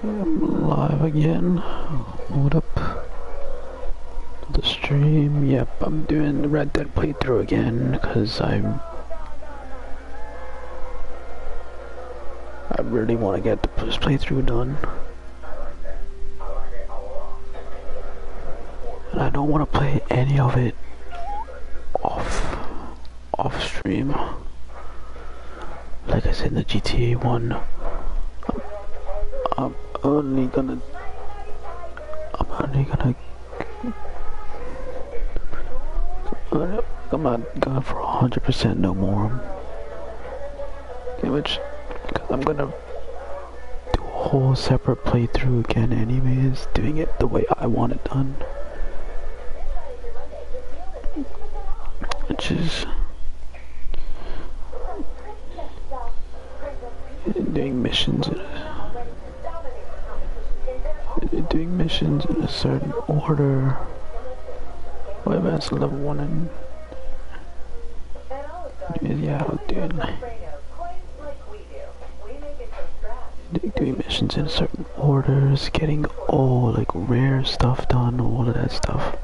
I'm live again. What up? The stream. Yep, I'm doing the Red Dead playthrough again because I really want to get this playthrough done, and I don't want to play any of it off stream. Like I said in the GTA one, I'm only gonna I'm not going for 100% no more. Okay, which I'm gonna do a whole separate playthrough again anyways, doing it the way I want it done. Which is doing missions in a certain order. Well, advance to level 1 and yeah, doing missions in certain orders, getting all like rare stuff done, all of that stuff.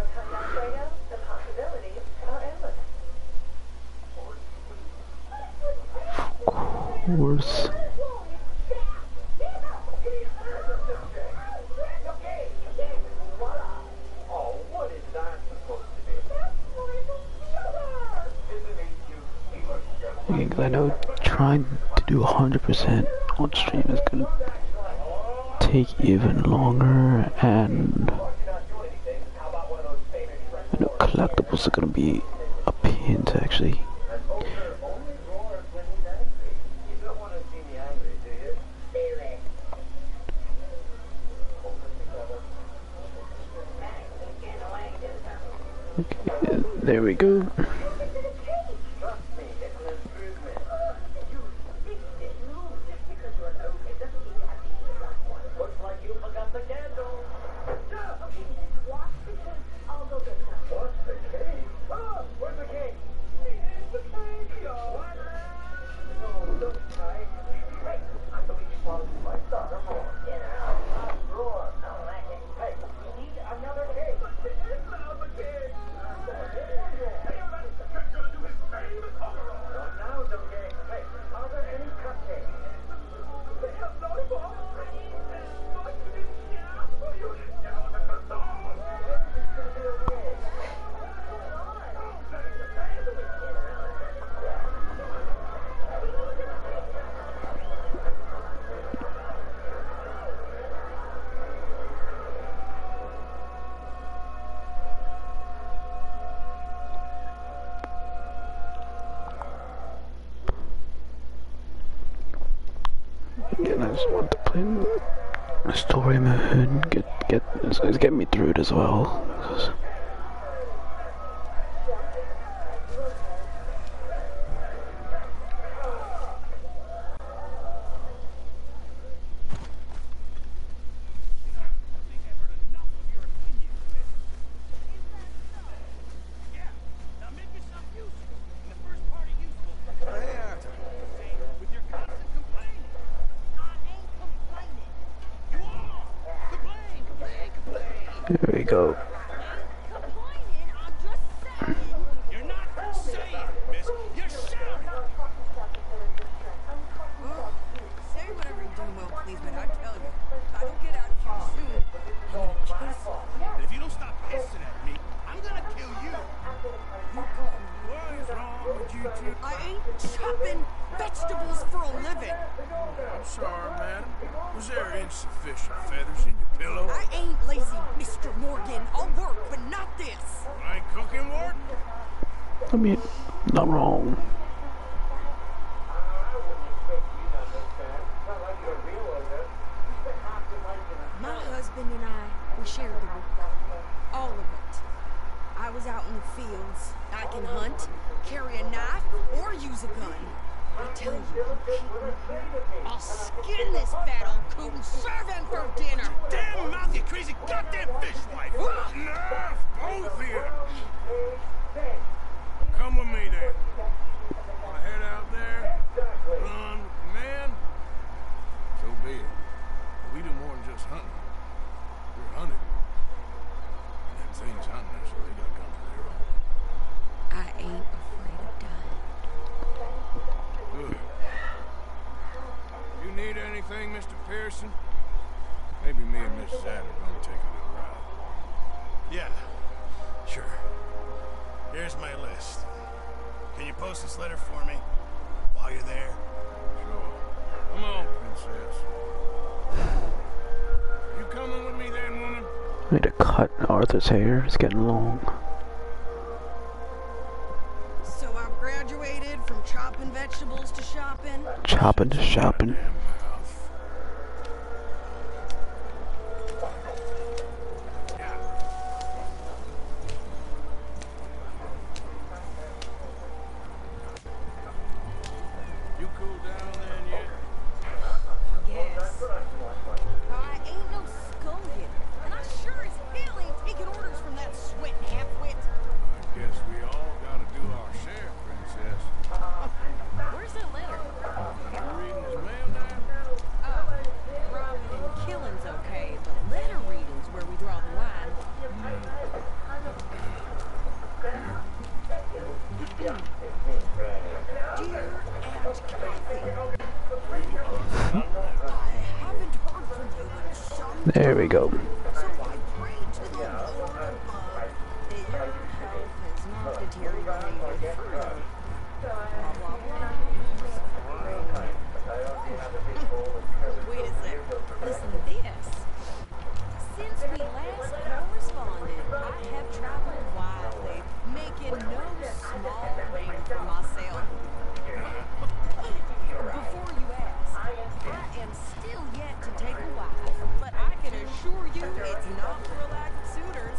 Of course. Because I know trying to do 100% on stream is gonna take even longer, and I know collectibles are gonna be a pain to actually. Okay, there we go. Again, I just want to play a story mode and get me through it as well. There we go. You're not saying, miss. You're shouting. Say whatever you're doing, well, please, but I tell you, if I don't get out of here soon, I'm gonna kiss you. And if you don't stop pissing at me, I'm gonna kill you. What is wrong with you two? I ain't chopping vegetables for a living. I'm sorry, madam. Was there insufficient feathers in your pillow? I ain't lazy, Mr. Morgan. I'll work, but not this. I ain't cooking work? I mean, not wrong. My husband and we shared the work. All of it. I was out in the fields. I can hunt, carry a knife, or use a gun. I tell you, I'll skin this fat old coot and serve him for dinner. Damn mouth, you crazy goddamn fishwife! Enough, both of you! Come with me then. Wanna head out there, run with the man? So be it. We do more than just thing, Mr. Pearson? Maybe me and Mrs. Adler are gonna take a little ride. Yeah, sure. Here's my list. Can you post this letter for me while you're there? Sure. Come on, princess. You coming with me then, woman? I need to cut Arthur's hair. It's getting long. So I've graduated from chopping vegetables to shopping. Chopping to shopping. You cool down then yet? Yes. I ain't no skull yet, and I sure as hell ain't taking orders from that sweat half-wit. I guess we all gotta do our share, princess. Where's that letter? You reading his mail now? Oh, robbing and killing's okay, but letter reading's where we draw the line. Dear Aunt Kathy, I haven't heard from you in some There we go. so I pray to the Lord above that your health has not deteriorated further. Blah, blah, blah. Wait a sec. Listen to this. Since we last corresponded, I have traveled widely, making no small name for myself. Before you ask, I am still yet to take a wife, but I can assure you it's not for a lack of suitors.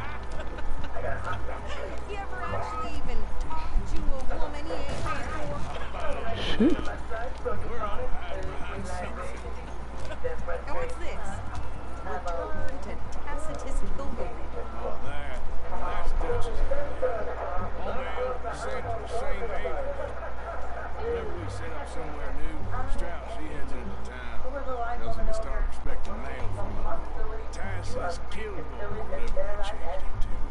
You ever actually even talked to a woman you ain't paid for? Shit. We're all hiding behind something. And what's this? Return to Tacitus Pilgrim. Oh, that's Dutch's. All mail sent to the same alias. Whenever we set up somewhere new, Strauss, she heads into town. Tells him to start expecting mail from Tacitus Kilgore, whatever they changed it to.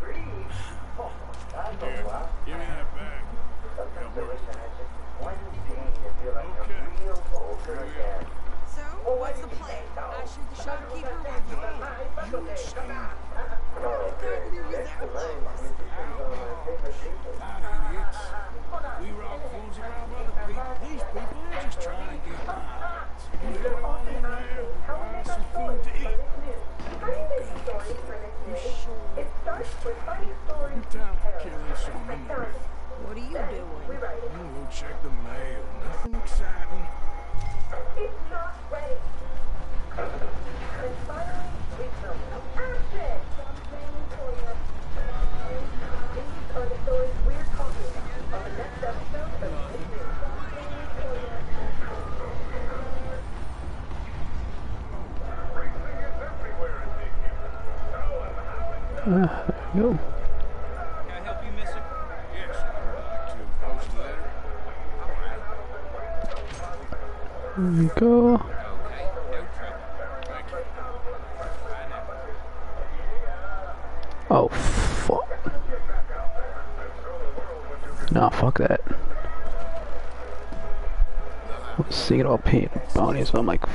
Here, give me that bag. Got work to do. Okay. Here we are. So, what's the plan? I shoot the shopkeeper while you shoot. I can't believe he's that close. Not idiots. We rob fools around other people. These people are just trying to get by. You head on in there, buy some food to eat. No guns. You sure? No time for killing someone. What are you doing? We'll check the mail. Nothing exciting. It's not ready. And finally, we film action. Something for you. These are the stories we're talking about on the next episode of Missing. There we go. Can I help you, mister? Yes, I'd like to post a letter. There we go. Okay, no trouble. Thank you. Bye now. Oh, fuck. Nah, fuck that. I was thinking about paying bounties, but I'm like,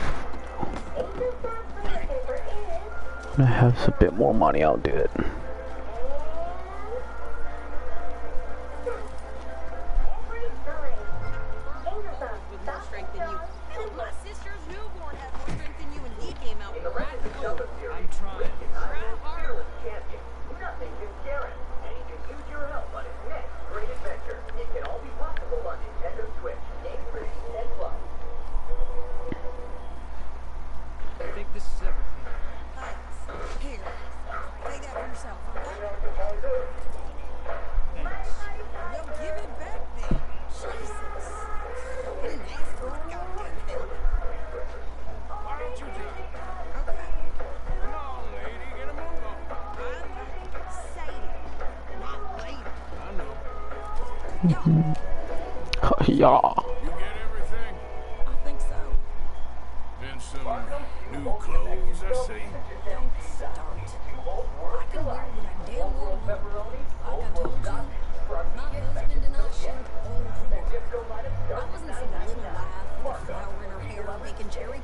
when I have a bit more money, I'll do it. With more strength than you. Hell, my sister's newborn had more strength than you, and he came out right home. I'm trying. Try harder. Nothing can scare it, and he can use your help on his next great adventure. It can all be possible on Nintendo Switch. Game free and plus. I think this is everything. Thanks. Here. Take that for yourself, okay? Thanks. Well, give it back then. Jesus. I didn't ask for the goddamn help. Why don't you drive? Okay. Come on, lady, get a move on. I like Sadie, not later. I know. Yeah. You get everything? I think so. And some new clothes, I see. Don't start. I can wear what I damn well want. Like I told you, my husband and I shared all the work. I wasn't some little wife with a flower in her hair making cherry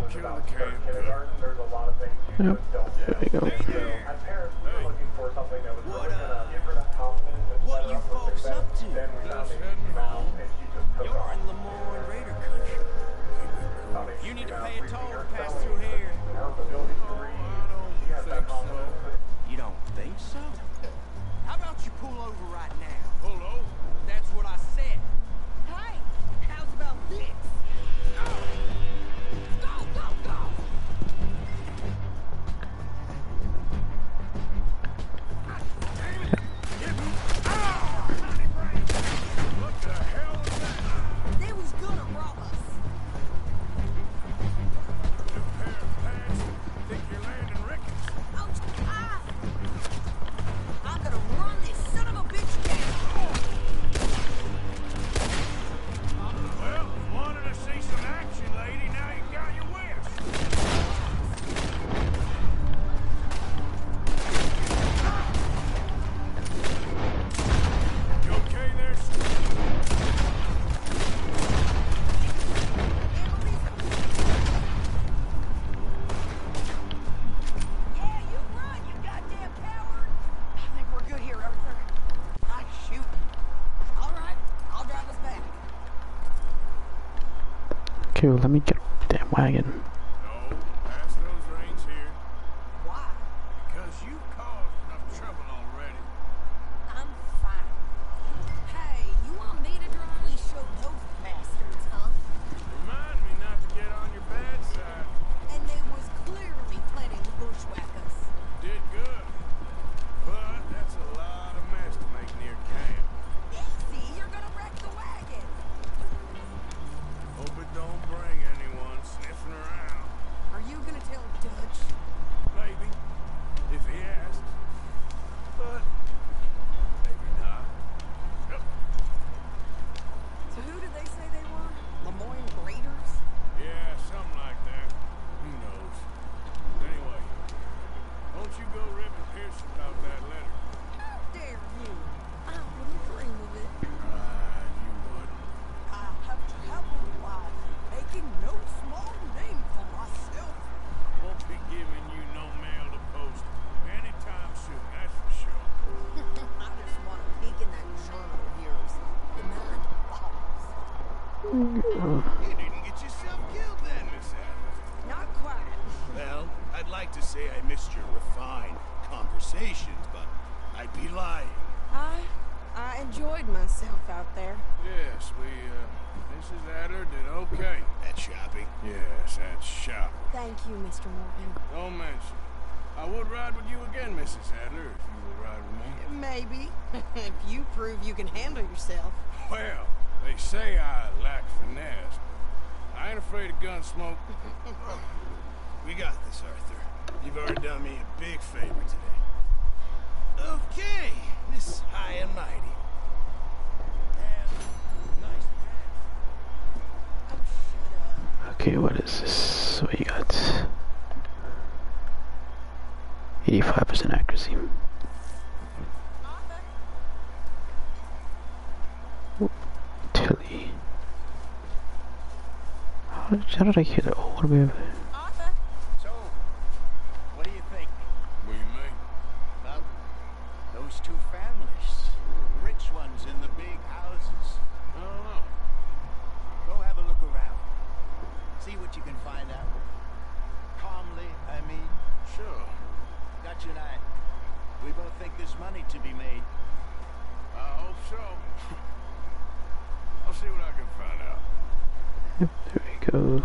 kill the camp cook. There's a lot of things you Yep. just don't There we go. As parents, we were looking for something that was What, really gonna give her that confidence and what set her you up for folks success. up to? Then we found Just that heading she found home. and she just took You're off. in Lemoyne Raider country. You need to pay a toll to pass through here. Her ability to Oh, read, I don't she has that think so. confidence. You don't think so? How about you pull over right now? Pull over. That's what I said. Hey, how's about this? Go, go, go! What the hell is that? They was gonna rob us. New pair of pants? Think you're landing Ricketts? Oh, ah! I'm gonna run this son of a bitch down. Well, wanted to see some action, lady. Now you got your wish. You okay there, Yeah, you run, you goddamn coward. I think we're good here, Arthur. I shoot. All right, I'll drive us back. Okay, well, let me get off the damn wagon. No, pass those reins here. Why? Because you caused enough trouble already. I'm fine. Hey, you want me to drive? We showed those bastards, huh? Remind me not to get on your bad side. And they was clearly planning to bushwhack us. Did good. But that's a lot of mess to make near camp. Easy, you're gonna wreck the wagon. Hope it don't bring anyone sniffing around. Are you gonna tell Dutch? Maybe, if he asks. But maybe not. Yep. So who did they say they were? Lemoyne Raiders? Yeah, something like that. Who knows? Anyway, don't you go ripping Pierce about that letter. How dare you? I wouldn't dream of it. You wouldn't. I have traveled life, making no small name for myself. Won't be giving you no mail to post anytime soon, that's for sure. I just want to peek in that journal of yours. The 9 bottles. You didn't get yourself killed then, Miss Adler. Not quite. Well, I'd like to say I missed your refined conversations, but I'd be lying. I enjoyed myself out there. Yes, Mrs. Adler did okay. That shopping. Yes, that's shopping. Thank you, Mr. Morgan. Don't mention. I would ride with you again, Mrs. Adler, if you will ride with me. Maybe. If you prove you can handle yourself. Well, they say I lack finesse. I ain't afraid of gun smoke. We got this, Arthur. You've already done me a big favor today. Okay, Miss High and Mighty. And nice pants. Oh, shut up. Okay, what is this? So you got 85% accuracy. Tilly. How did I hear that? Oh, what do we have? Arthur? So, what do you think? What do you mean? Well, those two families. Rich ones in the big houses. I don't know. Go have a look around. See what you can find out. Calmly, I mean. Sure. Dutch and I, we both think there's money to be made. I hope so. I'll see what I can find out. There we go.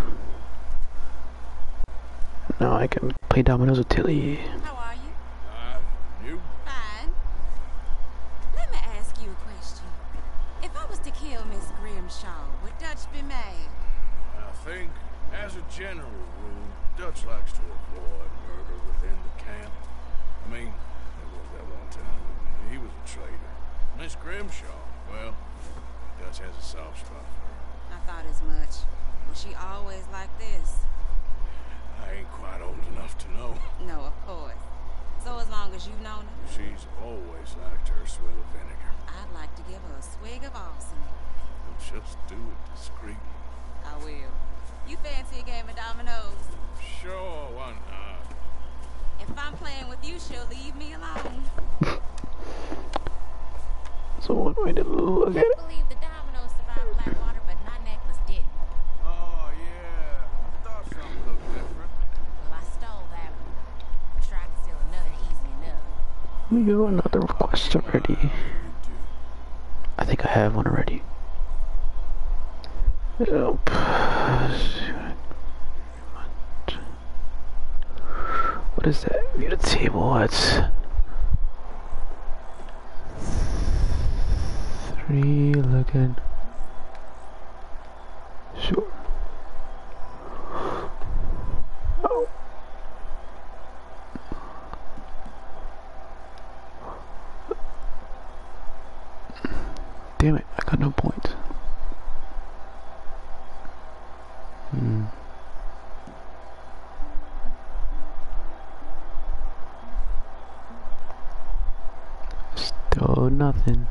Now I can play dominoes with Tilly. How are you? You? Fine. Let me ask you a question. If I was to kill Miss Grimshaw, would Dutch be mad? I think, as a general rule, Dutch likes to avoid murder within the camp. I mean, there was that one time when he was a traitor. Miss Grimshaw, well, Dutch has a soft spot for her. I thought as much. Was she always like this? I ain't quite old enough to know. No, of course. So as long as you've known her, She's always liked her swill of vinegar. I'd like to give her a swig of awesome. But just do it discreetly. I will. You fancy a game of dominoes? Sure, why not? If I'm playing with you, she'll leave me alone. So one way to look at I it. believe the dominoes survived Blackwater, but my necklace didn't. Oh, yeah. I thought something looked different. Well, I stole that one. I'm sure I can steal another easy enough. We got another request already. You too. I think I have one already. Yep. What is that? View the table. That's 3 looking. Sure. Oh. Damn it, I got no points. Still nothing.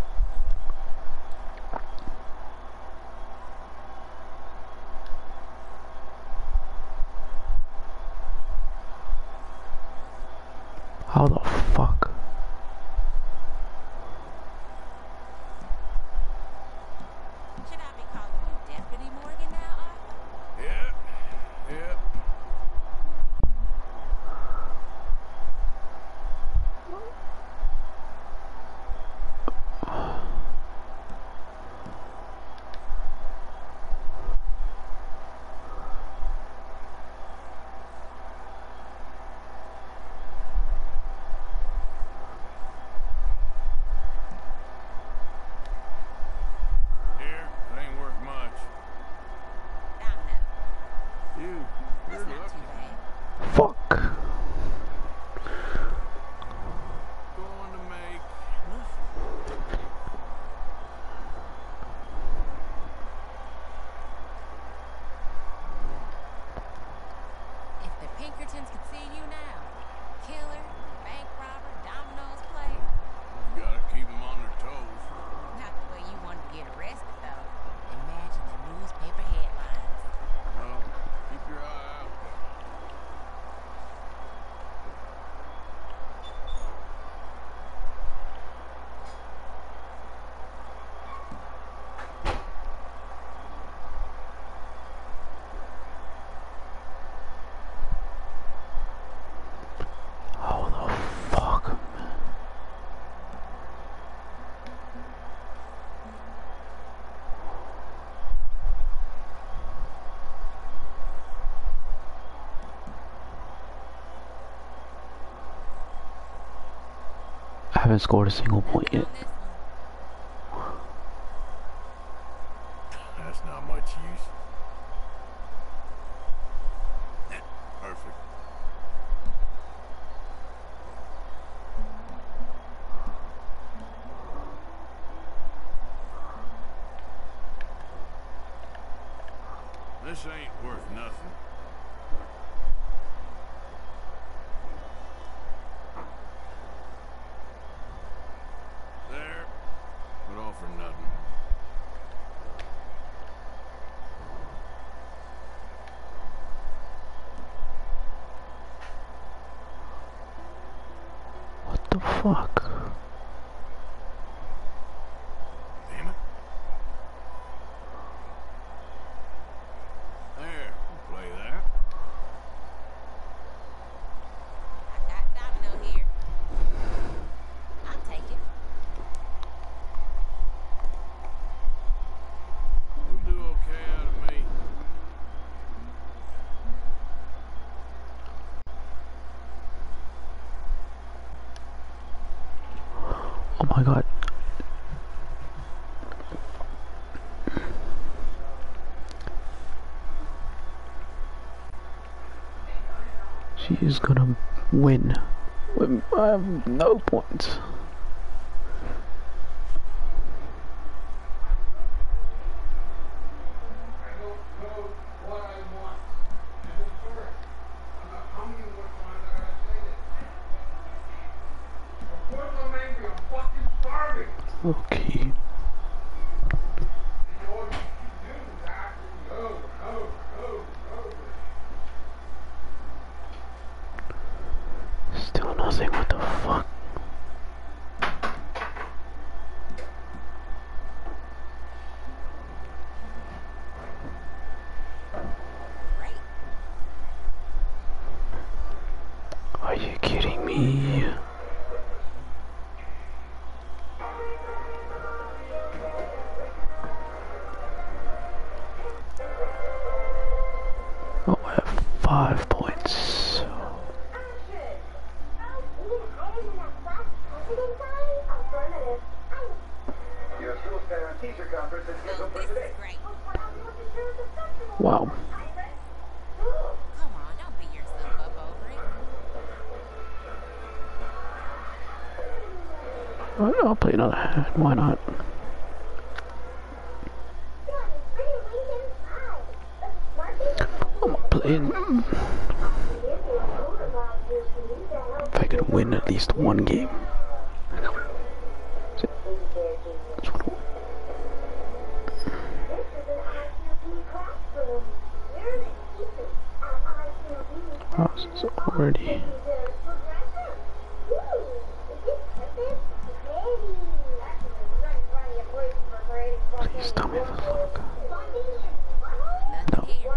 How the fuck? Should I be calling you Deputy Morgan now, Arthur? Yeah. Yeah. Here, it ain't worth much. Domino. You're That's not too lucky. bad. Fuck. Going to make If the Pinkertons could see you now, killer, bank robber, dominoes player, You gotta keep them on their toes. not the way you wanted to get arrested, though. Imagine the newspaper headlines. Well, keep your eye out there. How the fuck? I haven't scored a single point yet. On this one. That's not much use. Perfect. This ain't worth nothing. There, but all for nothing. What the fuck? Damn it. There, we'll play that. I got domino here. I'll take it. You'll do okay out of me. Oh my god. She is gonna win. I have no points. Okay. teacher conference is Oh, scheduled this for is today. great. Wow. Come on, don't beat yourself up over it. I'll play another hand. Why not? I'm playing. If I could win at least one game. Oh, this is already. Please tell me the fuck. Nothing here.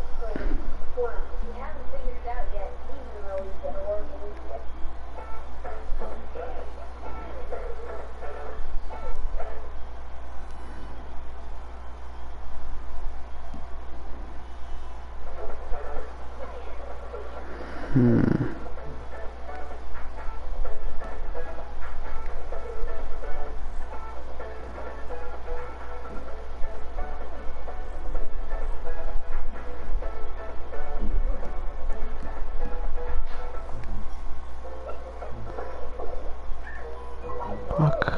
Fuck.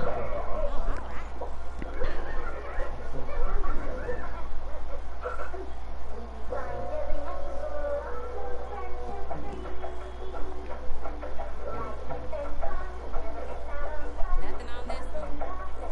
Nothing on this one.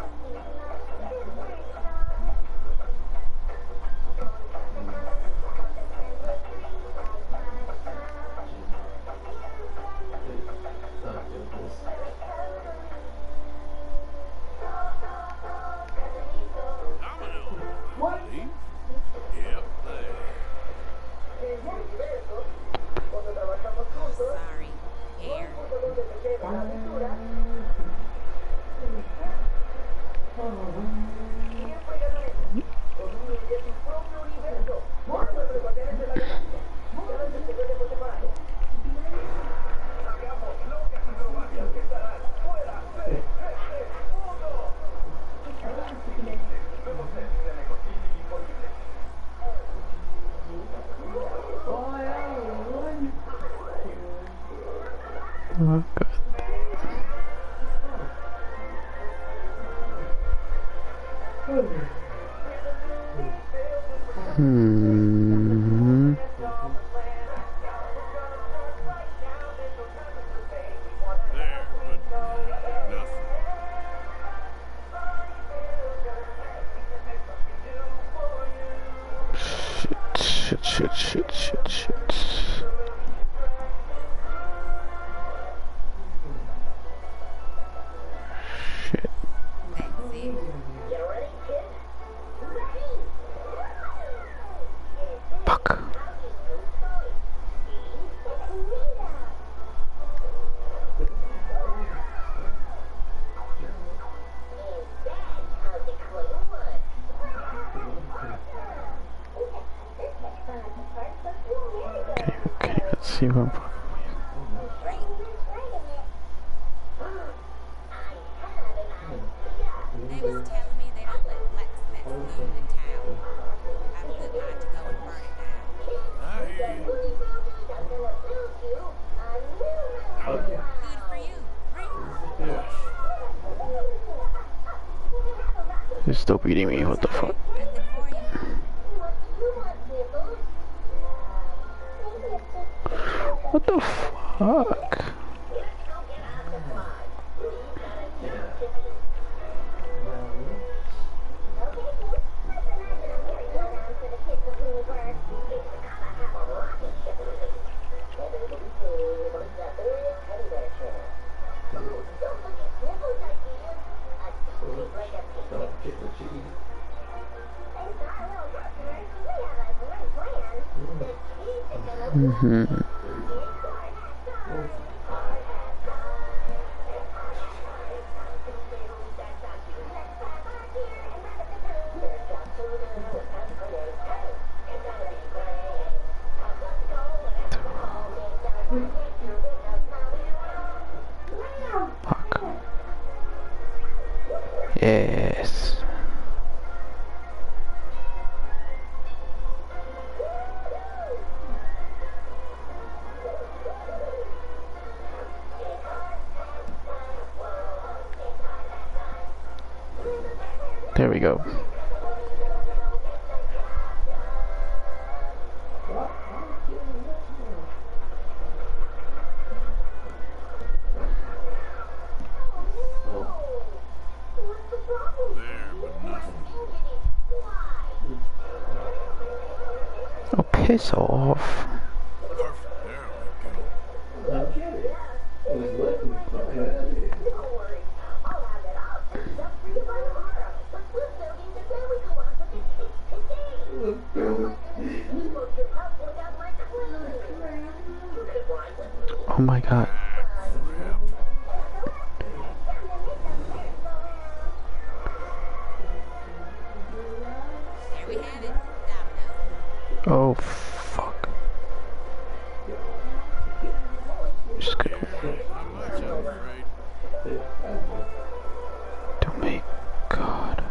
Domino, I believe. Yep, there. Oh, sorry. Here. Oh, God. Hmm. There, but nothing. Shit, shit, shit, shit, shit. Shit. That's it. Fuck. Okay, let's see what I'm fucking They was telling me they don't let blacksmiths loom in town. Have a good mind to go and burn it down. I hear you. Good for you. Free. He's still beating me, what the fuck? Nothing for you. What the fuck? Mm-hmm. Fuck. Yes. There we go. There, but nothing. Oh, piss off. Perfect. There we go. Oh my god. There we have it. Domino. Oh, fuck. Just gonna... Not much, I'm afraid. Oh my god.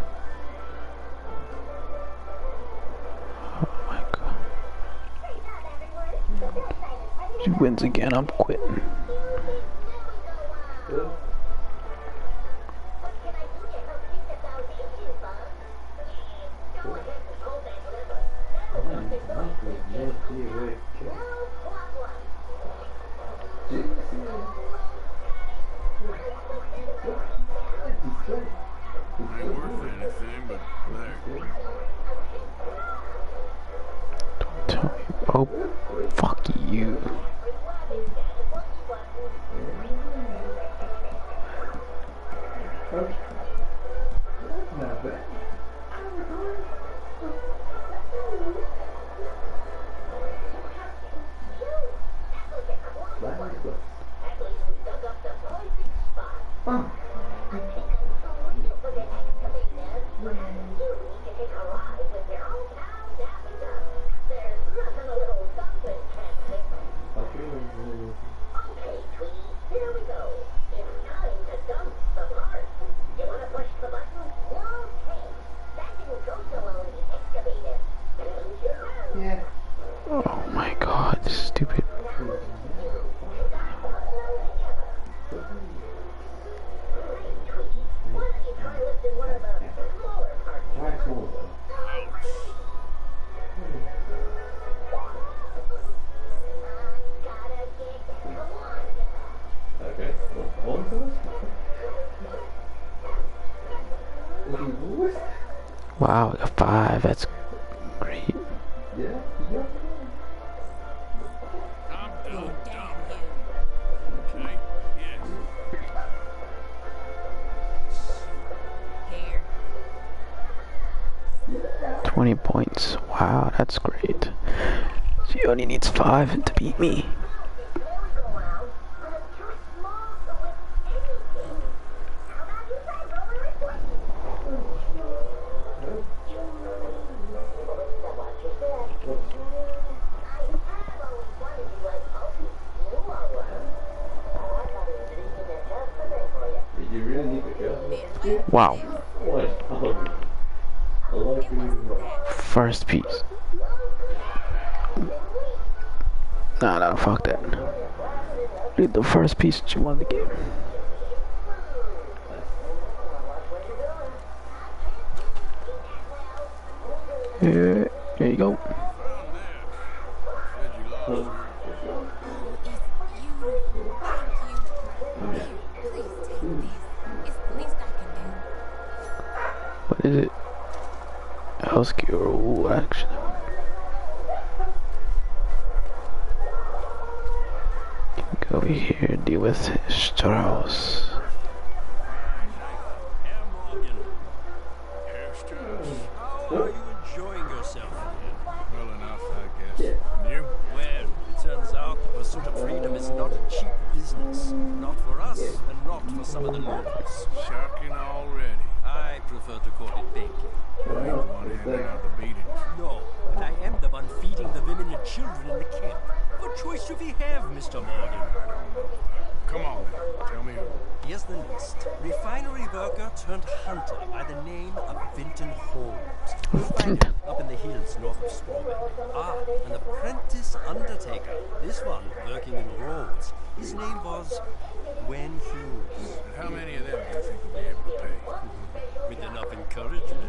Oh my god. She wins again, I'm quitting. Ain't worth anything, but there. Don't tell me. Oh, fuck you. Oh my god, stupid. Wow, a 5, that's great. I'm done. Damn you. Okay? Yes. Here. 20 points. Wow, that's great. She only needs 5 to beat me. Wow. First piece. Nah, fuck that. Read the first piece that you won the game. Yeah, there you go. Said you lost yours. What is it? House gear. Ooh, actually. Go over here, deal with Strauss. Herr Morgan, Herr Strauss. how are you enjoying yourself? Well enough, I guess. And you? Well, it turns out the pursuit of freedom is not a cheap business. Not for us, and not for some of the locals. Shocking already. I prefer to call it baking. You ain't the one handing out the beatings. No, but I am the one feeding the women and children in the camp. What choice do we have, Mr. Morgan? Come on, then. Tell me who. Here's the list. Refinery worker turned hunter by the name of Vinton Holmes. You'll find him up in the hills north of Strawberry. Ah, an apprentice undertaker. This one working in roads. His name was Gwen Hughes. And how many of them do you think will be able to pay? With enough encouragement.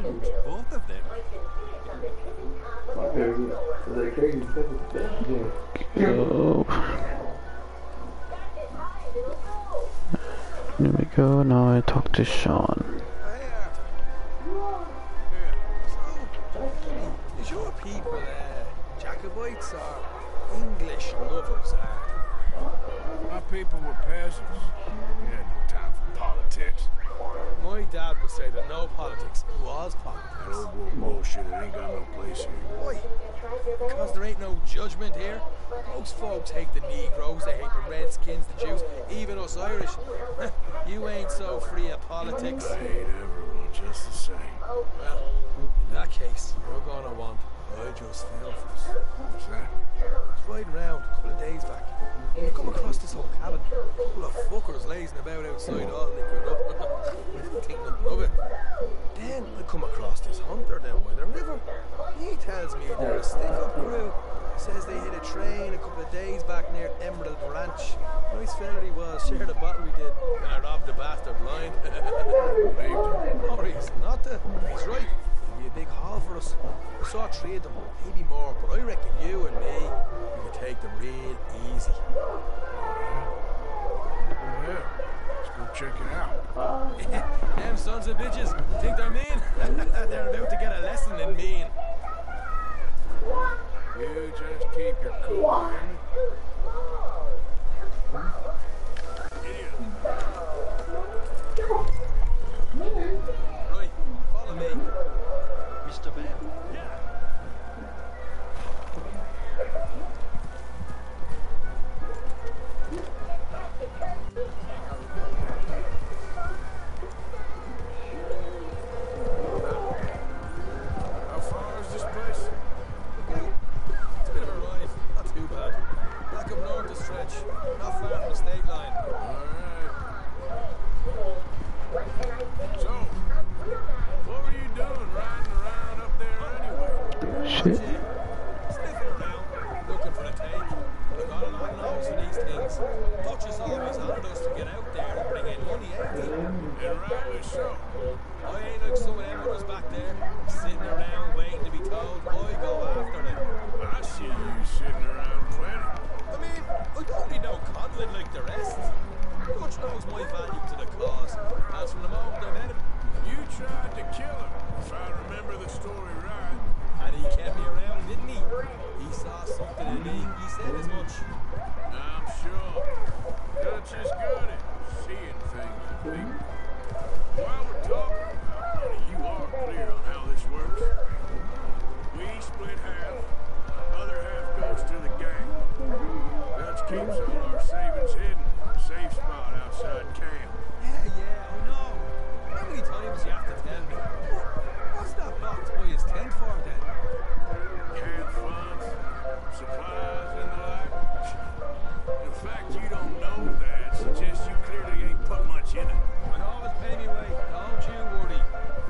talk to Sean. Hey, Arthur. Here. So, is your people Jacobites or English lovers, Arthur? My people were peasants. We had no time for politics. My dad would say that no politics was politics. That old world bullshit, it ain't got no place here. Why? Because there ain't no judgment here. Most folks hate the Negroes, they hate the Redskins, the Jews, even us Irish. You ain't so free of politics. I hate everyone just the same. Well, in that case, you're gonna want I just fell for us. What's that? I was riding around a couple of days back. And I come across this old cabin. Full of fuckers lazing about outside all liquored up. I didn't think nothing of it. Then I come across this hunter down by the river. He tells me they're a stick-up crew. Says they hit a train a couple of days back near Emerald Ranch. Nice fella he was, shared a bottle we did, and I robbed the bastard blind. No reason not to. He's right. It'll be a big haul for us. I saw 3 of them, maybe more, but I reckon you and me, we could take them real easy. Yeah, let's go check it out. Them sons of bitches think they're mean. They're about to get a lesson in mean. You just keep your cool, hear me? Right, follow me. Mr. Bell. How far is this place? It's a bit of a ride, not too bad. Back up north to stretch, not far from the state line. Alright. So, what were you doing riding around up there anyway? Shit. Sniffing around, looking for a take. We got a long nose for these things. Dutch is always on us to get out there and bring in money, ain't he? And rightly so. I ain't like some of them others back there, sitting around waiting to be told. I go after them. I see you sitting around plenty. I mean, I don't need no coddling like the rest. Dutch knows my value to the cause. As from the moment I met him, you tried to kill him, if I remember the story right. And he kept me around, didn't he? He saw something in me. He said as much. I'm sure. Dutch is good at seeing things in people. While we're talking about money, you are clear on how this works. We split half, other half goes to the gang. Dutch keeps all our savings hidden in a safe spot outside camp. Yeah, I know. How many times you have to tell me? What's that box by his tent for then? Camp funds, supplies and the like. The fact you don't know that suggests you clearly ain't put much in it. But always pay me way, don't you worry.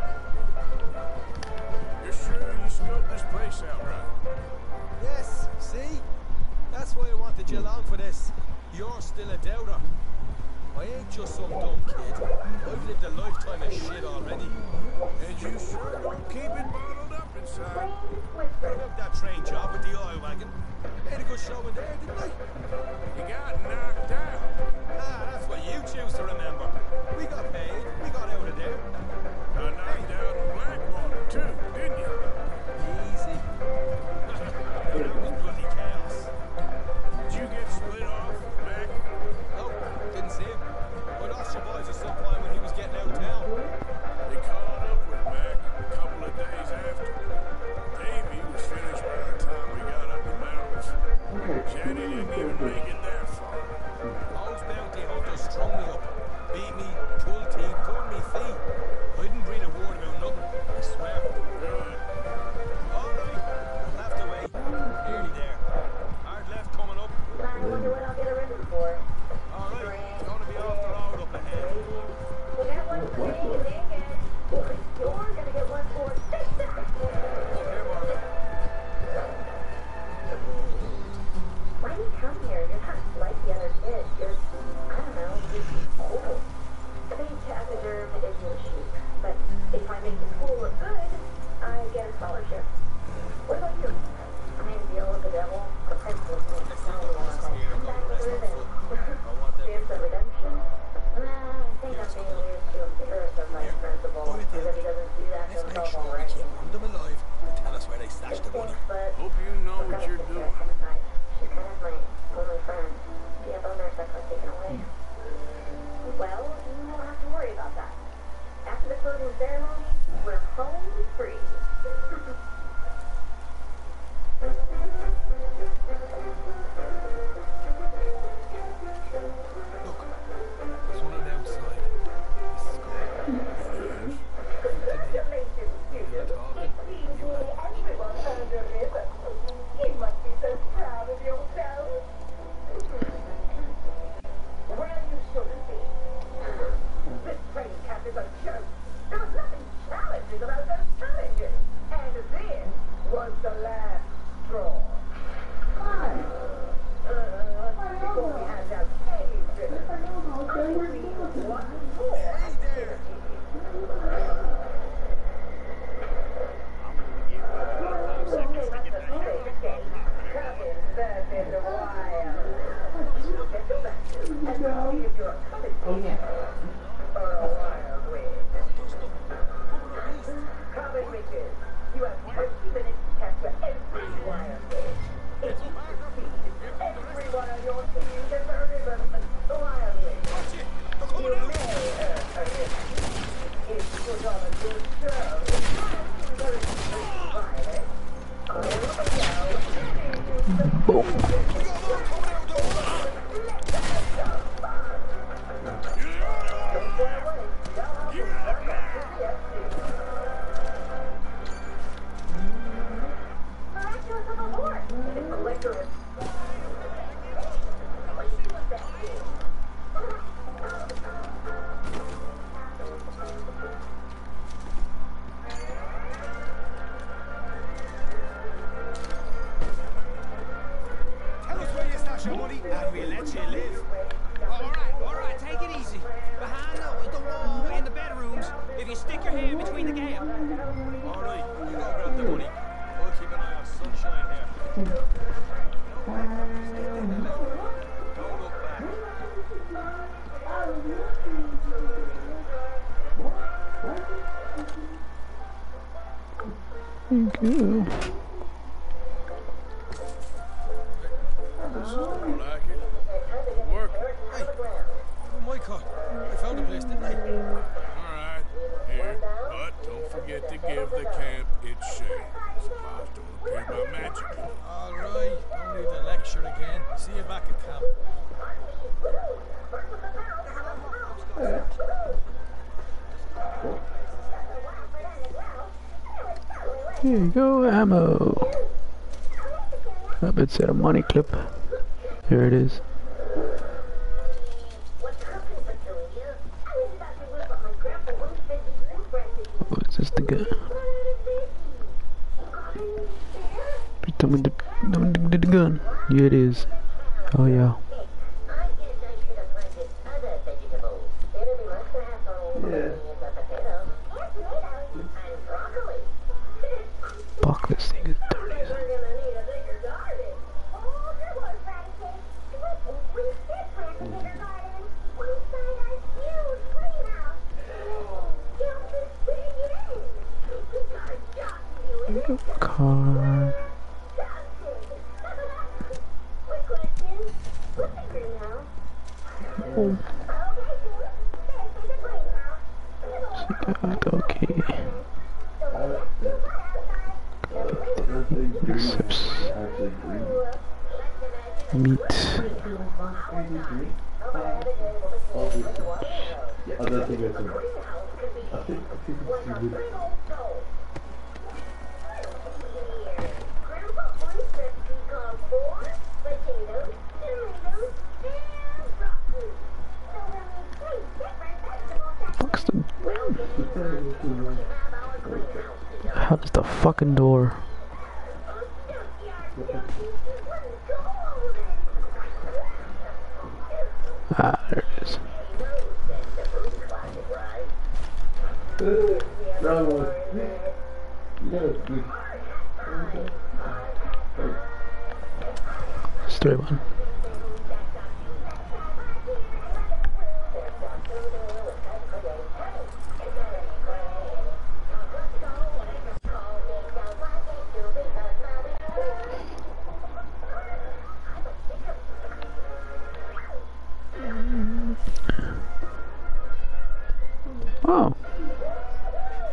You're sure you scoped this place out right? Yes, see? That's why I wanted you along for this. You're still a doubter. I ain't just some dumb kid. I've lived a lifetime of shit already. And you sure don't keep it bottled up inside. What about that train job with the oil wagon? Made a good show in there, didn't I? You got knocked out. Ah, that's what you choose to remember. We got paid. We got out of there. Got knocked out in Blackwater, too, didn't you? Easy. That was bloody chaos. Did you get split off, Mac? No, didn't see him. I lost your boys at some point when he was getting out of town. They caught up with Mac a couple of days Now we're home free. Look, there's one on the outside. This is good. You're talking. You had Everyone found your river. You must be so proud of yourself. Well, you shouldn't be. This train cap is a joke. There was nothing challenging about those challenges. And this was the last straw. Fine. Before we hand out any ribbons, I need one more. Hey there! You have 20 minutes to capture every wild fish. If you succeed, everyone on your team gets a ribbon. Wildly. You may earn a ribbon. If you put on a good show, there is Violet. Tell us where you stash your money and we'll let you live. All right, take it easy. Behind the wall in the bedrooms, if you stick your hand between the gale. all right. You go grab the money. We'll keep an eye on Sunshine here. Don't look back. Thank you. I like it. Work. Hey, my car. I found a place, didn't I? All right. Here. But don't forget to give the camp its shade. Supposed to appear by magic. All right. Don't need the lecture again. See you back at camp. Here you go, ammo. I bet said a money clip. Here it is. Oh, it's just the gun. Tell me the gun. Yeah, it is. Oh yeah. Fuck, this thing is dirty. Car. Oh. She got okay. Accepts meat. How does the fucking door? Ah, there it is. Straight one. Oh.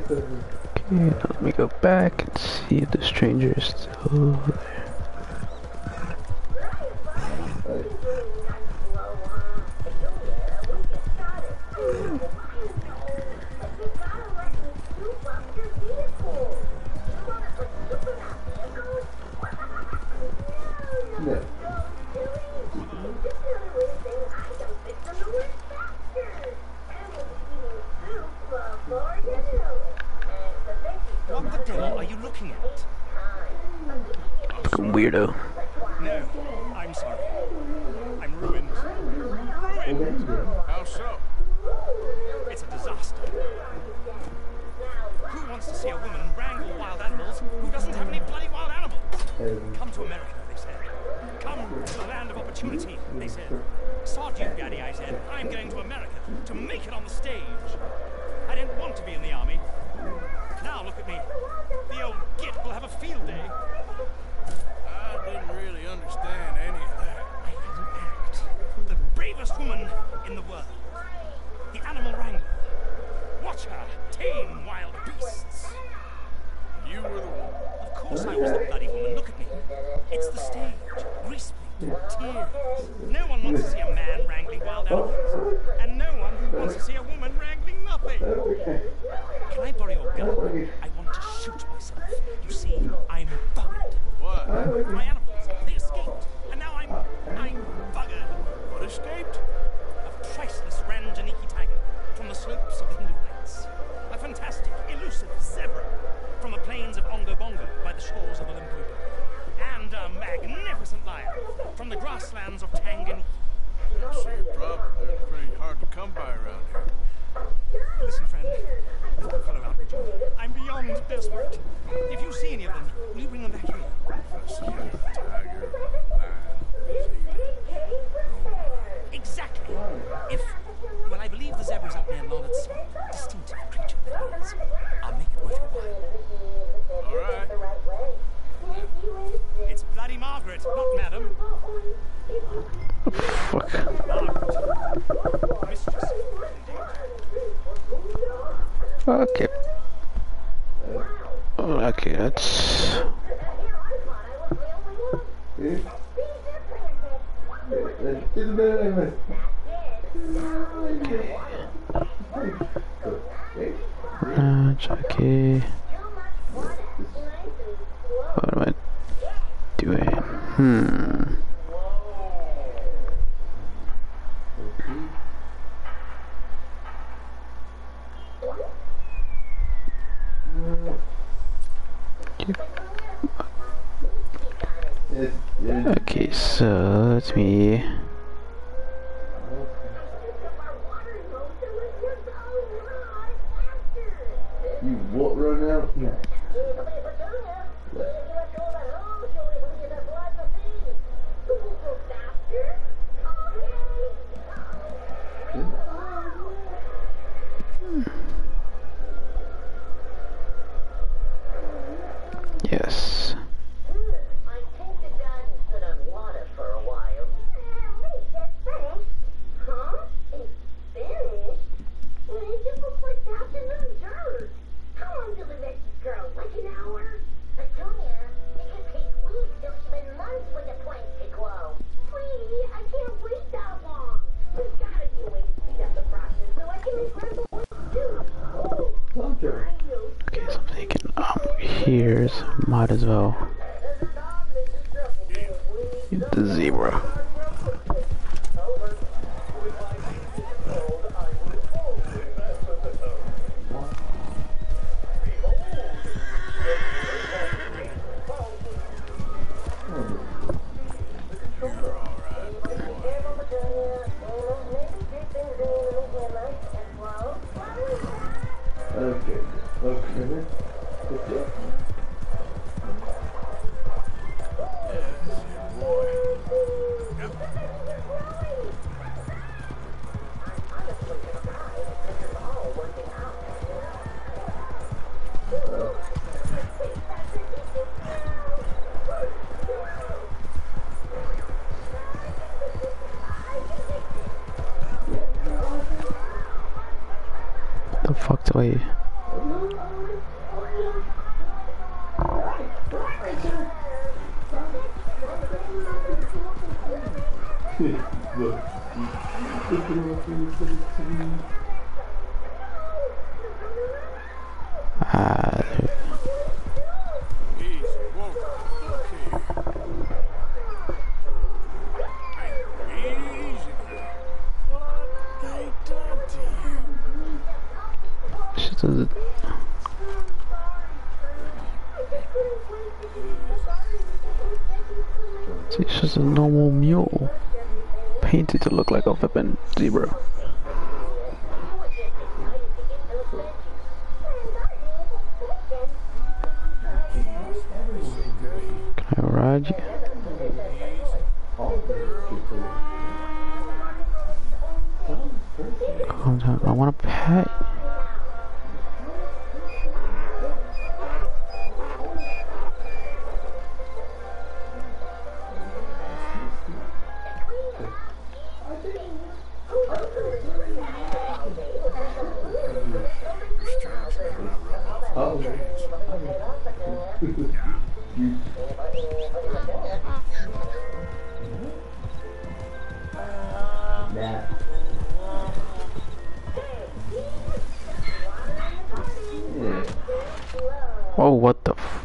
Okay, now let me go back and see if the stranger is still there. What the devil are you looking at? Fucking weirdo. No, I'm sorry. I'm ruined. Ruined! How so? It's a disaster. Who wants to see a woman wrangle wild animals who doesn't have any bloody wild animals? Come to America, they said. Come to the land of opportunity, they said. Sod you, Daddy, I said. I'm going to America to make it on the stage. I didn't want to be in the army. Now look at me. The old git will have a field day. I didn't really understand any of that. I had an act. The bravest woman in the world. The animal wrangler. Watch her tame wild beasts. You were the one. Of course I was the bloody woman. Look at me. It's the stage. Grease paint. Tears. No one wants to see a man wrangling wild animals. And no one wants to see a woman wrangling nothing. Can I borrow your gun? I want to shoot myself. You see, I'm buggered. What? My animals, they escaped. And now I'm buggered. What escaped? A priceless Ranjaniki tiger from the slopes of the Hindu Heights. A fantastic, elusive zebra from the plains of Ongo Bongo by the shores of Olympia. And a magnificent lion from the grasslands of Tanganyika. So your problem, they're pretty hard to come by around here. Listen, friend. Don't follow out, would you? I'm beyond desperate. If you see any of them, will you bring them back here? Tiger, lion, zebra, Exactly. Well, I believe the zebra's up near Lollard's swamp. Distinctive creature that is. I'll make it worth your while. all right. It's bloody Margaret, not Madam. Fuck. Margaret. Mistress, indeed. Okay. Okay, that's... Okay. What am I doing? Okay, so that's me. You what right now? Yeah. Yes. I think the garden's been on water for a while. Wait, that's finished? Huh? It's finished? It just looks like afternoon dirt. How long till the next girl? Like an hour? Petunia, it could take weeks or even months for the planks to glow. Sweetie, I can't wait that long. There's gotta be a way to speed up the process so I can make Grandpa too. Okay, so I'm thinking, here's, might as well get the zebra. The fuck do I... Ah, Easy. Whoa. Look here. Hey, easy now. What they done to you? she doesn't. She's just a normal mule, painted to look like a flippin' zebra. Can I ride you? Calm down. I want to pet you. Oh, what the f...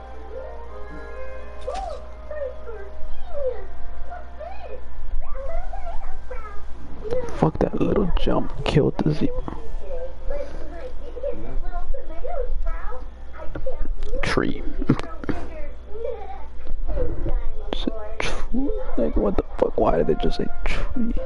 Fuck, that little jump killed the zebra. Tree. Like, what the fuck? Why did they just say tree?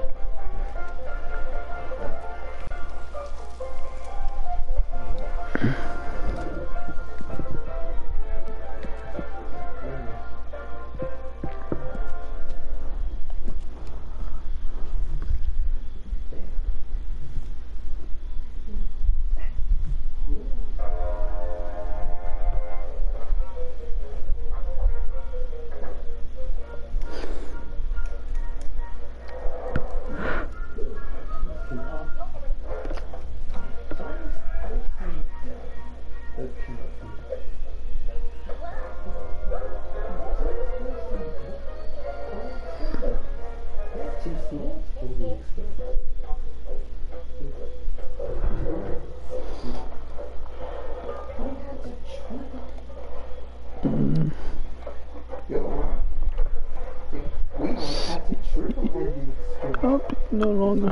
Oh, no longer.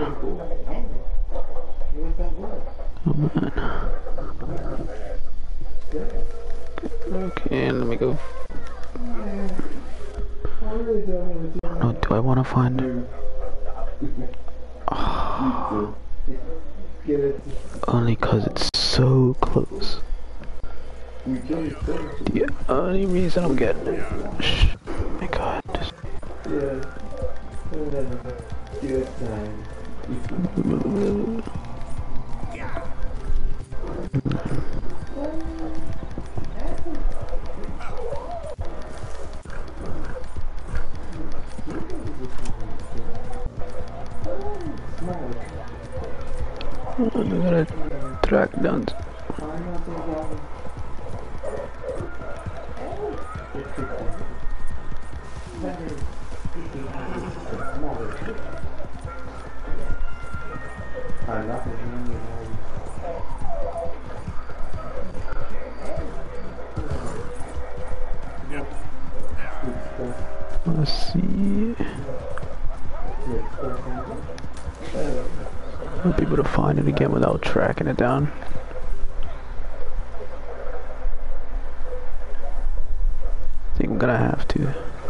Come on. Okay, let me go. No, do I want to find her? Oh. Only cause it's so close. The only reason I'm getting it. Oh my god. Just... I'm gonna track down. Let's see. I'll be able to find it again without tracking it down. I think I'm gonna have to.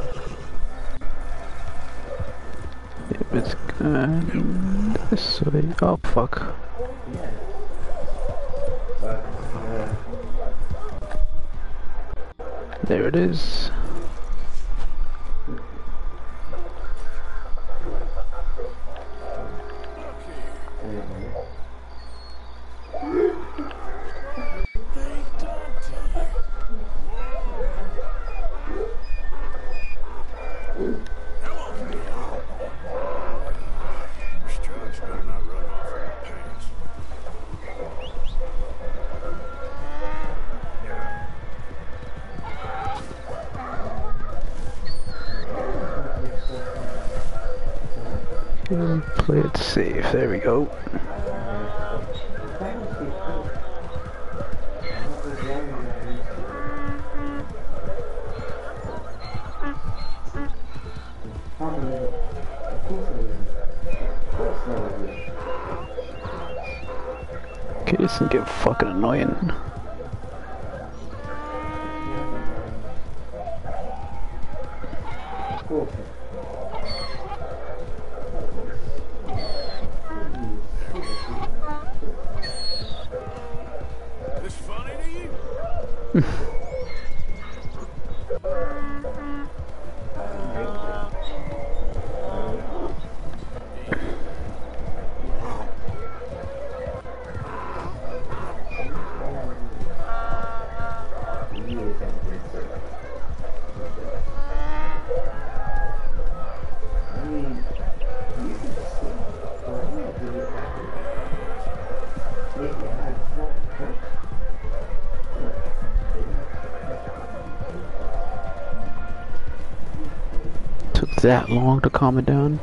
If it's going this way. Oh fuck. There it is. Play it safe. There we go. Okay, this can get fucking annoying. This funny to you? Took that long to calm it down.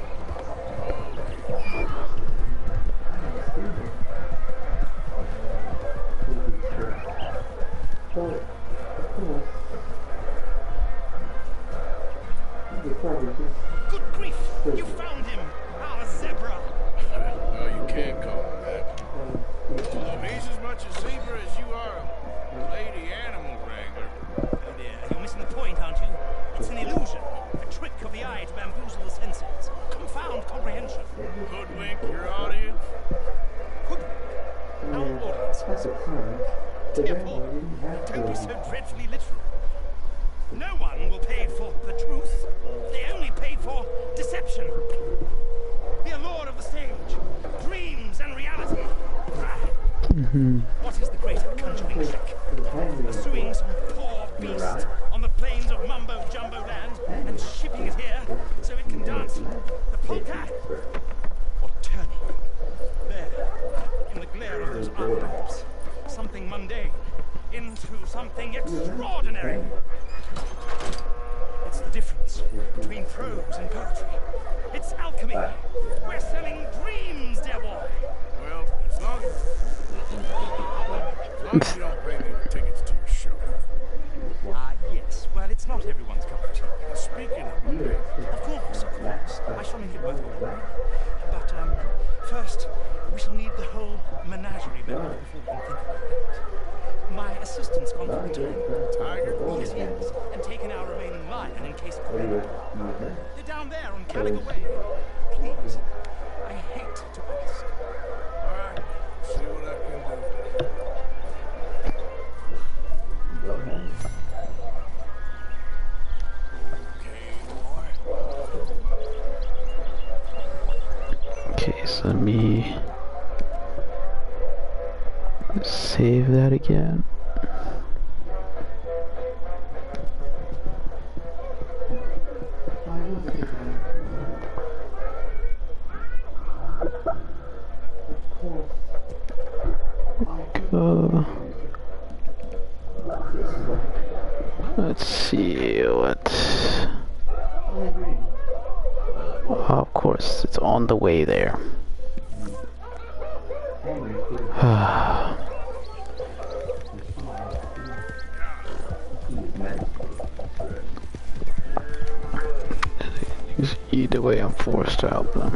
Good grief! You found him! Our zebra! Well, you can't call him that. Although he's as much a zebra as you are a lady animal wrangler. Oh dear, you're missing the point, aren't you? It's an illusion. A trick of the eye to bamboozle the senses. Confound comprehension. Hoodwink your audience. Our audiences. Dear Paul, don't be so dreadfully literal. No one will pay for the truth. They only pay for deception. The allure of the stage. Dreams and reality. What is the greater conjuring trick? Pursuing some poor beast on the plains of Mumbo Jumbo land and shipping it here so it can dance the polka? Or turning there in the glare of those eyes something mundane into something extraordinary? It's the difference between prose and poetry. It's alchemy. We're selling dreams, dear boy. Well, as long as you don't pay me the tickets to your show. Yes. Well, it's not everyone's cup of tea. Speaking of me, Of course. I shall make it worthwhile. But, first, we shall need the whole menagerie before we can think about that. My assistant's gone for the time. Tiger? Yes, and taken our remaining lion in case of cold. They're down there on Calico Way. Please, I hate to ask. All right, see what I can do. Okay, so let me save that again. Go. Let's see what. Of course, it's on the way there. Either way, I'm forced to help them.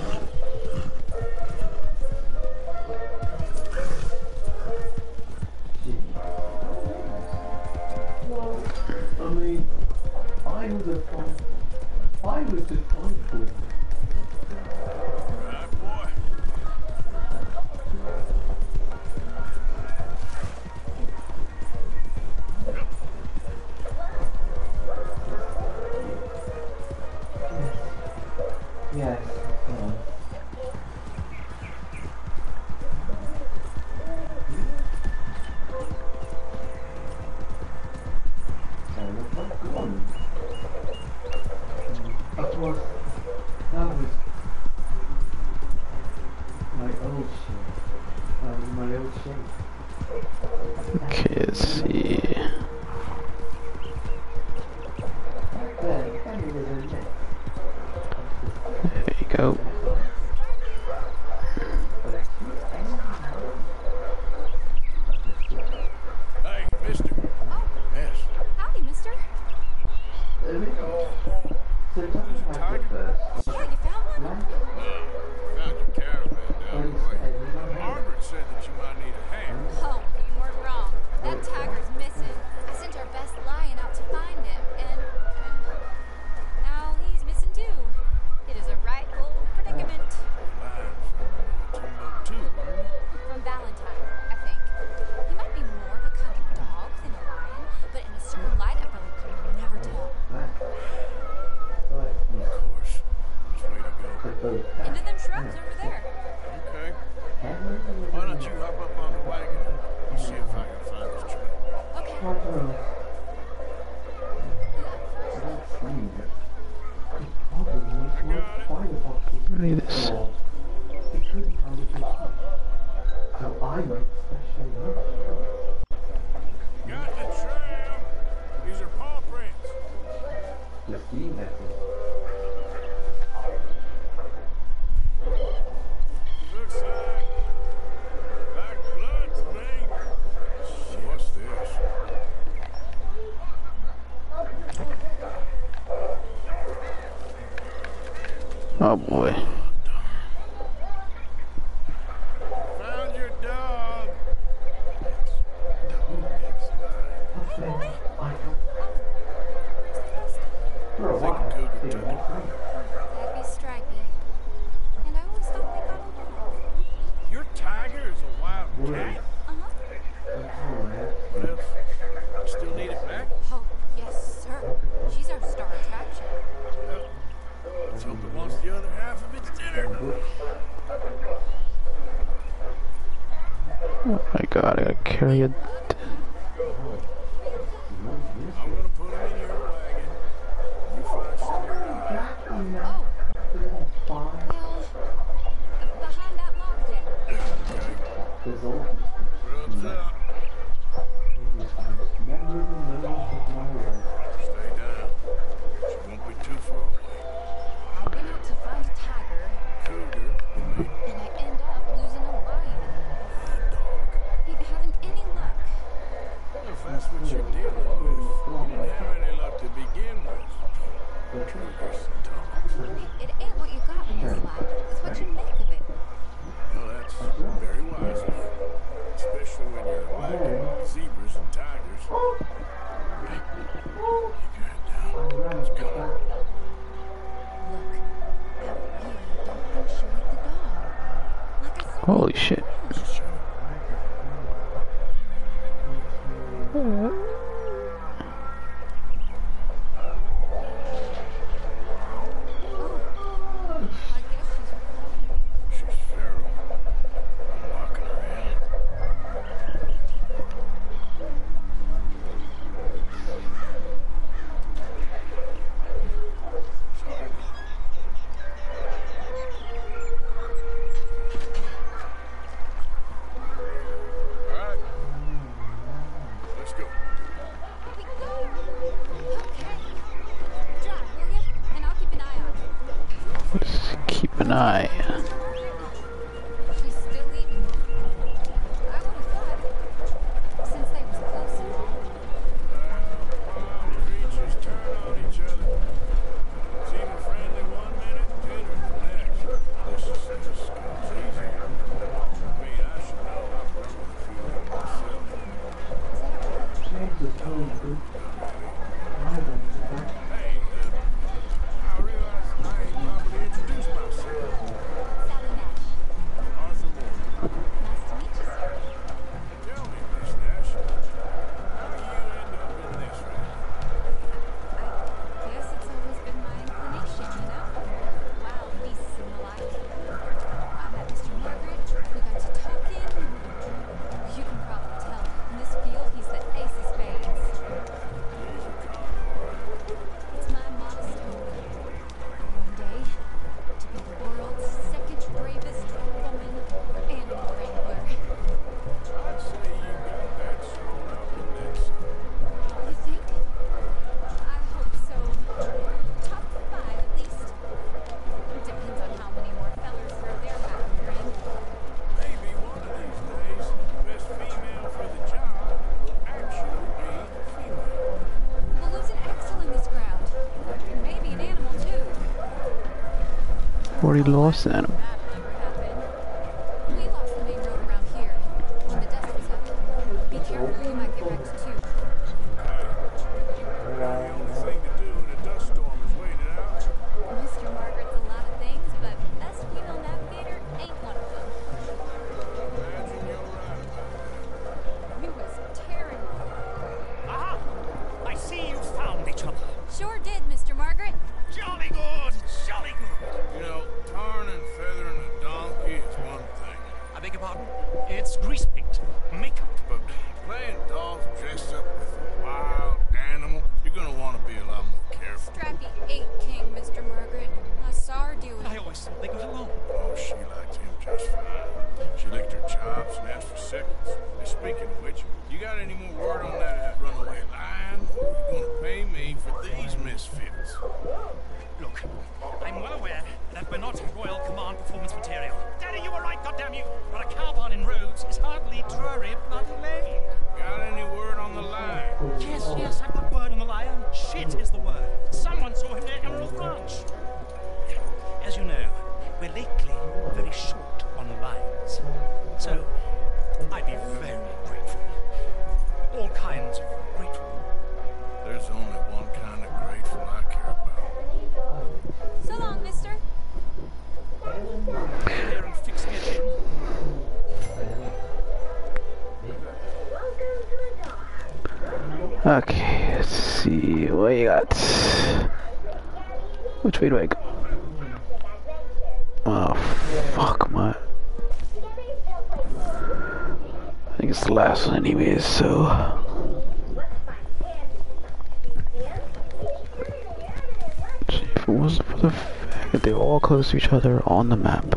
I mean, I was just thankful. Right, boy. Yes. Of course, that was my old shape. That was my old shape. Okay, let's see. Back then, I was a neck. There you go. don't you hop up on the wagon and I'll see if I can find this trail. Okay. Read this. So I went especially look. Got the trail. These are paw prints. The ski method. Looks like blood to me. What's this? Oh boy. Found your dog. For a I think while, a cougar they took were it. fine. That'd be Stripey. And I always thought they got along. Your tiger is a wild cat? Uh-huh. What else? Still need it back? Oh, yes, sir. She's our star attraction. Well, let's hope it wants the other half of its dinner. Oh my god, I gotta carry it. I'm gonna put him in your wagon. You find somewhere to hide. Oh, well, behind that log den. There's all Grub's up. Stay down. She won't be too far away. I went out to find a tiger, Cougar, and I end up losing a lion. Ain't having any luck. well, if that's what you're dealing with, you didn't have any luck to begin with. Cougars and dogs. It ain't what you got in this life. It's what you make of it. Well, that's very wise of you. Especially when you're lacking zebras and tigers. Hey, keep your head down. It's coming. Look, I really don't think she ate the dog. Like I said, Holy shit. Just shut up. I guess She's feral. I'm locking her in. Sorry. All right. Let's go. we go. Okay. Drive, will you? And I'll keep an eye on you. Just keep an eye. She's still eating. I would have thought, since they was close and all. Wild creatures turn on each other. Seem friendly one minute, bitter the next. This just comes easy. I mean, I should know. I've run with a few of them myself. Change the tone, dude. My one's back. Hey, I realize I ain't properly introduced myself. Sally Nash. Arthur Morgan. Nice to meet you, sir. Tell me, Miss Nash, how do you end up in this racket? I guess it's always been my inclination, you know? Wild beasts and the like. I met Mr. Margaret, we got to talking, and you can probably tell, in this field he's the ace of spades. He's a carnivore. It's my modest hope. One day, to be the world's second bravest woman animal wrangler. I'd say you got that sewn up and then some. You think? I hope so. Top 5 at least. Depends on how many more fellers throw their hat in the ring. Maybe one of these days, the best female for the job will actually be female. We'll lose an axle in this ground. And maybe an animal too. Already lost an animal. That'll never happen. We lost the main road around here when the dust was up. Be careful, you might get wrecked too. The only thing to do in a dust storm is wait it out. Mr. Margaret's a lot of things, but best female navigator ain't one of them. Imagine you're right about that. We was tearing. Aha! I see you found each other. Sure did, Mr. Margaret. Jolly good, jolly good. You know, tarring and feathering your pardon. It's grease paint. Makeup. But playing dolls dressed up with a wild animal, you're gonna want to be a lot more careful. Strappy ate King, Mr. Margaret. I saw her do it. I always thought they got along. Oh, she liked him just fine. She licked her chops and asked for seconds. And speaking of which, you got any more word on that runaway lion? Or are you gonna pay me for these misfits? Look, I'm well aware that we're not Royal Command performance material. Daddy, you were right, goddammit. But a cow barn in Rhodes is hardly Drury Bloody Lane. Got any word on the line? Yes, I've got word on the lion. Shit is the word. Someone saw him near Emerald Ranch. As you know, we're lately very short on lines. So, I'd be very grateful. All kinds of grateful. There's only one kind of grateful I care about. So long, mister. Here and fix me a gin. Okay, let's see what you got. Which way do I go? Oh, fuck my. I think it's the last one anyways, so. If it wasn't for the fact that they're all close to each other on the map.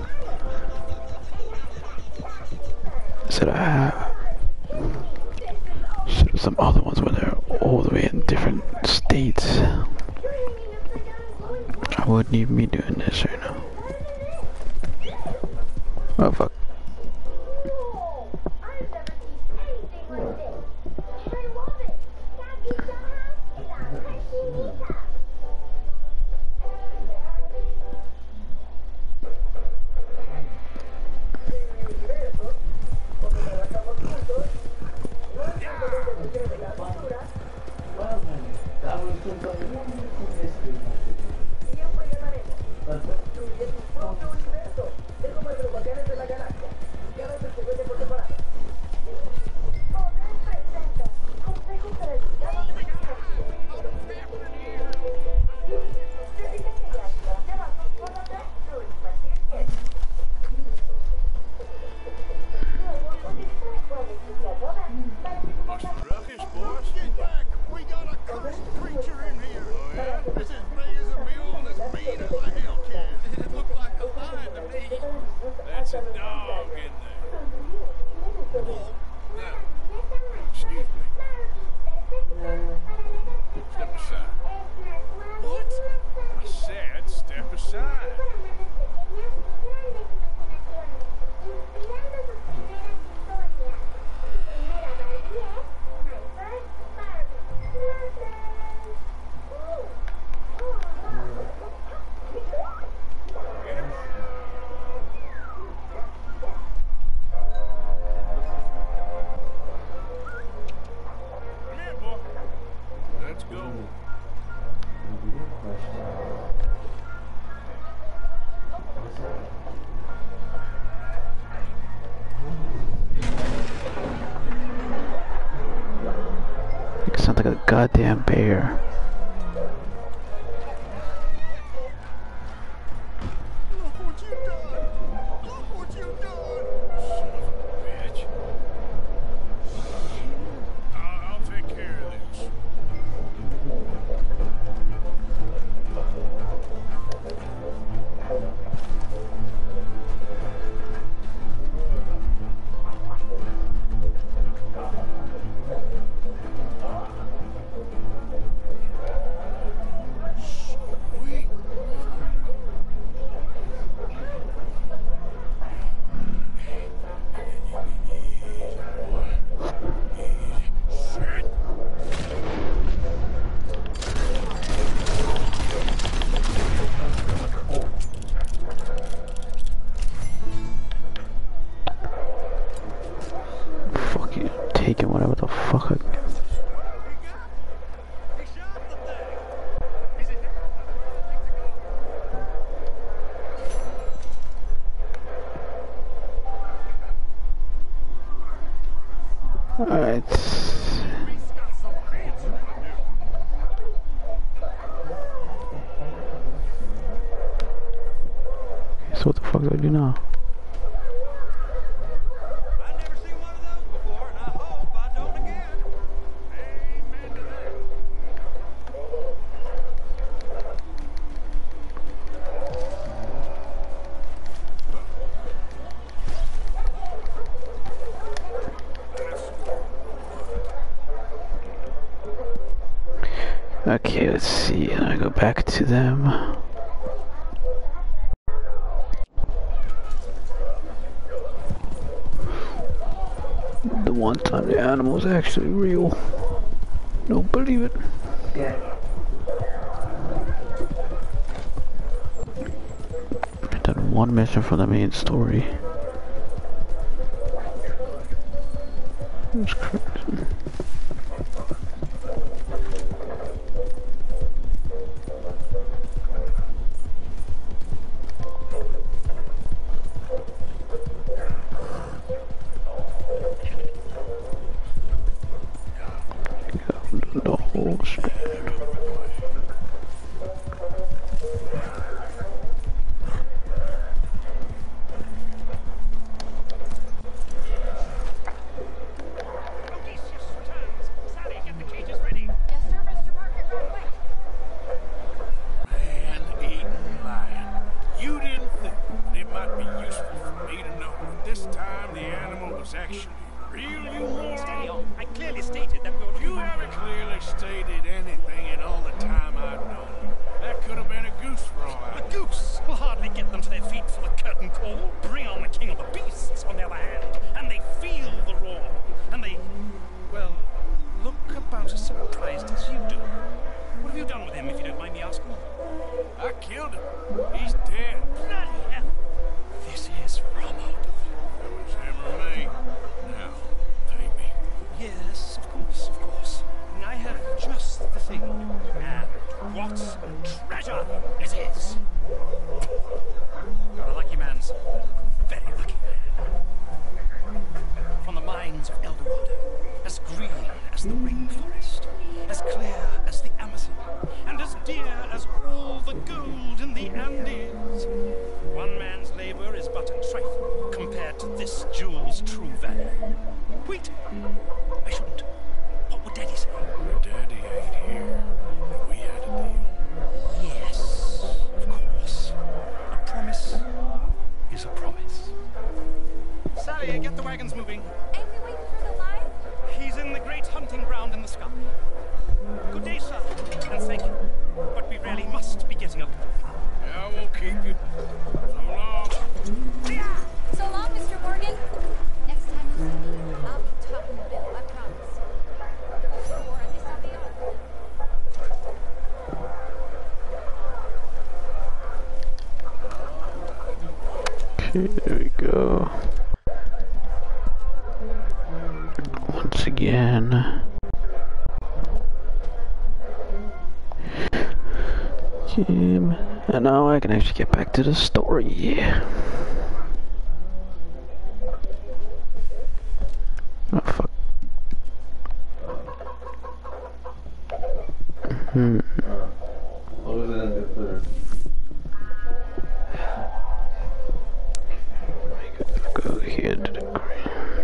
Instead of some other ones where they're all the way in different states. I wouldn't even be doing this right now. Oh fuck. Sounds like a goddamn bear. Look what you done! Look what you done! Son of a bitch. I'll take care of this. Fucking taking whatever the fuck I can. Alright. So what the fuck do I do now? Okay, let's see. I go back to them. The one time the animal's actually real. Don't believe it. Yeah. I've done one mission for the main story. That's correct. The whole strand. Odysseus returns. Sally, get the cages ready. Yes, sir, Mr. Margaret, right away. Man-eating lion. You didn't think that it might be useful for me to know that this time the animal was actually real, you Steady moron? on. I clearly stated that we were... You haven't clearly stated anything in all the time I've known you. That could have been a goose for all I A know. goose will hardly get them to their feet for the curtain call. Bring on the king of the beasts, on the other hand, and they feel the roar. And they, well, look about as surprised as you do. What have you done with him, if you don't mind me asking? I killed him. He's dead. Bloody hell! This is Romo. It was him or me. Now, pay me. Yes, of course, of course. I have just the thing. And what treasure it is! You're a lucky man, sir. Very lucky man. From the mines of El Dorado, as green as the rainforest, as clear as the Amazon, and as dear as all the gold in the Andes. One man's labor is but a trifle compared to this jewel's true value. Wait! I shouldn't. What would Daddy say? Your daddy ain't here. And we had a deal. Yes, of course. A promise is a promise. Sally, get the wagons moving. Ain't we waiting for the lion? He's in the great hunting ground in the sky. Good day, sir, and thank you. But we really must be getting up. Yeah, I won't keep you. So long. So long, Mr. Morgan. Next time you see me, I'll be talking to Bill, I promise. Or at least I'll be on. Okay, there we go. Once again. And now I can actually get back to the story. Oh fuck. Go here to the green.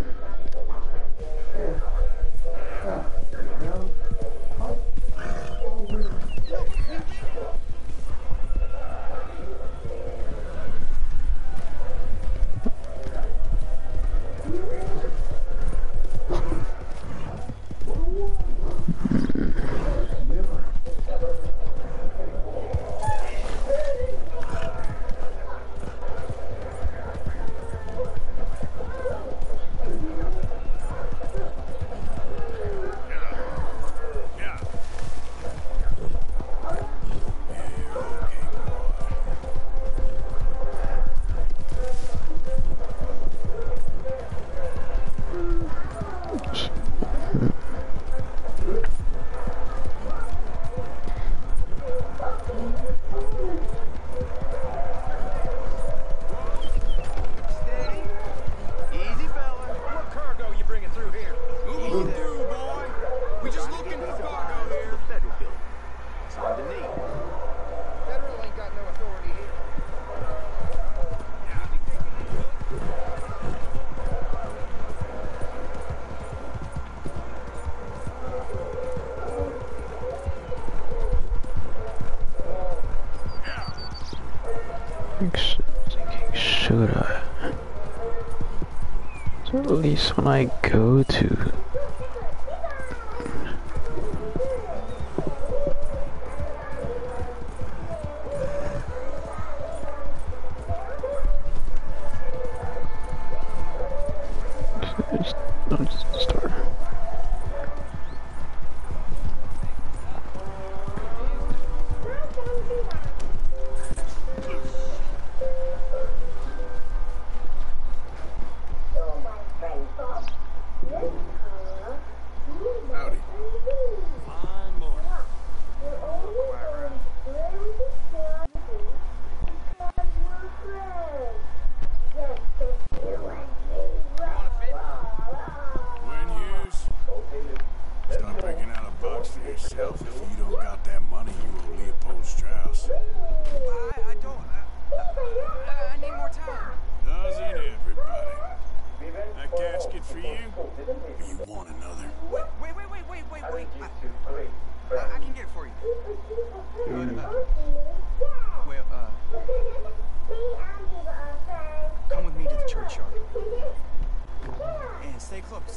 Should I? So at least when I go to Don't start. Howdy. Fine morning. Gwen Hughes, start breaking out a box for yourself. If you don't got that money, you owe Leopold Strauss. I don't. I need more time. Doesn't everybody? That casket for you? Or you want another? Wait. I can get it for you. Come with me to the churchyard. And stay close.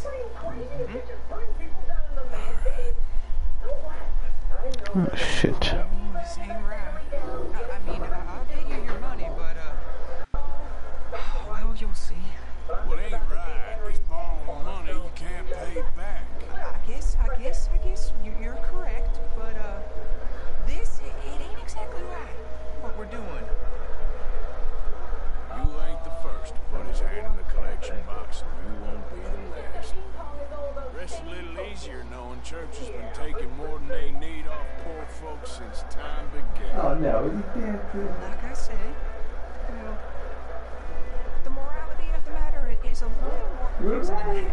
Oh shit. This ain't right. I mean, I'll pay you your money, but, well, you'll see. What ain't right is borrowing money you can't pay back. I guess you're correct, but, this, it ain't exactly right, what we're doing. You ain't the first to put his hand in the collection box, and you won't be the last. Rests a little easier knowing church has been taking more than they need off poor folks since time began. Oh no, you can't. Like I said, well, the morality of the matter is a little more confusing than that.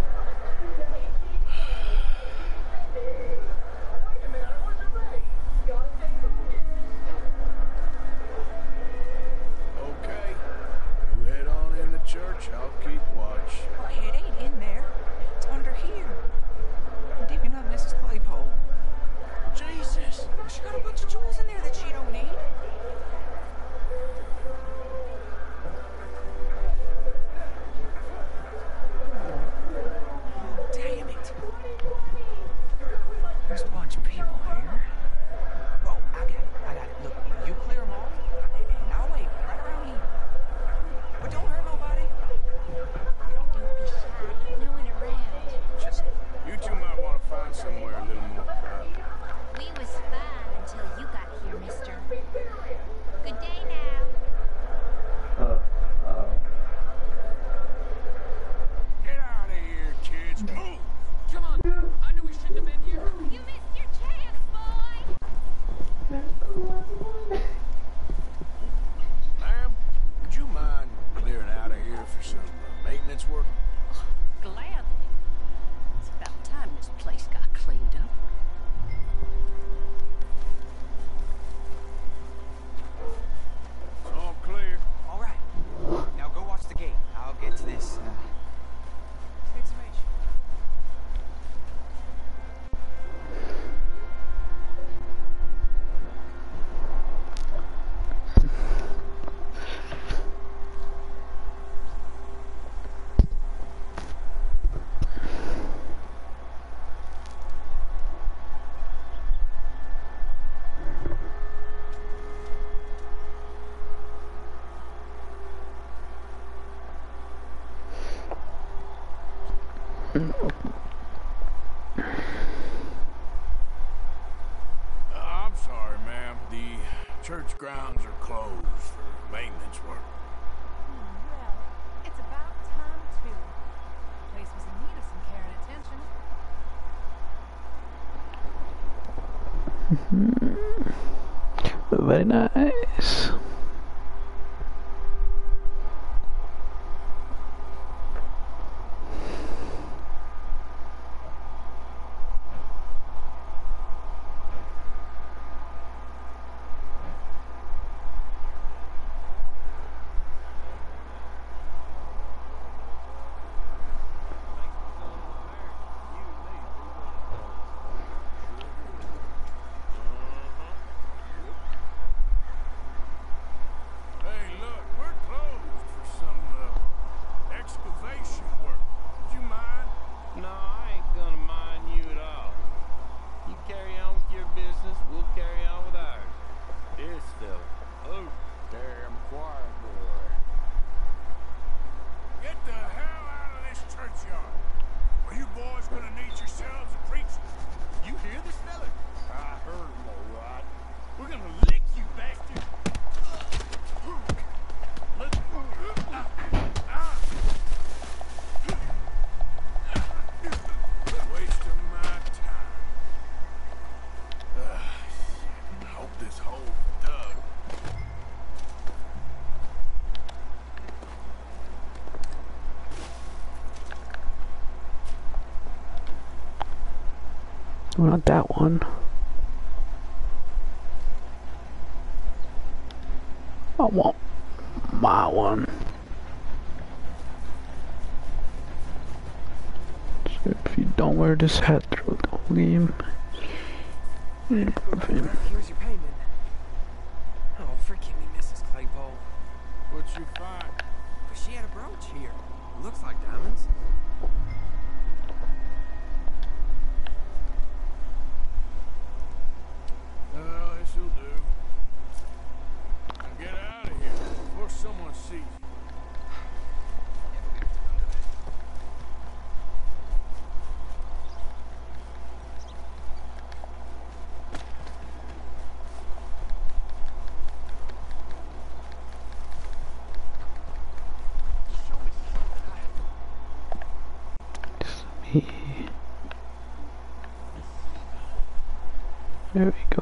Okay, you head on in the church, I'll keep watch. Well, it ain't in there. It's under here. I'm digging up Mrs. Claypole. Jesus! She got a bunch of jewels in there that she don't need. Damn it. There's a bunch of people here. Oh, I got it. Look, you clear them all, and I'll wait right around here. But don't hurt nobody. Don't be shy. No one around. Just You two might want to find somewhere a little more private. We was fine until you got here, mister. Good day now. Get out of here, kids. Move! come on. I knew we shouldn't have been here. You missed your chance, boy. Ma'am, would you mind clearing out of here for some maintenance work? Gladly. It's about time this place got cleaned up. It's all clear. All right. Now go watch the gate. I'll get to this. Exhumation. I'm sorry, ma'am. The church grounds are closed for maintenance work. Well, it's about time, too. The place was in need of some care and attention. Very nice. Well, not that one. I want my one. So if you don't wear this hat through the whole game, you need to put it in. Here's your payment. Oh, forgive me, Mrs. Claypole. What'd you find? But she had a brooch here. Looks like diamonds. Well, this'll do. Now get out of here before someone sees you. There we go.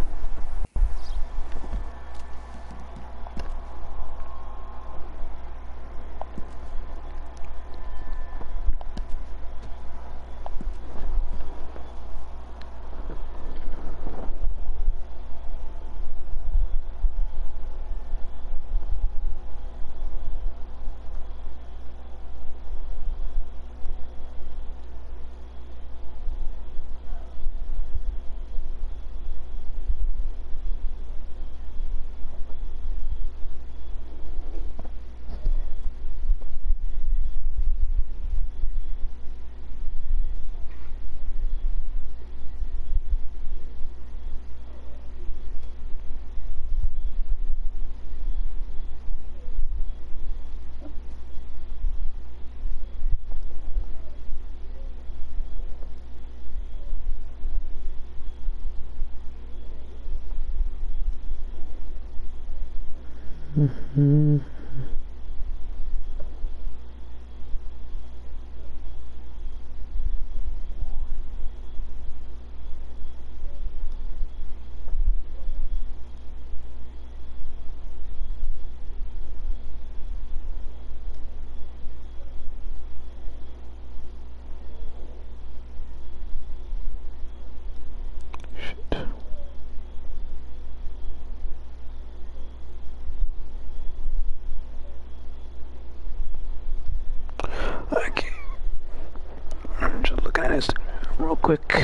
Okay. I'm just looking at this real quick.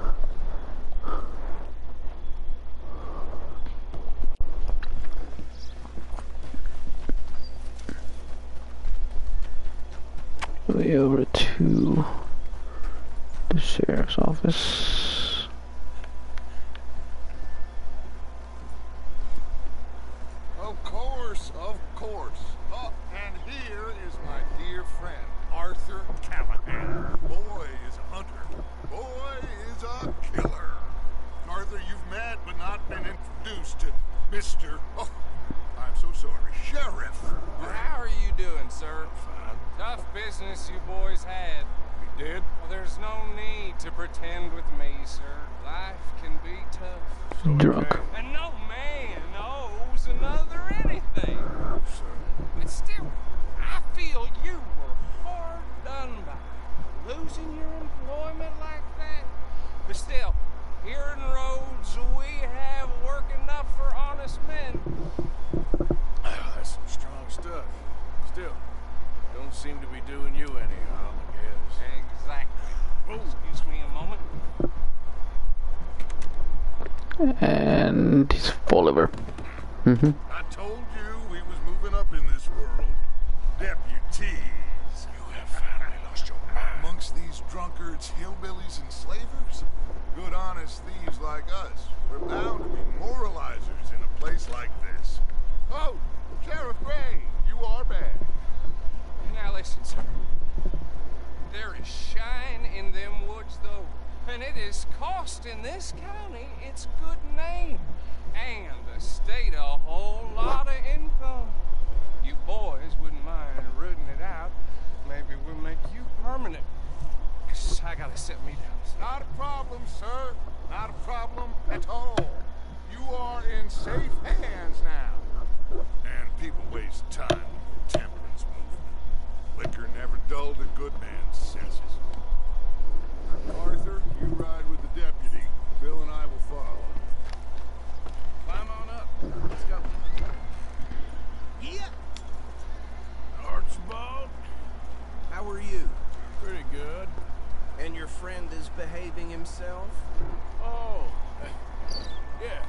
Way over to the sheriff's office. Of course, of course. Oh, and here is my dear friend, Arthur Callahan. Boy is a hunter. Boy is a killer. Arthur, you've met but not been introduced to Mr. Oh, I'm so sorry, Sheriff. Well, how are you doing, sir? Tough business you boys had. We did? Well, there's no need to pretend with me, sir. Life can be tough. Drunk. And no man owes another anything. But still, I feel you were hard done by. Losing your employment like that. But still, here in Rhodes, we have work enough for honest men. That's some strong stuff. Still, don't seem to be doing you any harm, I guess. Exactly. Oh, excuse me a moment. And he's full of her. I told you we was moving up in this world. Deputies. You have finally lost your mind. Amongst these drunkards, hillbillies, and slavers? Good honest thieves like us. We're bound to be moralizers in a place like this. Oh, Sheriff Gray, you are bad. Now listen, sir. There is shine in them woods, though, and it is costing this county its good name, and the state a whole lot of income. You boys wouldn't mind rooting it out. Maybe we'll make you permanent. 'Cause I gotta sit me down. Not a problem, sir. Not a problem at all. You are in safe hands now. And people waste time with the temperance movement. Liquor never dulled a good man's senses. Arthur, you ride with the deputy. friend is behaving himself? Oh, yes.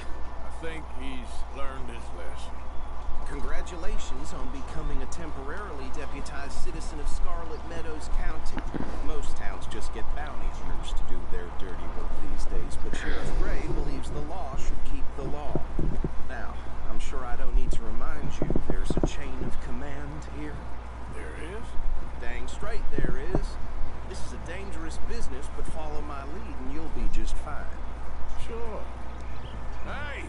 I think he's learned his lesson. Congratulations on becoming a temporarily deputized citizen of Scarlet Meadows County. Most towns just get bounty hunters to do their dirty work these days, but Sheriff Gray believes the law should keep the law. Now, I'm sure I don't need to remind you there's a chain of command here. There is? Dang straight there is. This is a dangerous business, but follow my lead and you'll be just fine. Sure. Hey,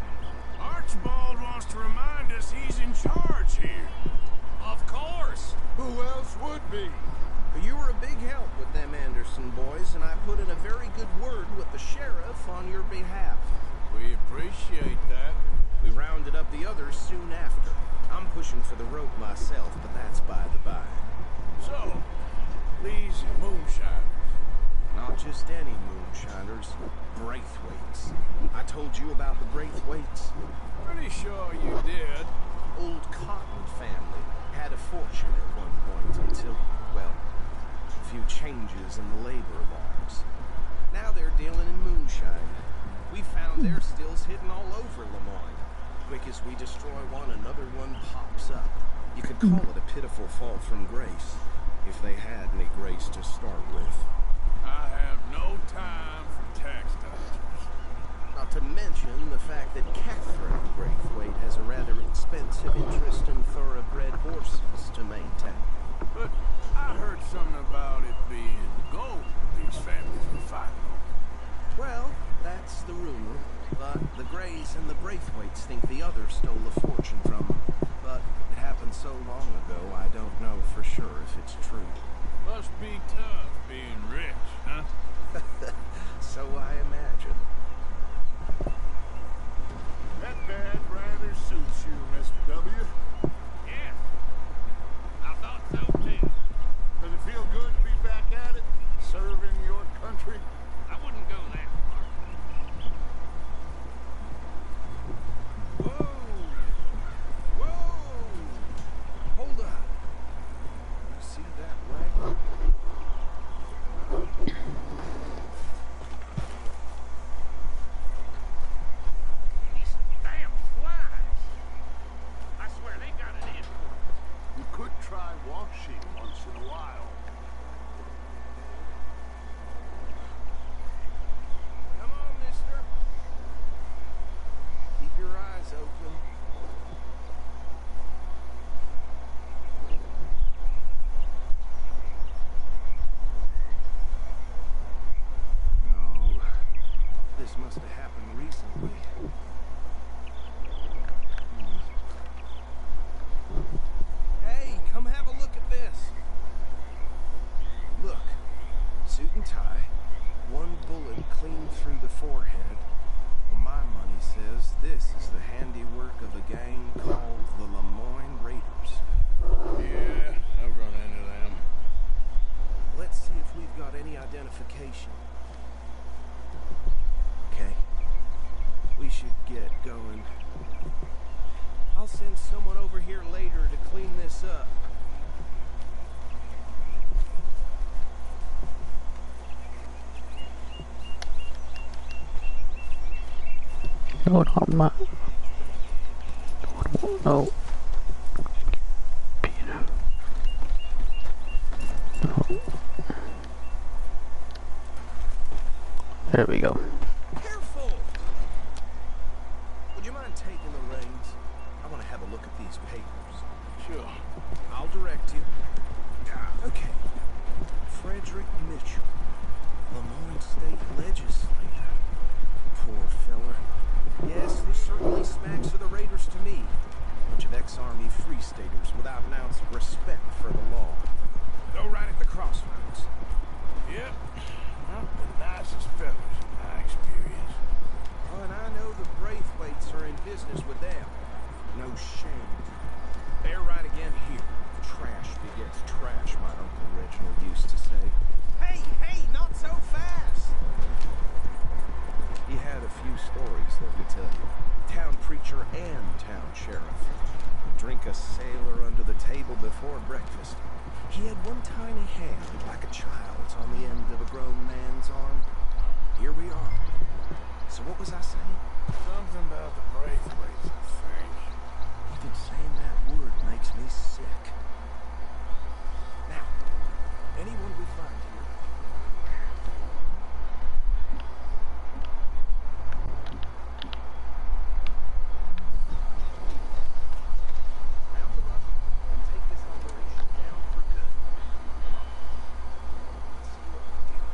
Archibald wants to remind us he's in charge here. Of course. Who else would be? You were a big help with them Anderson boys, and I put in a very good word with the sheriff on your behalf. We appreciate that. We rounded up the others soon after. I'm pushing for the rope myself, but that's by the by. So, these moonshiners. Not just any moonshiners, Braithwaites. I told you about the Braithwaites. Pretty sure you did. Old Cotton family had a fortune at one point until, well, a few changes in the labor laws. Now they're dealing in moonshine. We found their stills hidden all over Lemoyne. Quick as we destroy one, another one pops up. You could call it a pitiful fall from grace, if they had any grace to start with. I have no time for tax dodgers. Not to mention the fact that Catherine Braithwaite has a rather expensive interest in thoroughbred horses to maintain. But I heard something about it being gold these families were fighting over. Well, that's the rumor. But the Grays and the Braithwaites think the others stole a fortune from them. But it happened so long ago, I don't know for sure if it's true. Must be tough being rich, huh? So I imagine. That badge rather suits you, Mr. W. Yes. I thought so too. Does it feel good to be back at it, serving your country? I wouldn't go that far. Whoa! Whoa! Hold up. You see that wagon? These damn flies. I swear they got it in for us. You could try washing once in a while. Come on, mister. Keep your eyes open. No, this must have happened recently. Hey, come have a look at this. Look, suit and tie, one bullet clean through the forehead. Well, my money says this is the handiwork of a gang called the Lemoyne Raiders. Yeah, I've run into them. Let's see if we've got any identification. Okay. We should get going. I'll send someone over here later to clean this up. No, not my. No. Peter. No. There we go. Careful! Would you mind taking the reins? I want to have a look at these papers. Sure. I'll direct you. Okay. Frederick Mitchell, Lemoyne State Legislator. Poor fella. Yes, this certainly smacks of the Raiders to me. Bunch of ex-Army Free Staters without an ounce of respect for the law. Go right at the crossroads. Yep. Not the nicest fellas in my experience. Oh, and I know the Braithwaites are in business with them. No shame. They're right again here. Trash begets trash, my Uncle Reginald used to say. Hey, hey, not so fast! He had a few stories, let me tell you. Town preacher and town sheriff. Drink a sailor under the table. we are. So what was I saying? Something about the Braithwaite, I think. Even saying that word makes me sick. Now, anyone we find here. Round them up and take this operation down for good. Come on. Let's see what we do.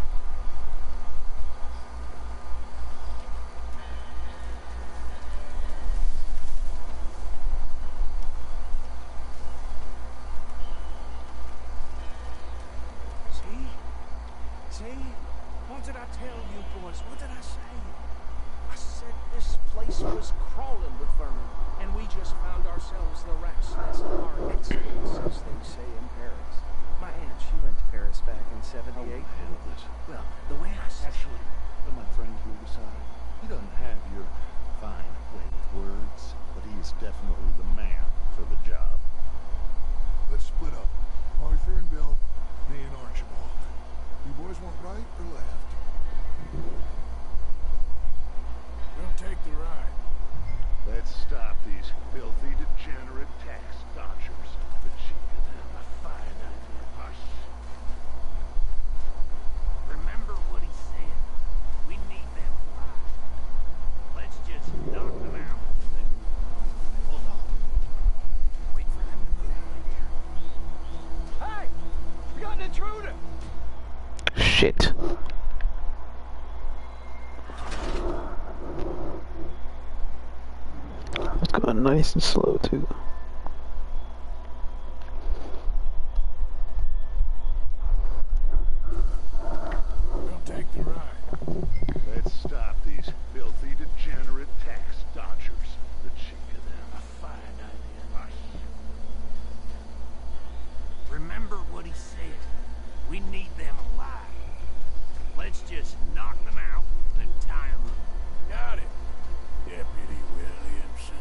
See? What did I tell you boys? What did I say? I said this place was crawling with vermin, and we just found ourselves the rat's nest par excellence, as they say in Paris. My aunt, she went to Paris back in '78. Handle this. Well, the way I said Actually, let my friend here decide. He doesn't have your fine way with words, but he is definitely the man for the job. Let's split up. Arthur and Bill, me and Archibald. You boys want right or left? We'll take the ride. Let's stop these filthy, degenerate tax dodgers. The cheek of them, a fine idea. Hush. Remember what he said. We need them alive. Let's just knock them out. Hold on. Wait for them to move out of here. Hey! We got an intruder! Shit. It's going nice and slow too. We'll take the ride. Let's stop these filthy, degenerate tax dodgers. The cheek of them, a fine idea. Hush. Remember what he said. We need them alive. Let's just knock them out and tie them up. Got it, Deputy Williamson.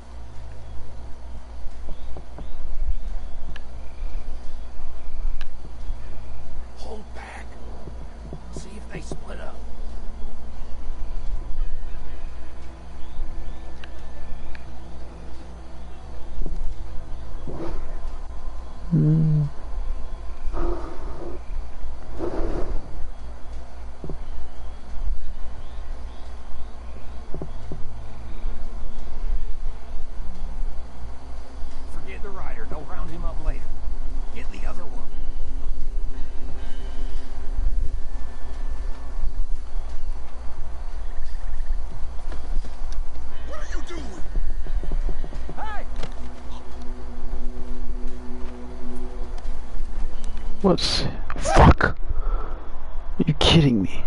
Hold back. See if they split up. Forget the rider. Don't round him up later. Get the other one. What are you doing? Hey! What's... Fuck! Are you kidding me?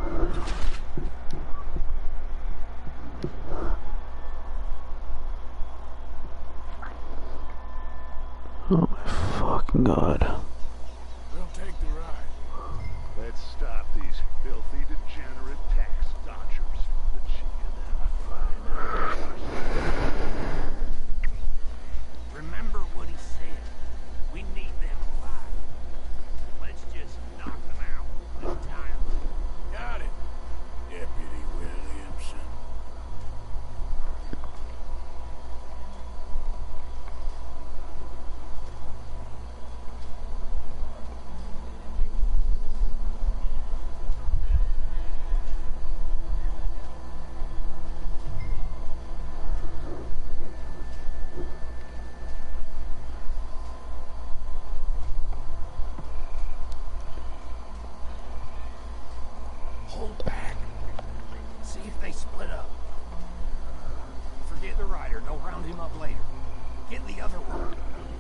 Oh my fucking god. We'll take the ride. Let's stop these filthy, degenerate tax dodgers. The cheek of them, a fine idea. Remember what he said. We need them alive. Let's just knock them out and tie them up. Got it, Deputy Williamson. Hold back. See if they split up. Forget the rider. Don't round him up later. Get the other one.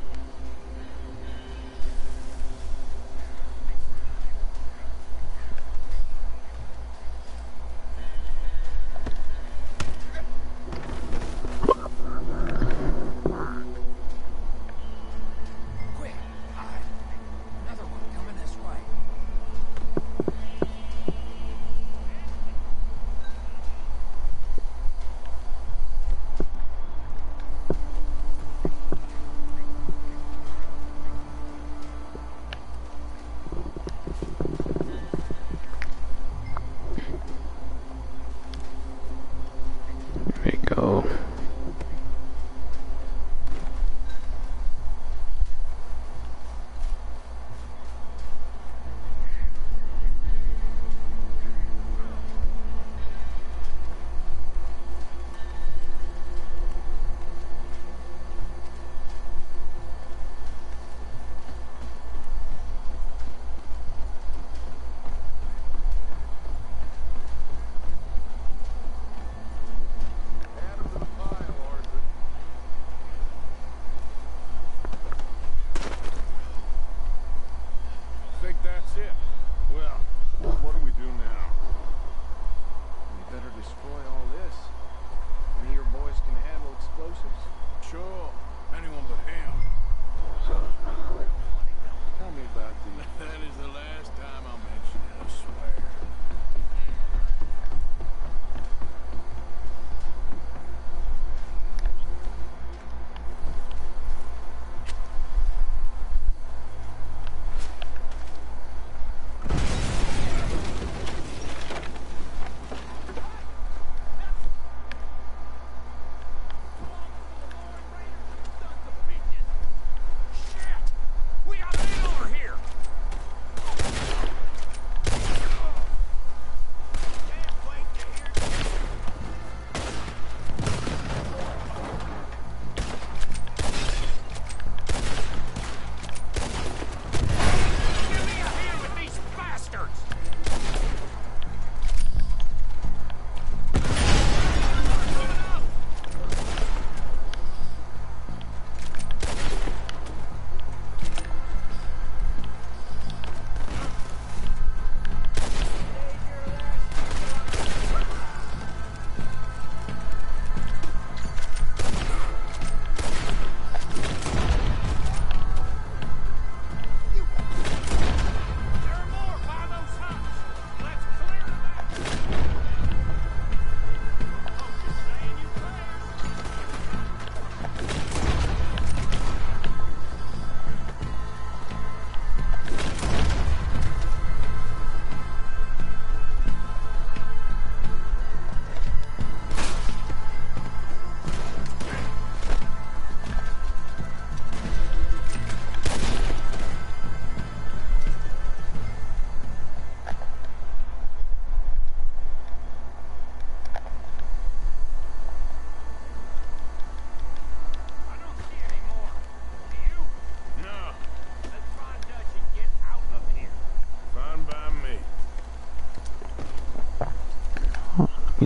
Quick, hide. Another one coming this way.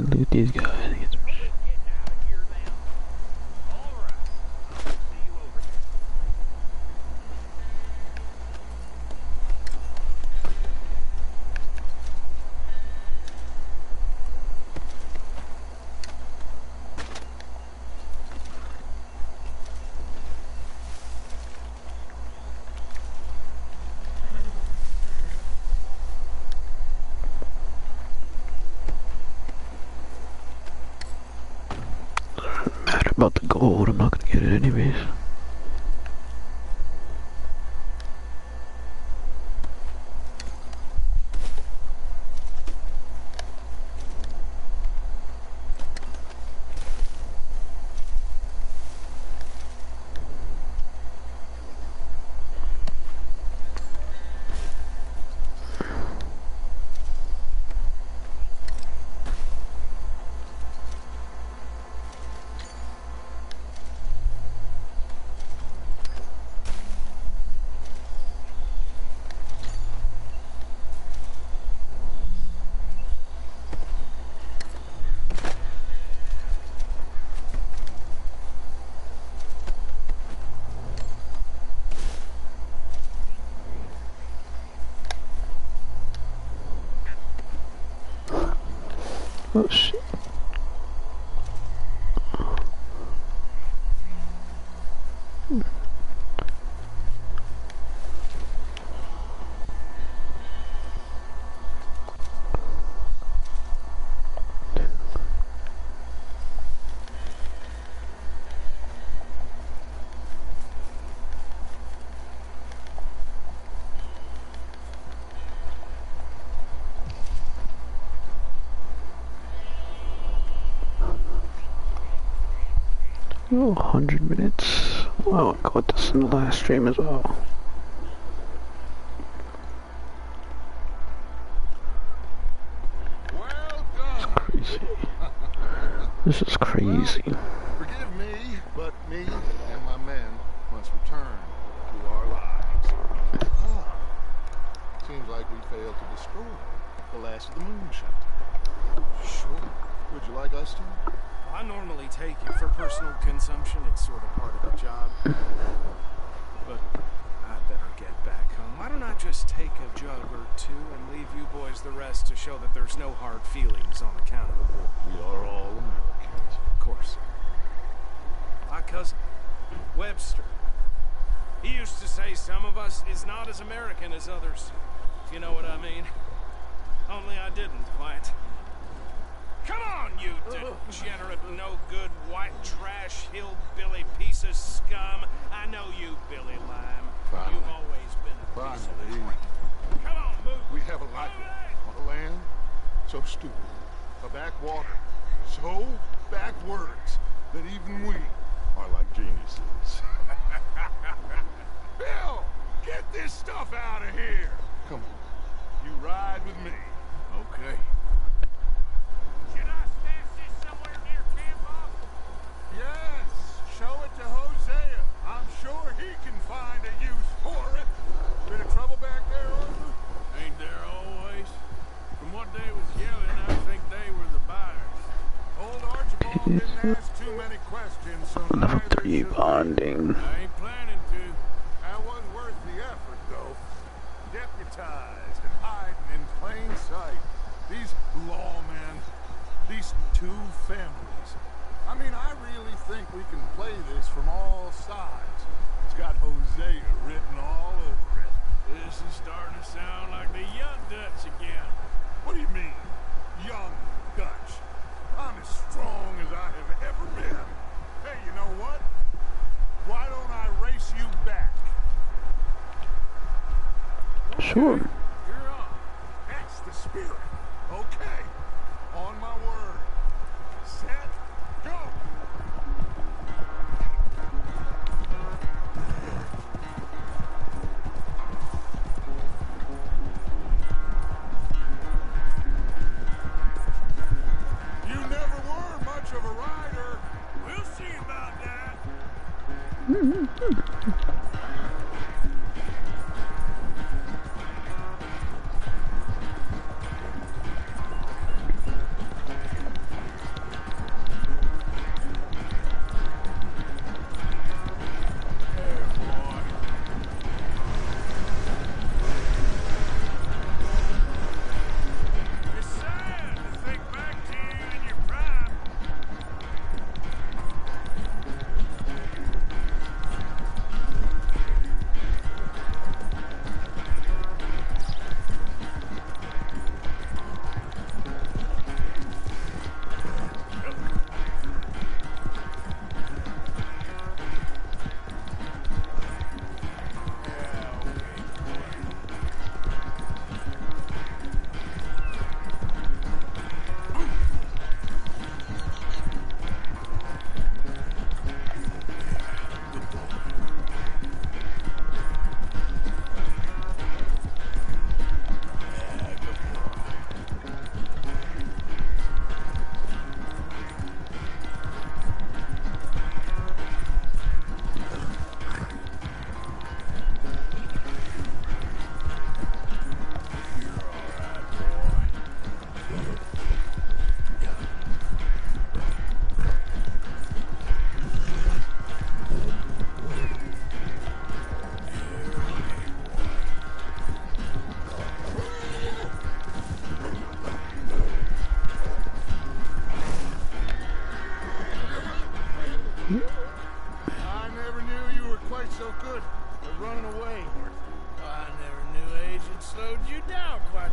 loot these guys. About the gold, I'm not gonna get it anyways. Oh shit. Oh, 100 minutes. Oh, I got this in the last stream as well. Well done. This is crazy. This is crazy. Forgive me, but me and my men must return to our lives. Ah, seems like we failed to destroy the last of the moonshine. Sure. Would you like us to? I normally take it for personal consumption. It's sort of part of the job. But I better get back home. Why don't I just take a jug or two and leave you boys the rest to show that there's no hard feelings on account of the war? We are all Americans. Of course. My cousin, Webster, he used to say some of us is not as American as others, if you know what I mean. Only I didn't quite. Come on, you degenerate, no-good, white trash, hillbilly piece of scum. I know you, Billy Lime. Finally. You've always been a piece of Finally. twat. Come on, move. We have a life on a land so stupid, a backwater so backwards that even we are like geniuses. Bill, get this stuff out of here. Come on, you ride with me. Okay. Should I stash this somewhere near camp off? Yes, show it to Hosea. I'm sure he can find a use for it. Bit of trouble back there, Arthur? Ain't there always? From what they was yelling, I think they were the buyers. Old Archibald didn't ask too many questions, so Level neither 3 should we. bonding. I ain't planning to. That was worth the effort, though. Deputized and hiding in plain sight. These lawmen, these two families. I mean, I really think we can play this from all sides. It's got Hosea written all over it. This is starting to sound like the Young Dutch again. What do you mean, young Dutch? I'm as strong as I have ever been. Hey, you know what? Why don't I race you back? Sure. You're on. That's the spirit. Okay. On my word. Set. Go. You never were much of a rider. We'll see about that.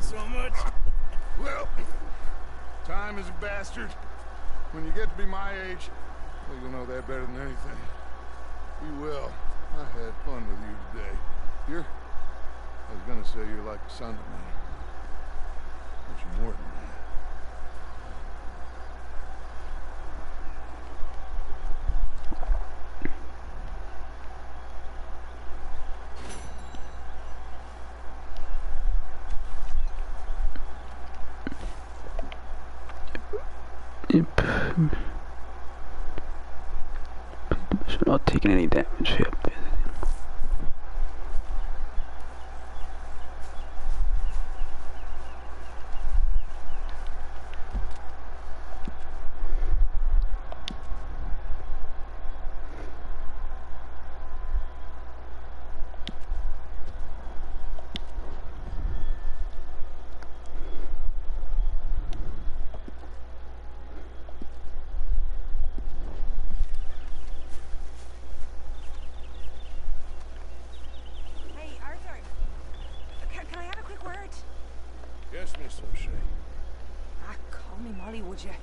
so much. Well, time is a bastard. When you get to be my age, well, you'll know that better than anything. You will. I had fun with you today. I was gonna say you're like a son to me. But you're more than that. Yep. Should not taking any damage. Yep. Hey, Arthur. Can I have a quick word? Yes, Miss O'Shea. Call me Molly, would you?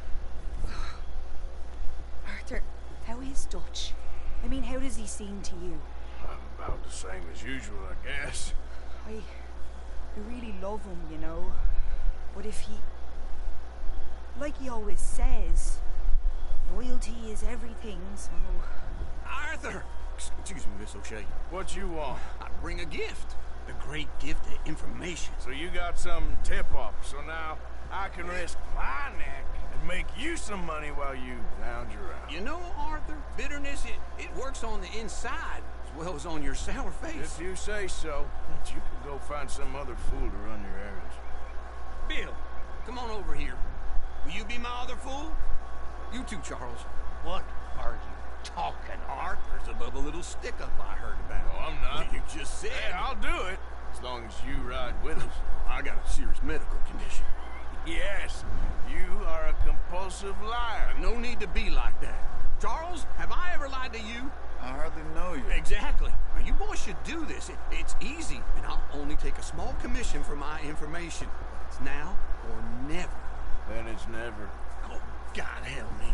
Arthur, how is Dutch? I mean, how does he seem to you? About the same as usual, I guess. I really love him, you know. But if he... Like he always says, loyalty is everything, so... Arthur! Excuse me, Miss O'Shea. What you want? I bring a gift. A great gift of information. So you got some tip-off, so now I can risk my neck and make you some money while you lounge around. You know, Arthur, bitterness, it works on the inside as well as on your sour face. If you say so, but you can go find some other fool to run your errands. Bill, come on over here. Will you be my other fool? You too, Charles. What are you talking about? Arthur's above a little stick-up I heard about. Oh, I'm not. You just said... Hey, I'll do it, as long as you ride with us. I got a serious medical condition. Yes, you are a compulsive liar. No need to be like that. Charles, have I ever lied to you? I hardly know you. Exactly. Now, you boys should do this. It's easy, and I'll only take a small commission for my information. It's now or never. Then it's never. Oh, God help me.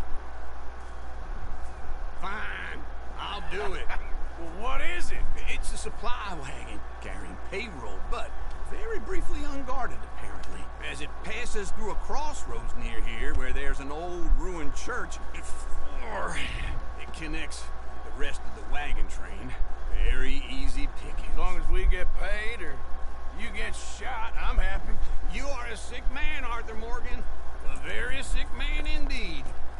Fine, I'll do it. Well, what is it? It's a supply wagon carrying payroll, but very briefly unguarded, apparently. As it passes through a crossroads near here where there's an old ruined church, it connects with the rest of the wagon train. Very easy picking. As long as we get paid or you get shot, I'm happy. You are a sick man, Arthur Morgan. A very sick man indeed.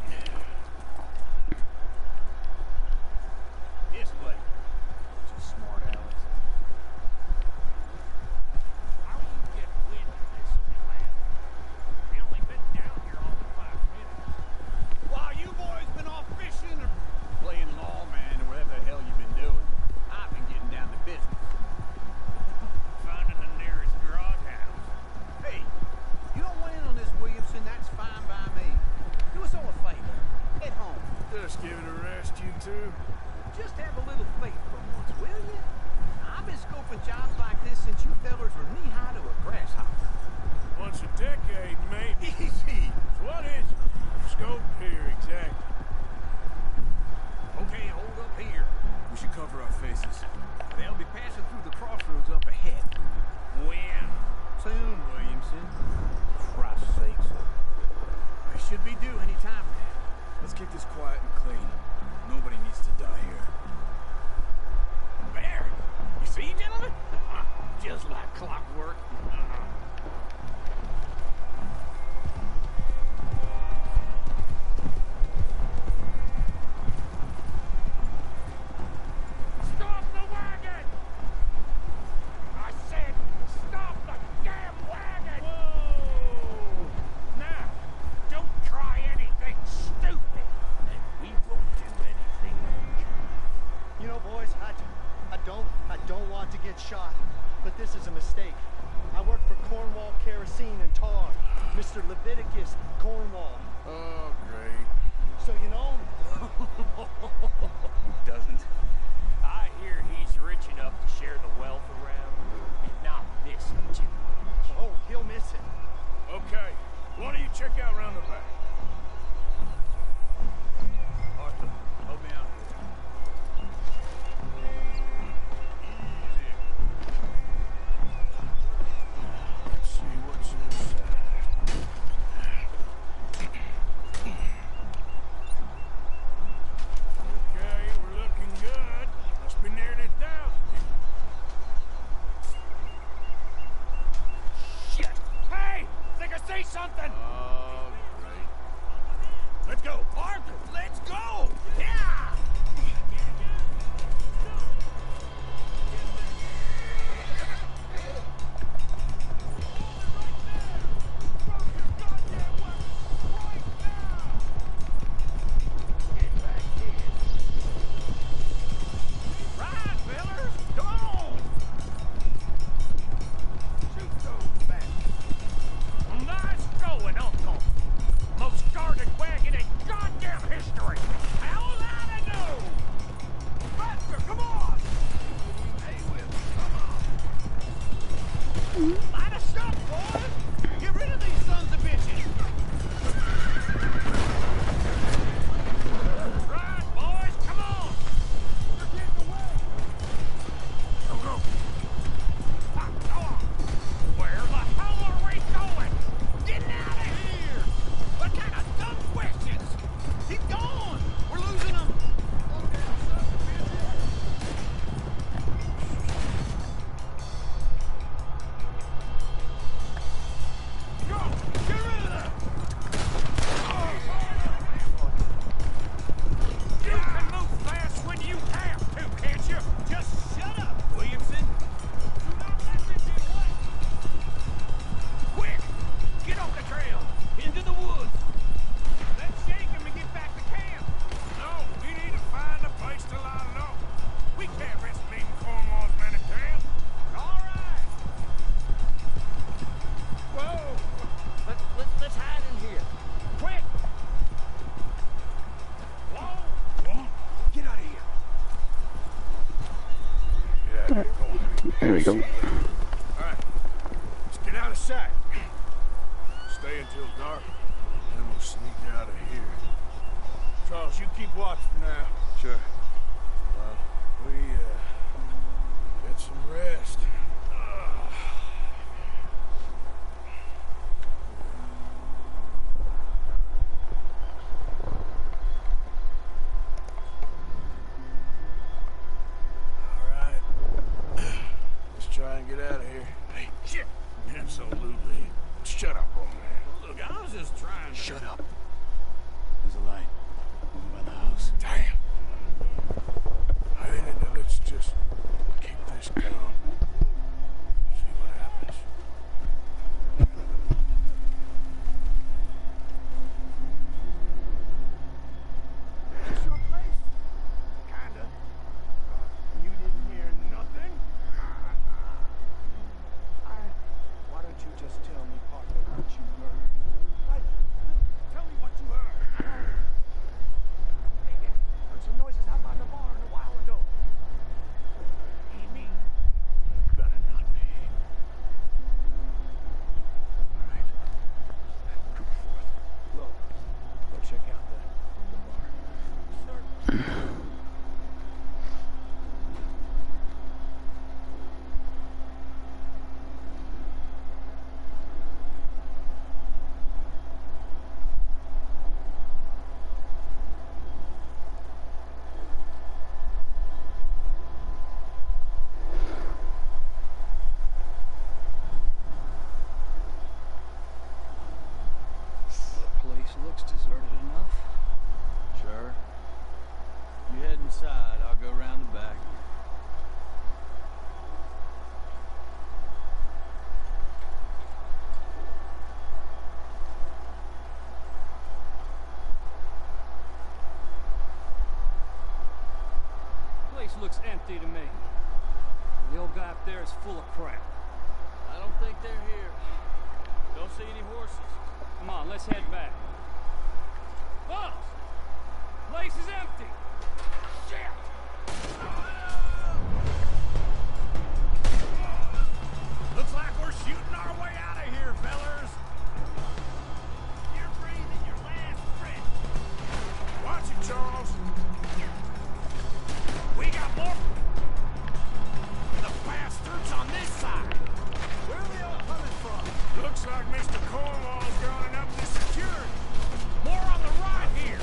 This way. Bunch of smart Alex. How do you get wind of this, lad? We only been down here all for 5 minutes. While you boys been off fishing or playing lawman or whatever the hell you've been doing, I've been getting down to business. Finding the nearest garage house. Hey, you don't want in on this, Williamson, that's fine by me. Do us all a favor. Head home. Just give it a rest, you two. Just have a little faith for once, will you? I've been scoping jobs like this since you fellers were knee-high to a grasshopper. Once a decade, maybe. Easy. What is scope here exactly? Okay, hold up here. We should cover our faces. They'll be passing through the crossroads up ahead. When? Soon, Williamson. Christ's sake, sir. They should be due any time now. Let's keep this quiet and clean. Nobody needs to die here. There! You see, gentlemen? Just like clockwork. Stop the wagon! I said, stop the damn wagon! Whoa! Now, don't try anything stupid, and we won't do anything. You know, boys, I don't want to get shot, but this is a mistake. I work for Cornwall Kerosene and Tar, Mr. Leviticus Cornwall. Oh, great. So you know him? Who doesn't? I hear he's rich enough to share the wealth around, and not this, Jim. Oh, nothing. Oh, great. Let's go, Arthur. Let's go. Yeah. Right, fellers. Come on. Shoot those bastards. Nice going, Uncle. Most guarded wagon in goddamn history. How will I know? Faster, come on. Hey, Will, come on. Light us up, boys. Get rid of these sons of bitches. Right, boys, come on. You're getting away. Go, go. Ah, go on. Where the hell are we going? Get out of here! What kind of dumb questions? He's gone! We're losing him! Go! Get rid of that! You can move fast when you have to, can't you? Just shut up, Williamson! Do not let them get away! Quick! Get off the trail! Into the woods! Let's shake him and get back to camp! No, we need to find a place to lie low. We can't risk leaving Cornwall's men at camp. All right! Whoa! Let's hide in here. Quick! Whoa! Get out of here! Yeah, go on. There we go. Alright, let's get out of sight. Stay until dark, then we'll sneak out of here. Charles, you keep watch for now. Sure. We, get some rest. Alright. Let's try and get out of here. Hey, shit! Absolutely. Shut up, old man. Look, I was just trying to... Shut up. There's a light over by the house. Damn. Hey, let's just keep this calm. See what happens. Is this your place? Kinda. You didn't hear nothing? Why don't you just tell me part of what you heard? Tell me what you heard. Heard some noises out by the barn a while ago. Ain't me. Better not be. All right. Troop forth. Go check out the barn. Sir. The place looks deserted enough. Sure. You head inside, I'll go round the back. Place looks empty to me. The old guy up there is full of crap. I don't think they're here. Don't see any horses. Come on, let's head back. Boss! Place is empty! Shit! Looks like we're shooting our way out of here, fellers. You're breathing your last breath. Watch it, Charles. We got more. The bastards on this side. Where are they all coming from? Looks like Mr. Cornwall's gone up to security. More on the right here.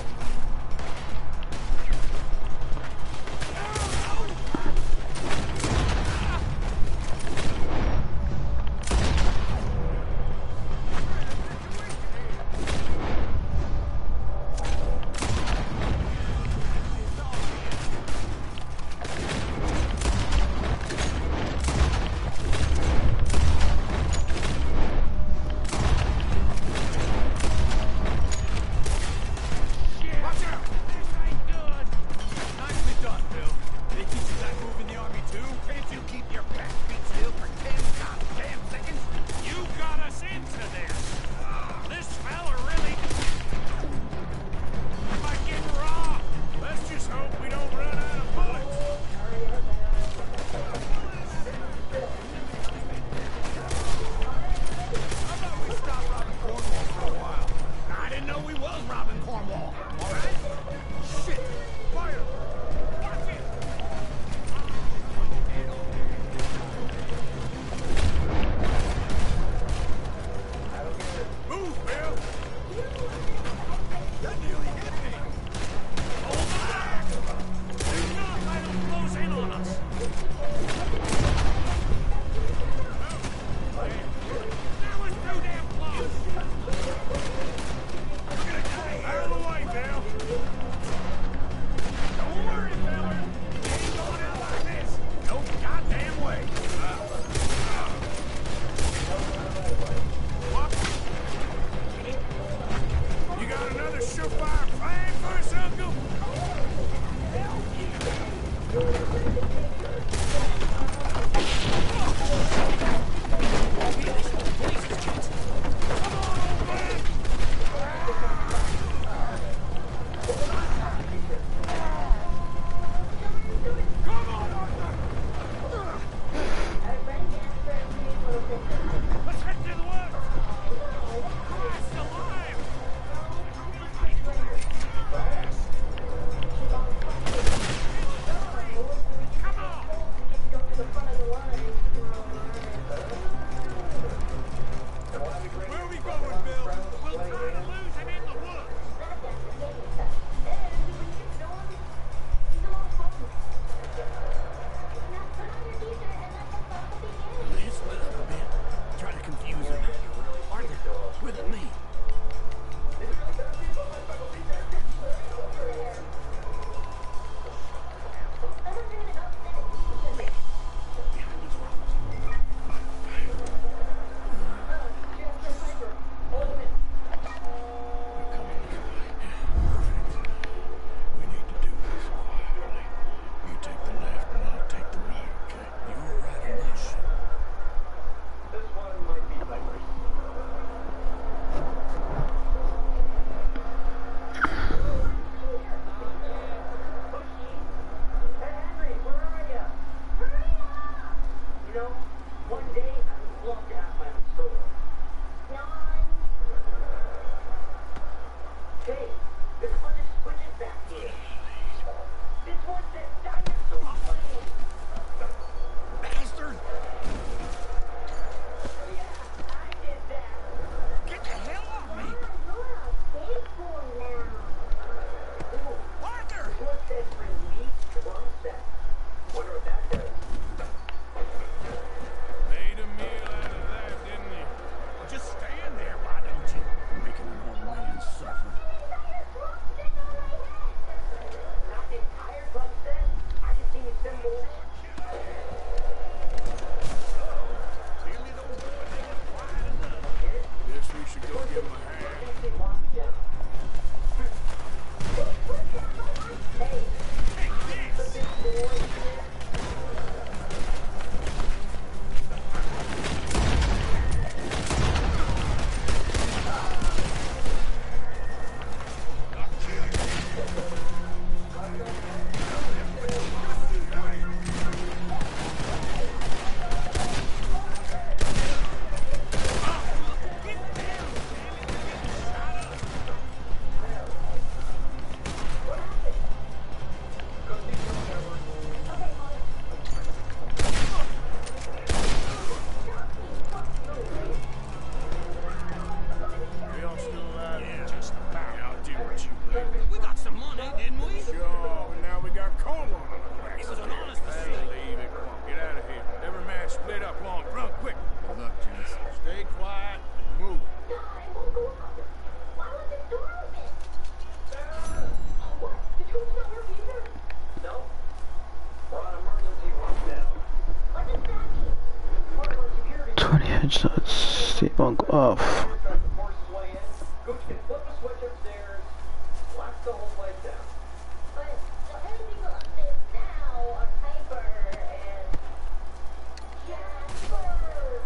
See, I'll go off. Gooch can flip a switch upstairs, lock the whole place down. But the only people upstairs now are Piper and Jasper.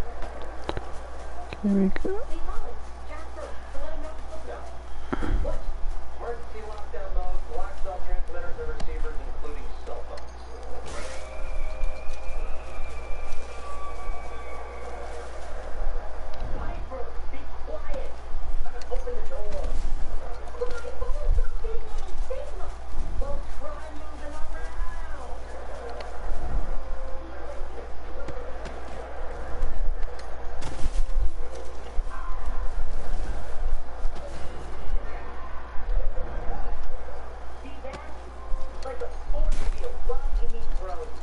Here we go. Hey, Molly, Jasper, to let him know to flip it up. What? Emergency lockdown mode, blocks all transmitters and receivers, including cell phones. Piper, be quiet. Open the door. But my phone's not getting any signal. Well, try moving around. See that? Like a sports field rocking these roads.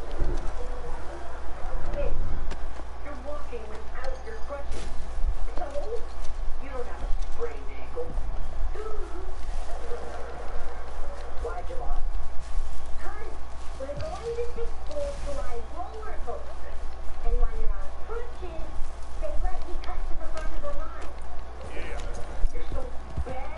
Hey, you're walking without your crutches. So, you don't have a sprained ankle. Why'd you want? Because we're going to take school to ride roller coasters. And when you're on crutches, they let you cut to the front of the line. Yeah. You're so bad.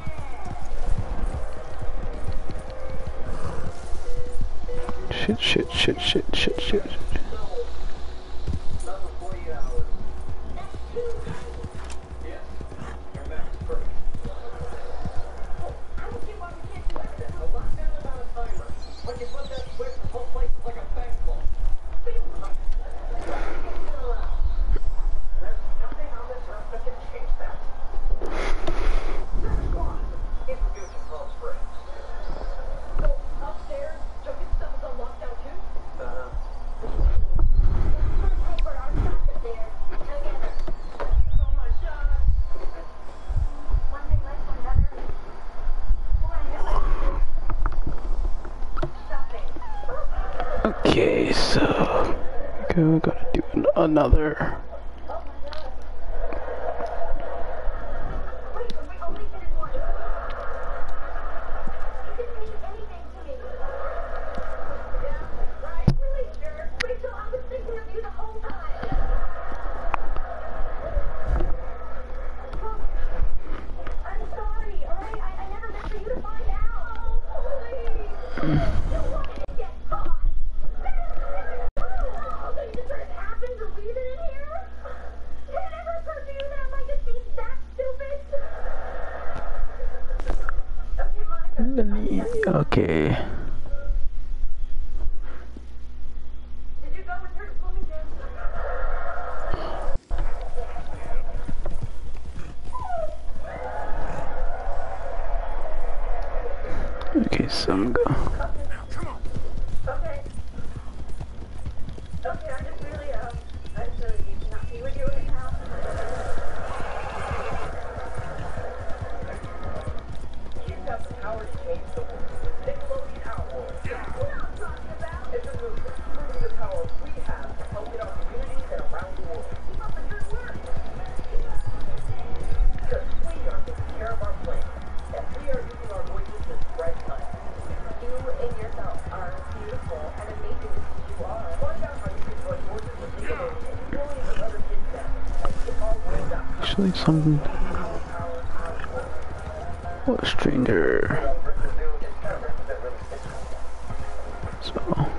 Shit, shit, shit, shit, shit, shit. Another 48 hours. That's too high. Yes. Your math is perfect. Oh, I don't see why we can't do that. A lockdown is on a timer. When you flip that switch, the whole place is like a bank vault. There's nothing on this earth that can change that. Come on. Introducing Cold Springs. So, upstairs, Junkin stuff is on lockdown too? Piper, our shots are there. Together. Oh my God. One thing less, one better. Stop it. Okay, so we gotta do another. Oh my God. Wait, we only did it once. It didn't mean anything to me. Yeah, right, really sure. Rachel, I was thinking of you the whole time. Look, I'm sorry, alright? I never meant for you to find out. Oh, please. You wanted to get caught. Oh, so you just sort of happened to leave it in here? Did it ever occur to you that I might just be that stupid? Okay, Monica. Okay. Did you go with her to Bloomington? Okay, so I'm go. Okay. Okay, I just really, I'm really not be with you right now. She's got the power to change the world. Nickelodeon Outworld. What I'm talking about is a movement. Proving the power we have to help in our communities and around the world. Keep up the good work. Because we are taking care of our planet. And we are using our voices to spread light. You and yourself are beautiful and amazing as you are. Find out how you can join forces with Nickelodeon, millions of other kids now. It's all world out. Actually, some stringer. So.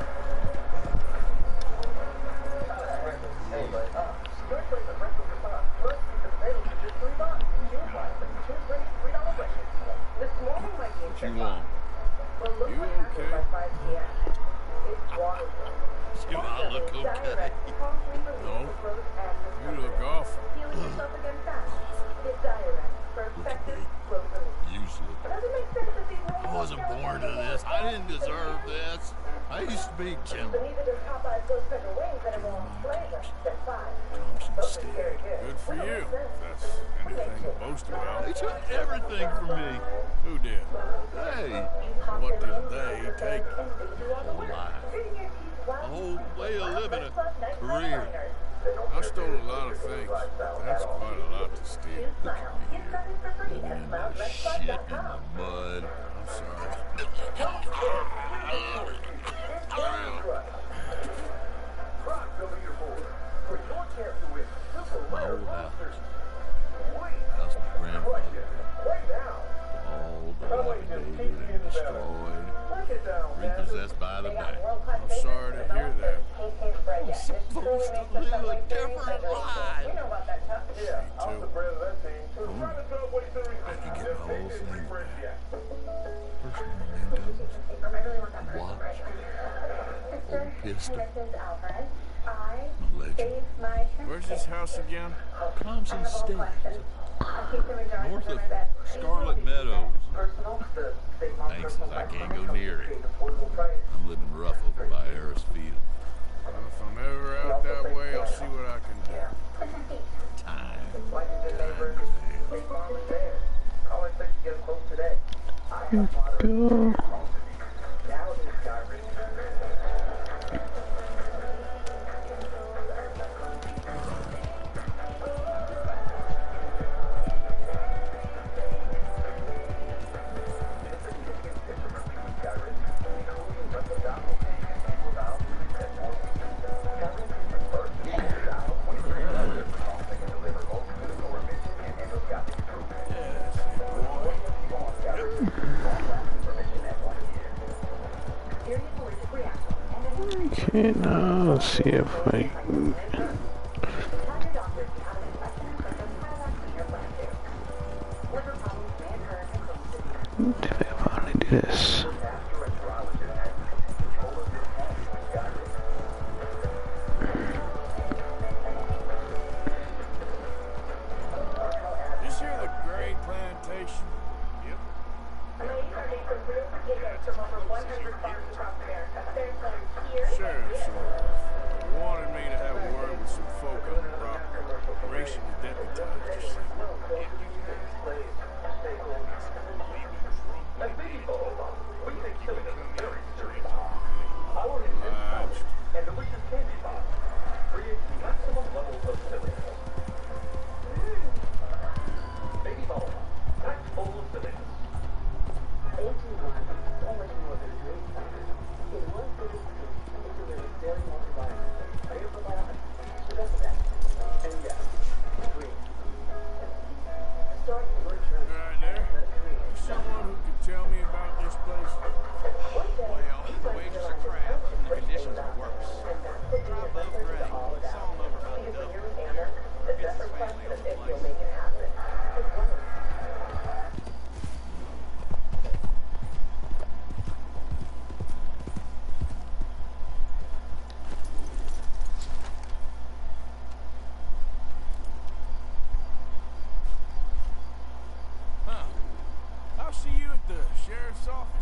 What you want? You okay? Do I look okay? No. You look awful. Usually. I wasn't born to this. I didn't deserve this. I used to be Jim. Good for you. If that's anything to boast about. They took everything from me. Who did? Hey, What did they take? whole life. A whole way of living, a career. I stole a lot of things. That's quite a lot to steal. Look at me here, living in the shit in the mud. I'm sorry. old house. House my grandfather built. All dilapidated and destroyed. Repossessed by the bank. I'm sorry to hear that. I'm supposed to live a different life. Me too. I can get my whole thing back. First one I think of is a watch, old pistol, my legend. Where's this house again? Thompson Estates, north of Scarlet Meadows. Hank says I can't go near it. I'm living rough over by Harris Field. Well, if I'm ever out that way, I'll see what I can do. Time Go. Okay, now let's see if I can. If I can finally do this. This here the Gray Plantation? Yep. Sheriff, wanted me to have a word with some folk on the property. Racially deputized, you see. Right there. Someone who could tell me about this place? Well, the wages are crap and the conditions are worse. Try above grade. Saw him over by the double. Gets his family on the place. Huh. I'll see you at the sheriff's office.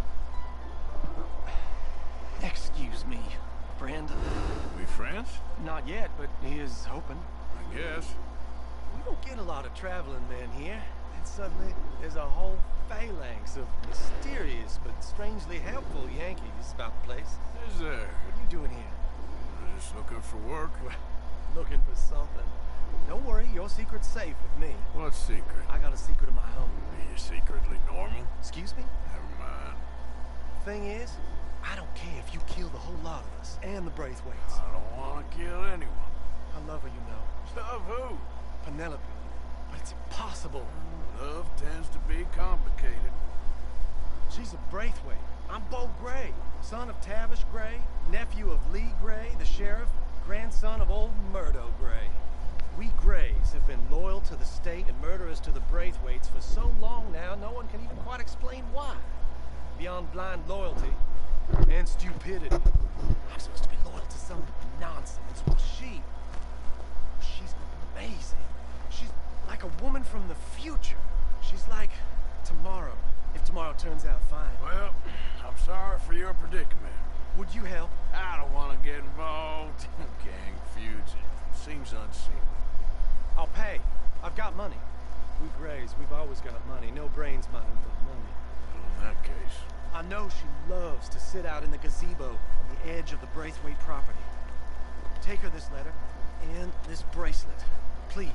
Excuse me, friend. We friends? Not yet, but he is hoping. I guess. We don't get a lot of traveling men here. And suddenly, there's a whole phalanx of mysterious but strangely helpful Yankees about the place. Is there? What are you doing here? I'm just looking for work. Looking for something. Don't worry, your secret's safe with me. What secret? I got a secret of my own. Are you secretly normal? Excuse me? Never mind. Thing is, I don't care if you kill the whole lot of us and the Braithwaites. I don't want to kill anyone. I love her, you know. Love who? Penelope. But it's impossible. Love tends to be complicated. She's a Braithwaite. I'm Bo Gray, son of Tavish Gray, nephew of Lee Gray, the sheriff, grandson of old Murdo Gray. We Grays have been loyal to the state and murderers to the Braithwaites for so long now, no one can even quite explain why. Beyond blind loyalty and stupidity. I'm supposed to be loyal to some nonsense. Well, she's amazing. She's like a woman from the future. She's like tomorrow, if tomorrow turns out fine. Well, I'm sorry for your predicament. Would you help? I don't want to get involved in gang feuds. It seems unseemly. I'll pay. I've got money. We Grays, we've always got money. No brains mind, but money. Well, in that case... I know she loves to sit out in the gazebo on the edge of the Braithwaite property. Take her this letter and this bracelet, please.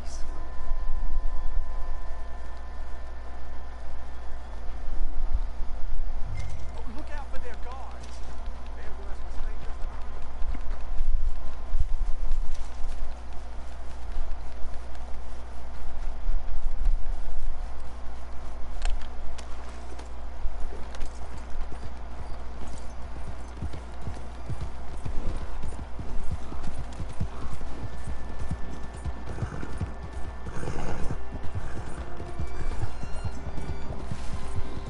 Oh, look out for their guards. They're worse mistakers than I.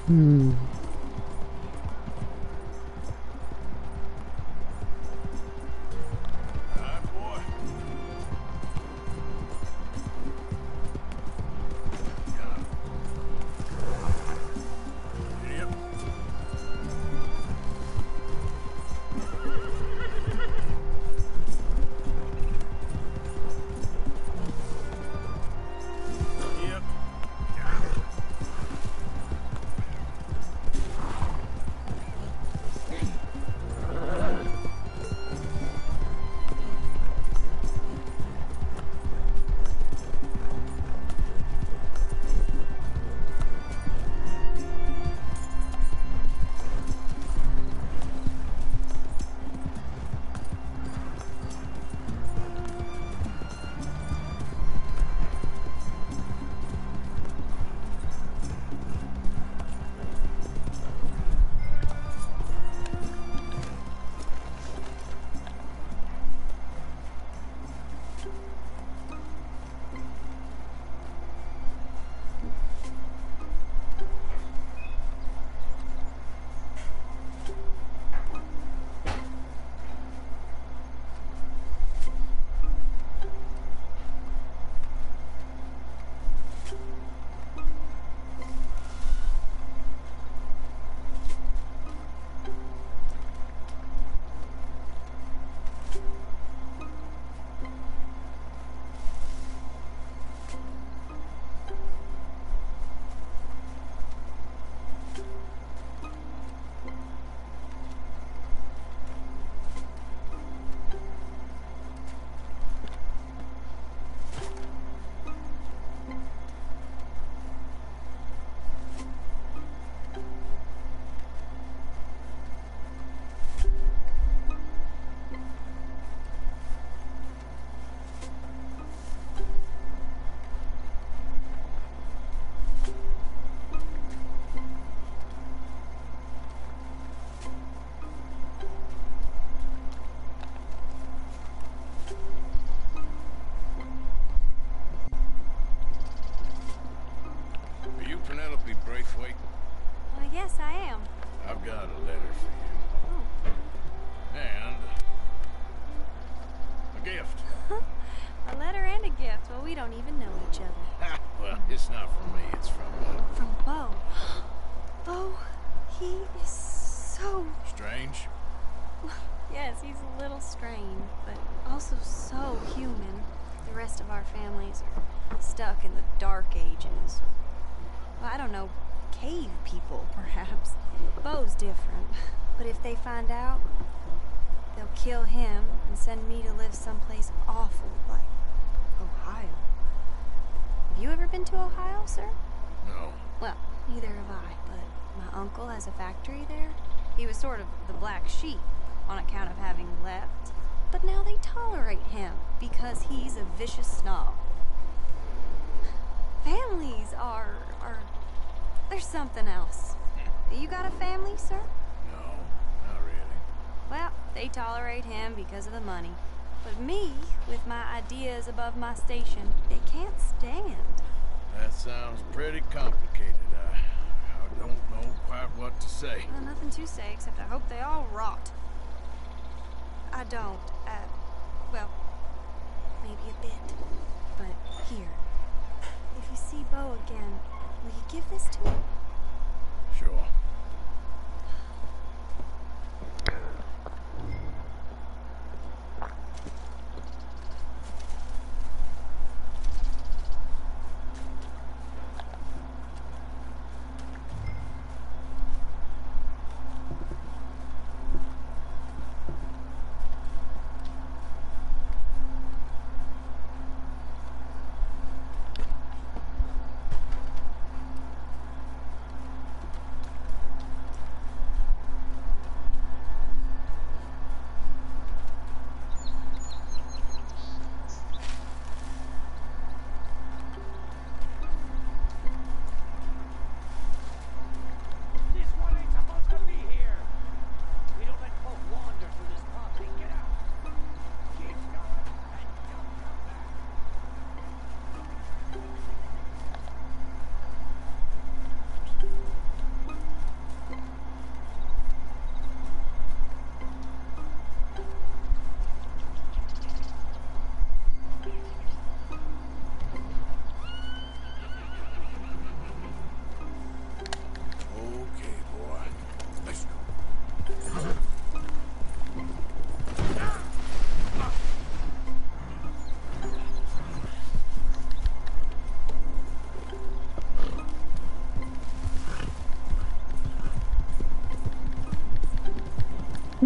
Penelope Braithwaite? Yes, I am. I've got a letter for you. And a gift. A letter and a gift. Well, we don't even know each other. Well, it's not from me. It's from From Beau. Beau, he is so... Strange? Yes, he's a little strange, but also so human. The rest of our families are stuck in the Dark Ages. Well, I don't know, cave people, perhaps. Beau's different. But if they find out, they'll kill him and send me to live someplace awful, like Ohio. Have you ever been to Ohio, sir? No. Well, neither have I, but my uncle has a factory there. He was sort of the black sheep on account of having left. But now they tolerate him because he's a vicious snob. Families are there's something else. You got a family, sir? No, not really. Well, they tolerate him because of the money. But me, with my ideas above my station, they can't stand. That sounds pretty complicated. I don't know quite what to say. Well, nothing to say, except I hope they all rot. I don't, well, maybe a bit. But here, if you see Beau again, will you give this to him? Sure.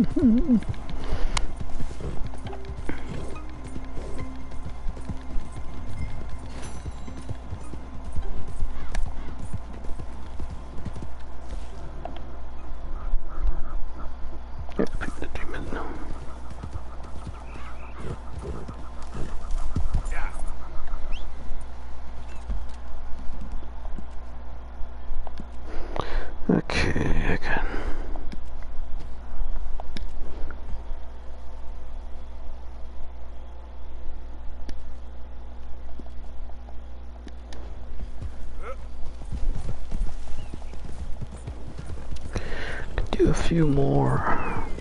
Okay, again. Do a few more.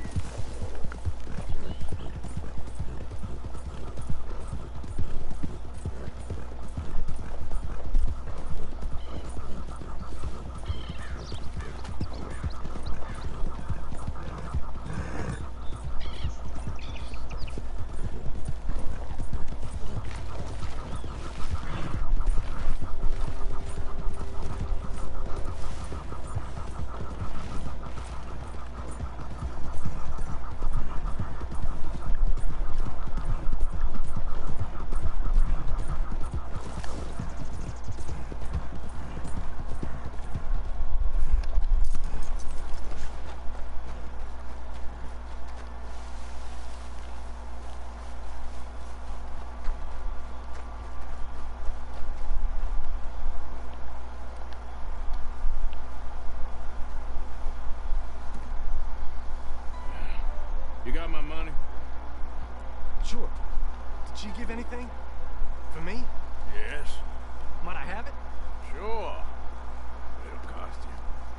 You got my money? Sure. Did she give anything? For me? Yes. Might I have it? Sure. It'll cost you.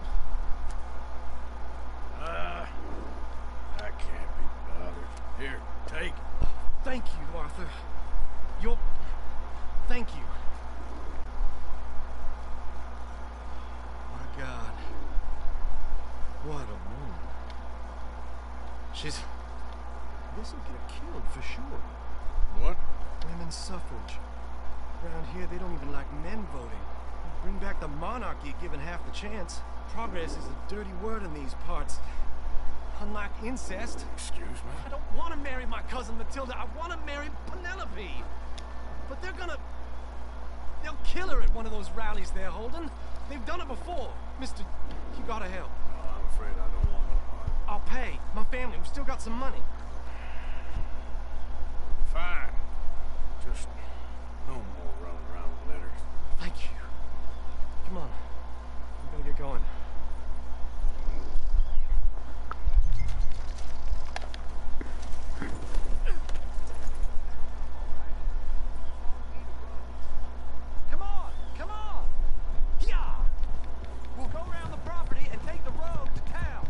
I can't be bothered. Here, take it. Thank you, Arthur. Thank you. My God. What a woman. This'll get her killed for sure. What? Women's suffrage. Around here, they don't even like men voting. Bring back the monarchy given half the chance. Progress is a dirty word in these parts. Unlike incest. Excuse me? I don't want to marry my cousin Matilda. I want to marry Penelope. But they'll kill her at one of those rallies they're holding. They've done it before. Mister, you gotta help. No, I'm afraid I don't want no part. I'll pay. My family, we've still got some money. Fine. Just no more running around with letters. Thank you. Come on. We gotta get going. Come on! Yeah! We'll go around the property and take the road to town.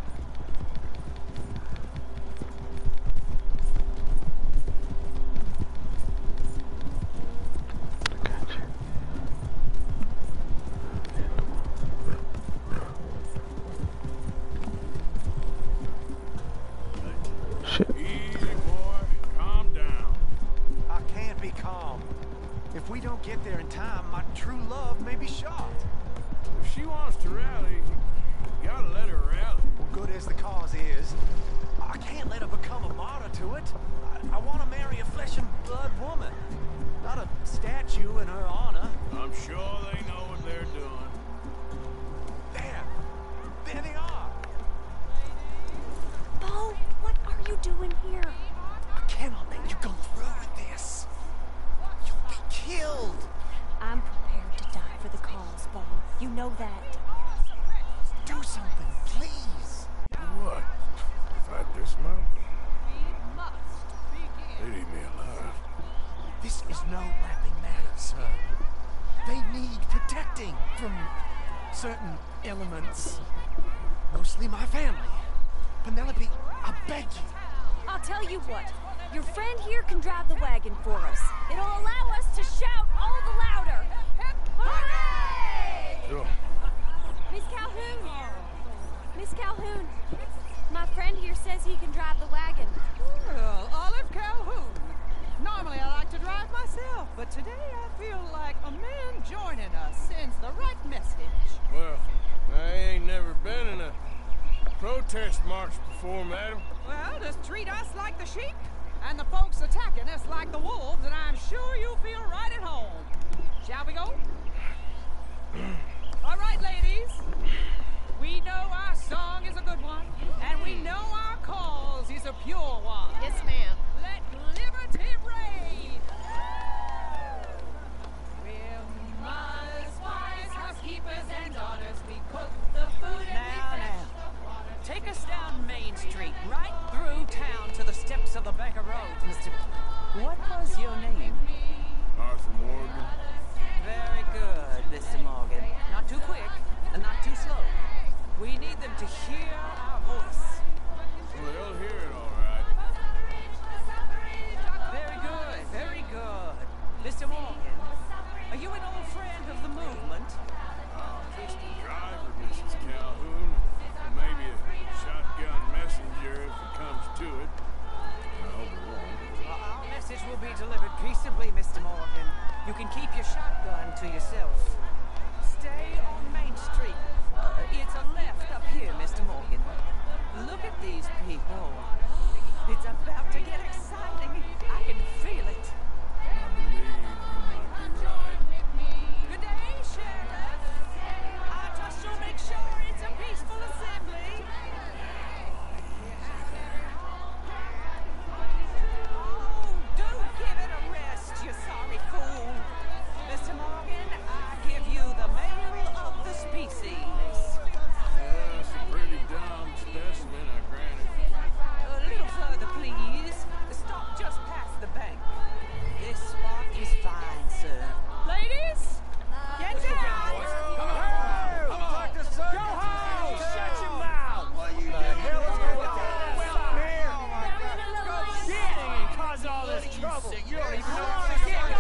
Shit. Easy, boy. Calm down. I can't be calm. If we don't get there in time, my true love may be shot. If she wants to rally, you gotta let her rally. Well, good as the cause is, I can't let her become a martyr to it. I want to marry a flesh and blood woman, not a statue in her honor. I'm sure they know what they're doing. There they are. Bo, what are you doing here? I cannot let you go through with this. You'll be killed. I'm prepared to die for the cause, Bo. You know that. Do something, please. What? If I dismount? They'd eat me alive. This is no laughing matter, sir. They need protecting from certain elements. Mostly my family. Penelope, I beg you. I'll tell you what. Your friend here can drive the wagon for us. It'll allow us to shout all the louder. Hooray! Sure. Miss Calhoun! Miss Calhoun, my friend here says he can drive the wagon. Well, Olive Calhoun. Normally I like to drive myself, but today I feel like a man joining us sends the right message. Well, I ain't never been in a protest march before, madam. Well, just treat us like the sheep, and the folks attacking us like the wolves, and I'm sure you'll feel right at home. Shall we go? All right, ladies. We know our song is a good one, and we know our cause is a pure one. Yes, ma'am. Let liberty reign. We're mothers, wives, housekeepers, and daughters. We cook the food and we fresh the water. Take us down Main Street, right through town to the steps of the Baker Road, Mr. What was your name? Arthur Morgan. Very good, Mr. Morgan. Not too quick, and not too slow. We need them to hear our voice. Well, they'll hear it all right. Very good, very good. Mr. Morgan, are you an old friend of the movement? Just a driver, Mrs. Calhoun. Maybe a shotgun messenger if it comes to it. I hope it won't. Our message will be delivered peaceably, Mr. Morgan. You can keep your shotgun to yourself. Stay on Main Street. It's a left up here, Mr. Morgan. Look at these people. It's about to get exciting. I can feel it. I believe you might be right. Good day, Sheriff. I trust you'll make sure it's a peaceful assembly. Oh, do give it a rest, you sorry fool. Mr. Morgan, I give you the male of the species. That's a pretty dumb specimen, I grant it. A little further, please. Stop just past the bank. This spot is fine, sir. Ladies, get down. Come on! Go home! Shut your mouth! What the hell is going on here? Shit! And cause all this trouble. You don't even know how to get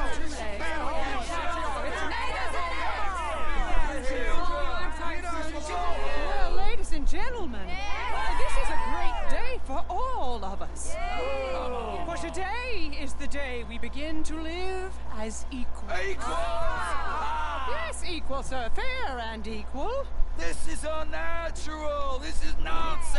Well, ladies and gentlemen, this is a great day for all of us. For today is the day we begin to live as equals. Yes, equal, sir. Fair and equal. This is unnatural! This is nonsense!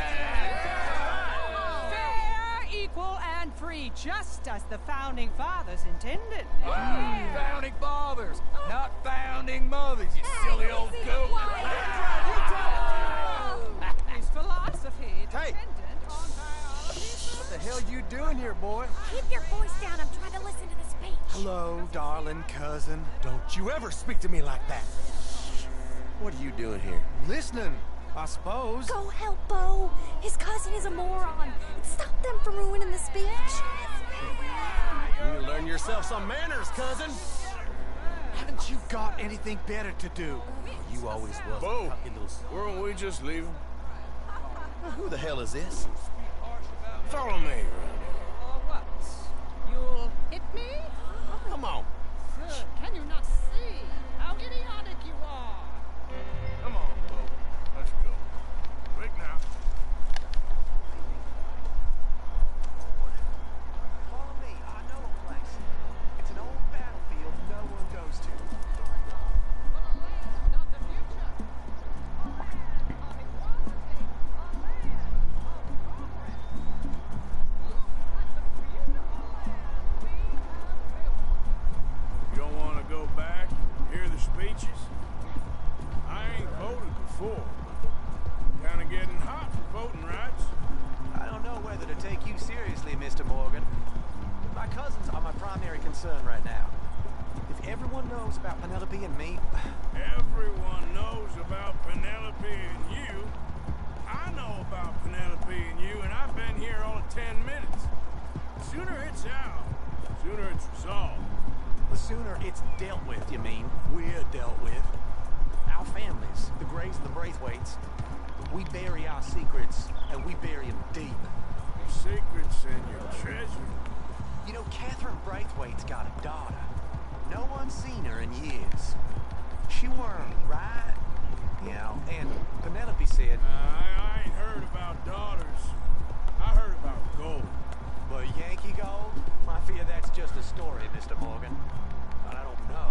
Fair, equal, and free, just as the Founding Fathers intended. Founding fathers, not founding mothers, you silly old goat! His philosophy Hey. dependent on biology. What the hell you doing here, boy? Keep your voice down. I'm trying to listen to the speech. Hello, darling cousin. Don't you ever speak to me like that. What are you doing here? Listening, I suppose. Go help Bo. His cousin is a moron. Stop them from ruining the speech. You need to learn yourself some manners, cousin. Haven't you got anything better to do? You always was. Bo, Fucking little... weren't we just leaving? Who the hell is this? Follow me around here. Or what? You'll hit me? Come on. Sir, can you not see how idiotic you are? Come on, Bo. Let's go. Quick now. Follow me. I know a place. It's an old battlefield no one goes to. Not the future. A land of equality. A land of progress. Look at the beautiful land we have built. You don't want to go back, hear the speeches? I ain't voted before. Kind of getting hot for voting rights. I don't know whether to take you seriously, Mr. Morgan. My cousins are my primary concern right now. If everyone knows about Penelope and me, Everyone knows about Penelope and you. I know about Penelope and you, and I've been here all of 10 minutes. Sooner it's out, sooner it's resolved. the sooner it's dealt with, you mean. We're dealt with. Our families, the Grays and the Braithwaites, we bury our secrets, and we bury them deep. Your secrets and your treasure. You know, Catherine Braithwaite's got a daughter. No one's seen her in years. She weren't right, you know, and Penelope said... I ain't heard about daughters. I heard about gold. But Yankee gold? I fear that's just a story, Mr. Morgan. But I don't know.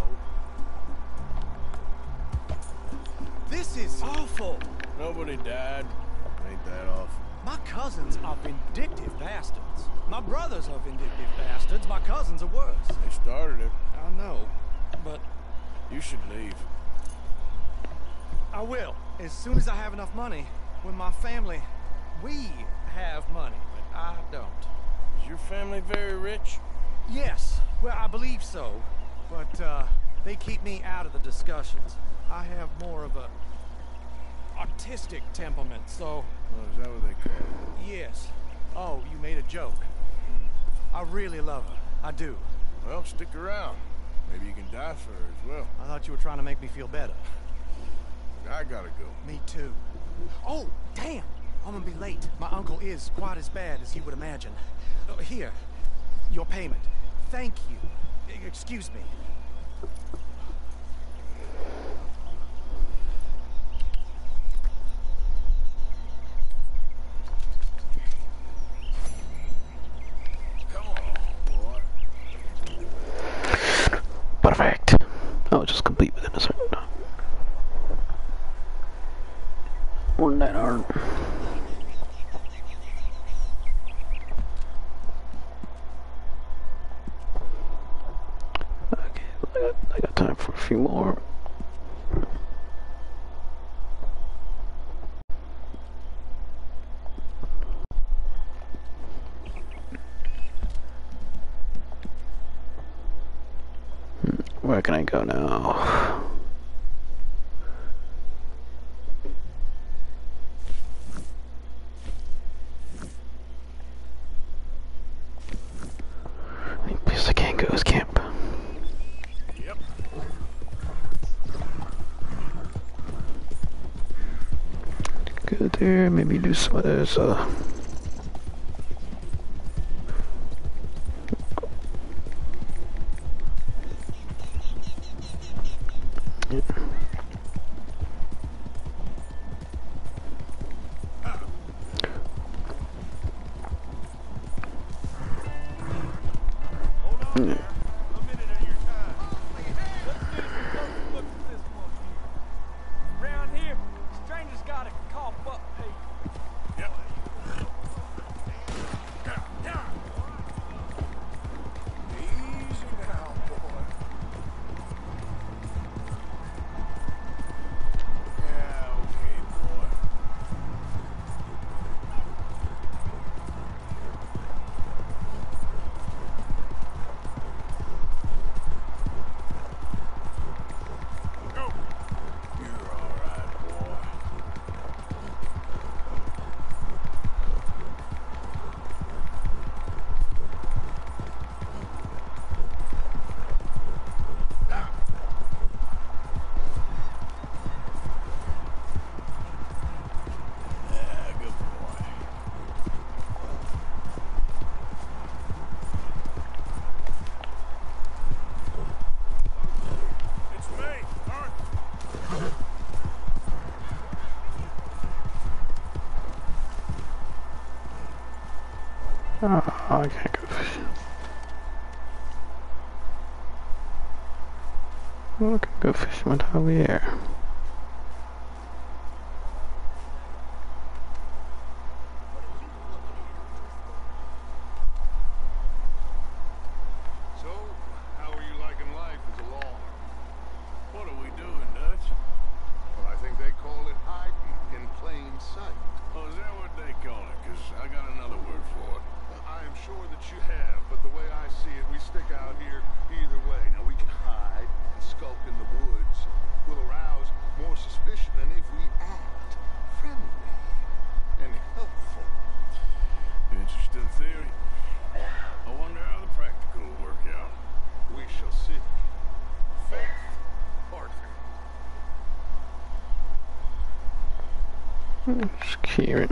This is awful. Nobody died. Ain't that awful? My cousins are vindictive bastards. My brothers are vindictive bastards. My cousins are worse. They started it. I know, but You should leave. I will. As soon as I have enough money. When my family... We have money, but I don't. Is your family very rich? Yes. Well, I believe so. But, they keep me out of the discussions. I have more of a... artistic temperament, so... Oh, is that what they call it? Yes. Oh, you made a joke. I really love her. I do. Well, stick around. Maybe you can die for her as well. I thought you were trying to make me feel better. I gotta go. Me too. Oh, damn! I'm gonna be late. My uncle is quite as bad as you would imagine. Here, your payment. Thank you. Excuse me. Perfect. I'll just complete within a certain time. One that hard. Okay, I got time for a few more. Where can I go now? The only place I can't go is camp. Yep. Go there, maybe do some of those, Around here, strangers gotta cough up people. Yep. Easy now, boy. Yeah, okay, boy. Go. You're all right, boy. Yeah, good boy. It's me, Arthur. oh, I can't go fishing. Well, I can go fishing with Javier. So, how are you liking life as a lawman? What are we doing, Dutch? Well, I think they call it hiding in plain sight. Oh, is that what they call it? 'Cause I got another word for it. I am sure that you have, but the way I see it, we stick out here either way. Now, we can hide and skulk in the woods. We'll arouse more suspicion than if we act friendly and helpful. Interesting theory. I wonder how the practical will work out. We shall see. Faith, Arthur. Just Kieran.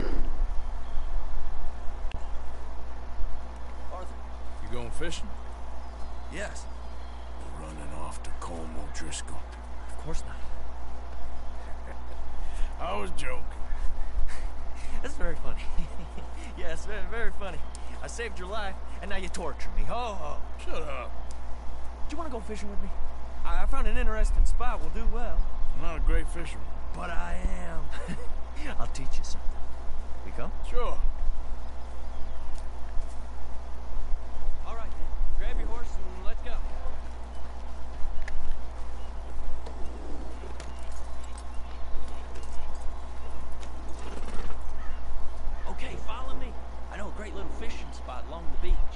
Arthur. You going fishing? Yes. Or running off to Colm O'Driscoll? Of course not. I was joking. That's very funny. Yes, very, very funny. I saved your life, and now you torture me. Ho, ho. Shut up. Do you want to go fishing with me? I found an interesting spot. We'll do well. I'm not a great fisherman. But I am. I'll teach you something. We come? Sure. All right then. Grab your horse and let's go. Okay, follow me. I know a great little fishing spot along the beach.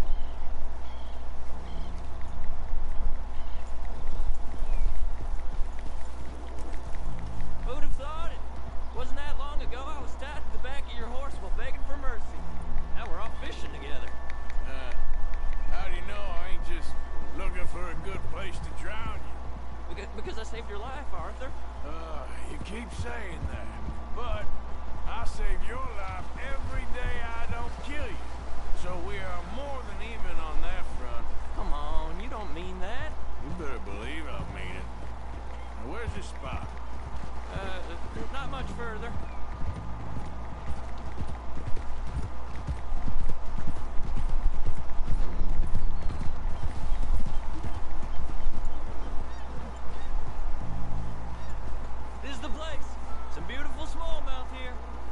Who'd have thought it? Wasn't that long ago I was tied to the back of your horse while begging for mercy. Now we're off fishing together. How do you know I ain't just looking for a good place to drown you? Because I saved your life, Arthur. You keep saying that, but I save your life every day I don't kill you. So we are more than even on that front. Come on, you don't mean that. You better believe I mean it. Now where's this spot? Not much further. This is the place. Some beautiful smallmouth here.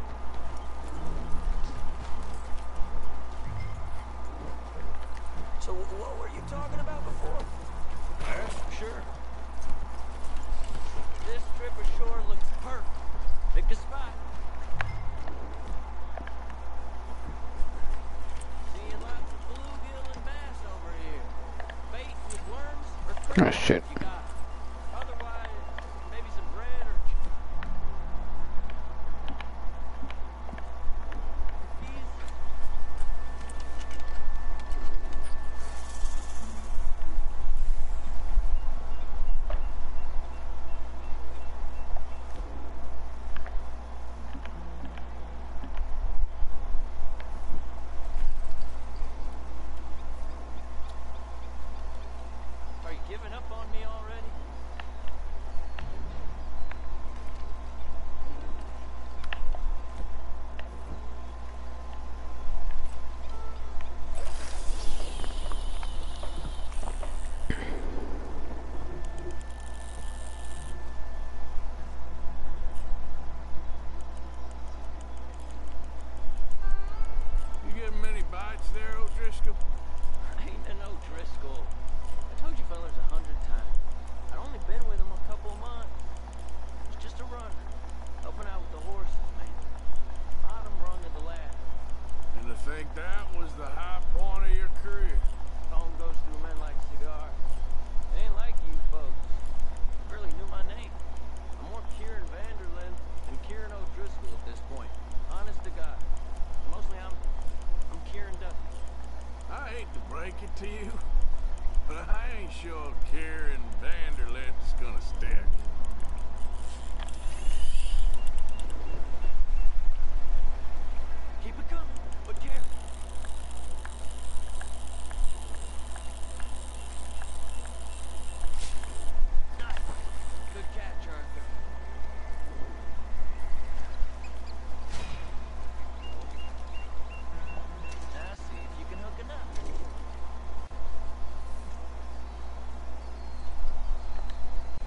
So what were you talking about before? Yes? Sure. This strip of shore looks perfect. Pick a spot. Seeing lots of bluegill and bass over here. Bait with worms or Oh, shit. if you got it. Otherwise, maybe some bread or cheese. Are you giving up on me already? You getting many bites there, O'Driscoll? Ain't no Driscoll. I told you fellas 100 times. I'd only been with him a couple of months. It's just a runner, helping out with the horses, man. Bottom rung of the ladder. And to think that was the high point of your career. Home goes through men like cigars. They ain't like you folks. Barely knew my name. I'm more Kieran Vanderlyn than Kieran O'Driscoll at this point. Honest to God. Mostly I'm Kieran Duffy. I hate to break it to you, but I ain't sure Kieran Vanderlyn's gonna stick. Keep it coming, but careful. Nice. Good catch, Arthur. Now see if you can hook it up.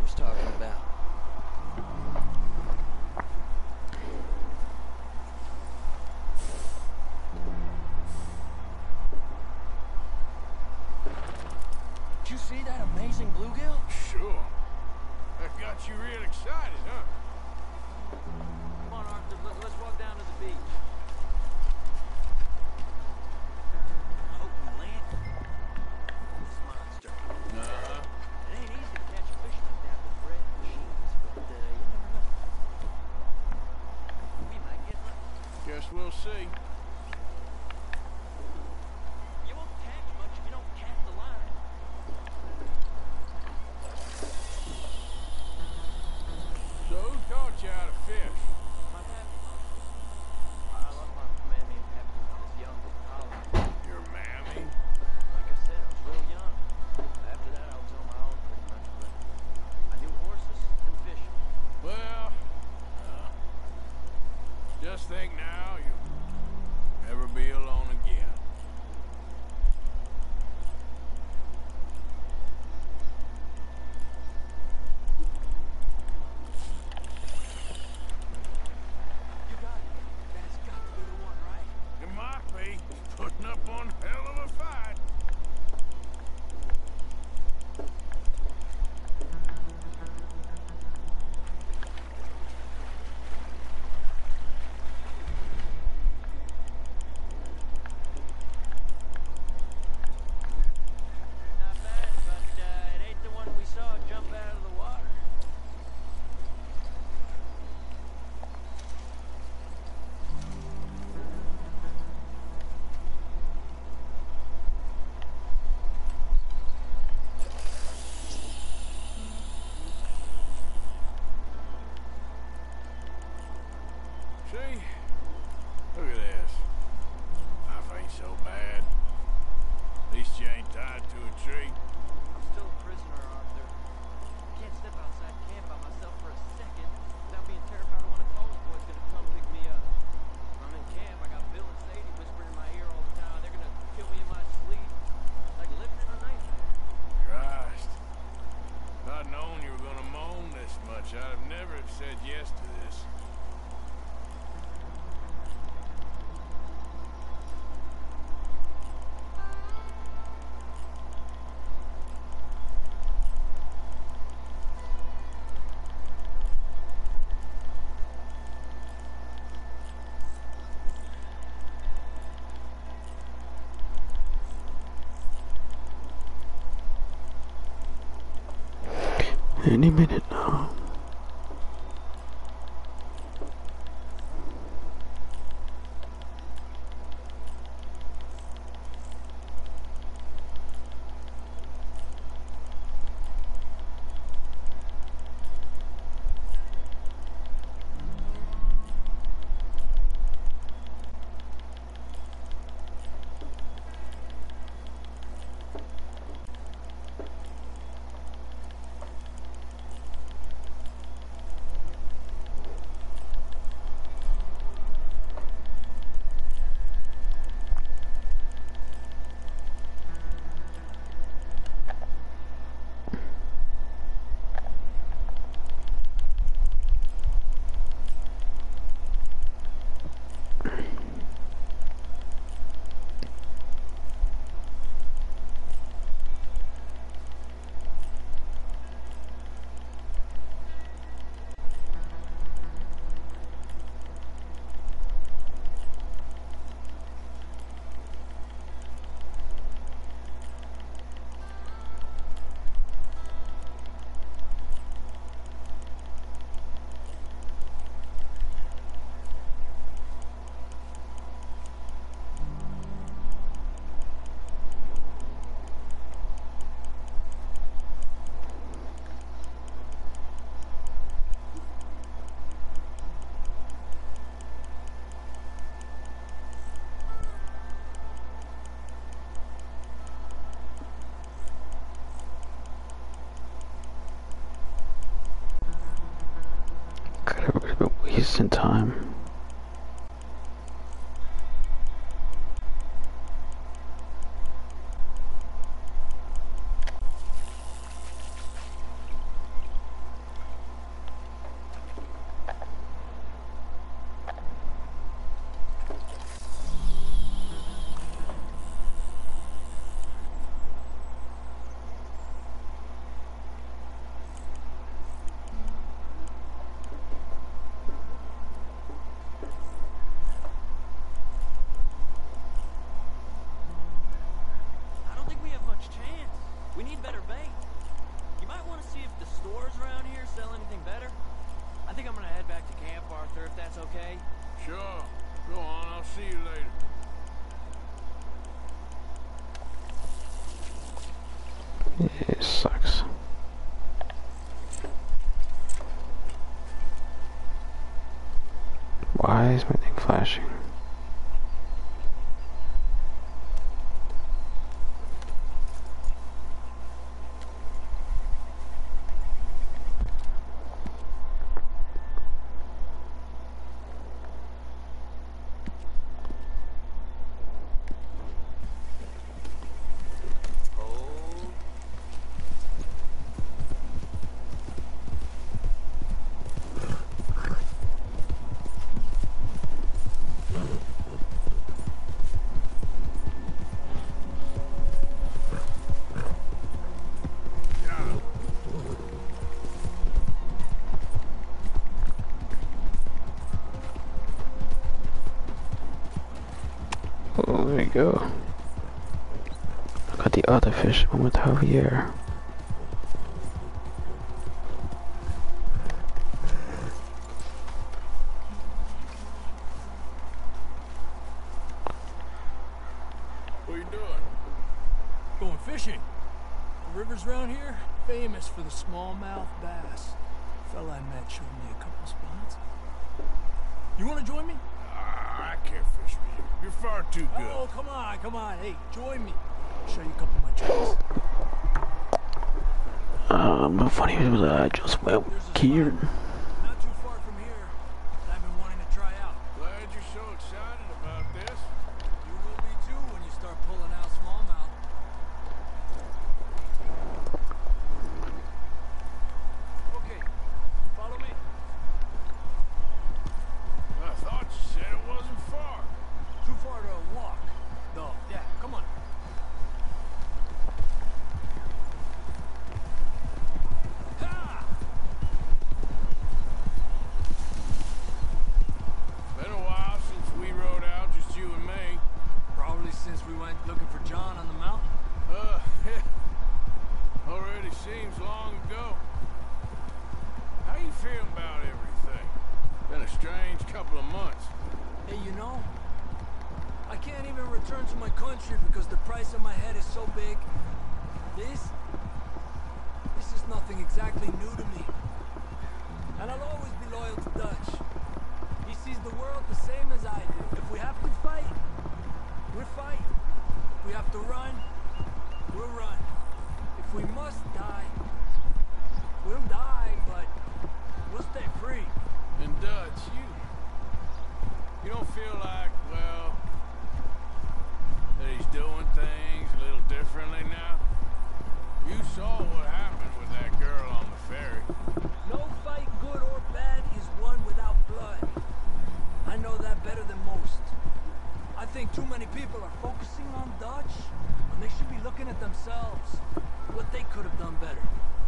was talking about. Did you see that amazing bluegill? Sure. That got you real excited, huh? Come on, Arthur, let's walk down to the beach. I hope we land this monster. It ain't easy to catch a fish like that with bread and cheese, but you never know. We might get lucky. Guess we'll see. You won't catch much if you don't cast the line. So who taught you how to fish? My pappy. I love my mammy and pappy when I was young in college. Your mammy? Like I said, I was real young. After that, I was on my own pretty much, but I knew horses and fishing. Well, just think now you'll never be alone again. You got it. That has got to be the one, right? It might be. Putting up one hell of a fight. Not bad, but it ain't the one we saw jump out of the water. See? Look at this. Life ain't so bad. At least you ain't tied to a tree. I'm still a prisoner, Arthur. I can't step outside camp by myself for a second without being terrified of one of Cole's boys gonna come pick me up. When I'm in camp, I got Bill and Sadie whispering in my ear all the time. They're gonna kill me in my sleep. Like living in a nightmare. Christ. If I'd known you were gonna moan this much, I'd have never have said yes to this. Any minute now. Wasting time. see you later. It sucks. Why is my thing flashing? Oh, there you go. I got the other fish, one with Javier. What are you doing? Going fishing. The rivers around here, famous for the smallmouth bass. Fella I met showed me a couple spots. You want to join me? I can't fish with you. You're far too good. Oh, come on, come on. Hey, join me. I'll show you a couple of my tricks. Funny was I just went here. Not too far from here that I've been wanting to try out. Glad you're so excited about this. You will be too when you start pulling out smallmouth. Okay, follow me. I thought you said it wasn't far. Too far to walk, though. Yeah, come on. Ha! Been a while since we rode out, just you and me. Probably since we went looking for John on the mountain. Already seems long ago. How you feeling about everything? Been a strange couple of months. Hey, you know, I can't even return to my country because the price of my head is so big. This is nothing exactly new to me. And I'll always be loyal to Dutch. He sees the world the same as I do. If we have to fight, we'll fight. If we have to run, we'll run. If we must die, we'll die, but we'll stay free. And Dutch, you don't feel like, well, that he's doing things a little differently now? You saw what happened with that girl on the ferry. No fight, good or bad, is won without blood. I know that better than most. I think too many people are focusing on Dutch when they should be looking at themselves, what they could have done better.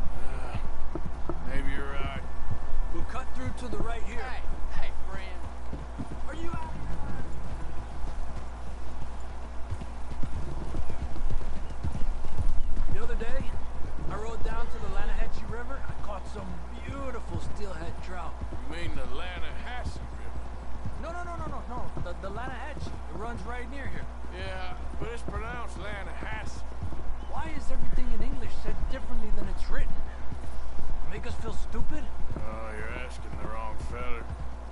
Maybe you're right. We'll cut through to the right here. Hey, friend. Are you out? The other day, I rode down to the Lanahatchee River. I caught some beautiful steelhead trout. You mean the Lanahassee River? No. The Lanahatchee. It runs right near here. Yeah, but it's pronounced Lanahassee. Why is everything in English said differently than it's written? Make us feel stupid? Oh, you're asking the wrong feller.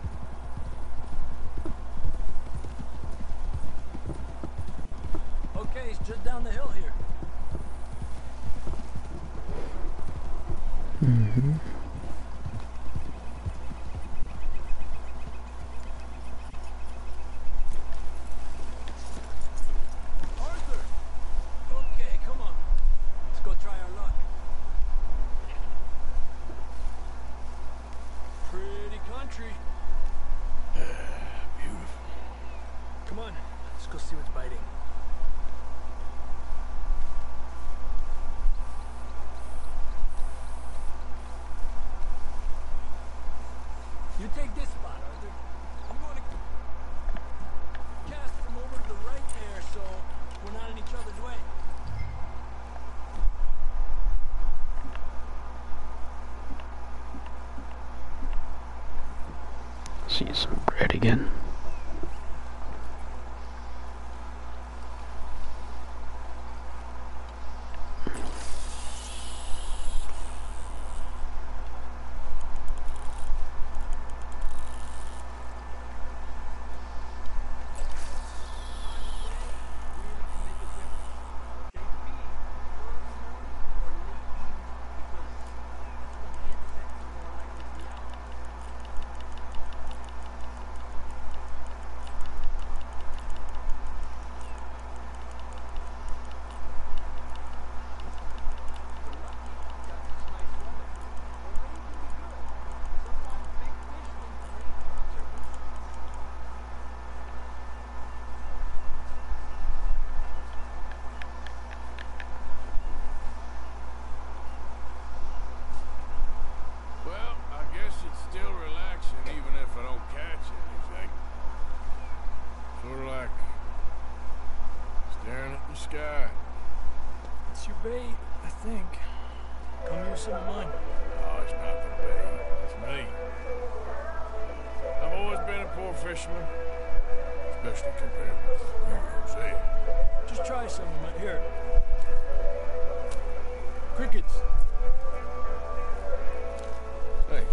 Okay, it's just down the hill here. Mm-hmm. Arthur! Okay, come on. Let's go try our luck. Pretty country. Beautiful. Come on, let's go see what's biting. You take this spot, Arthur. I'm going to cast from over to the right there so we're not in each other's way. See some bread again. some of mine. Oh, it's not the bait. It's me. I've always been a poor fisherman, especially compared with you, Jose. Just try some of mine. Here. Crickets. Thanks.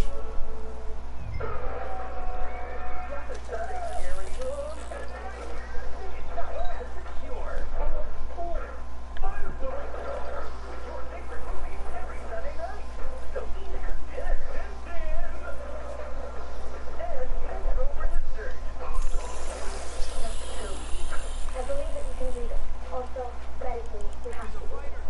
I believe that you can do this. Also, medically, you have to.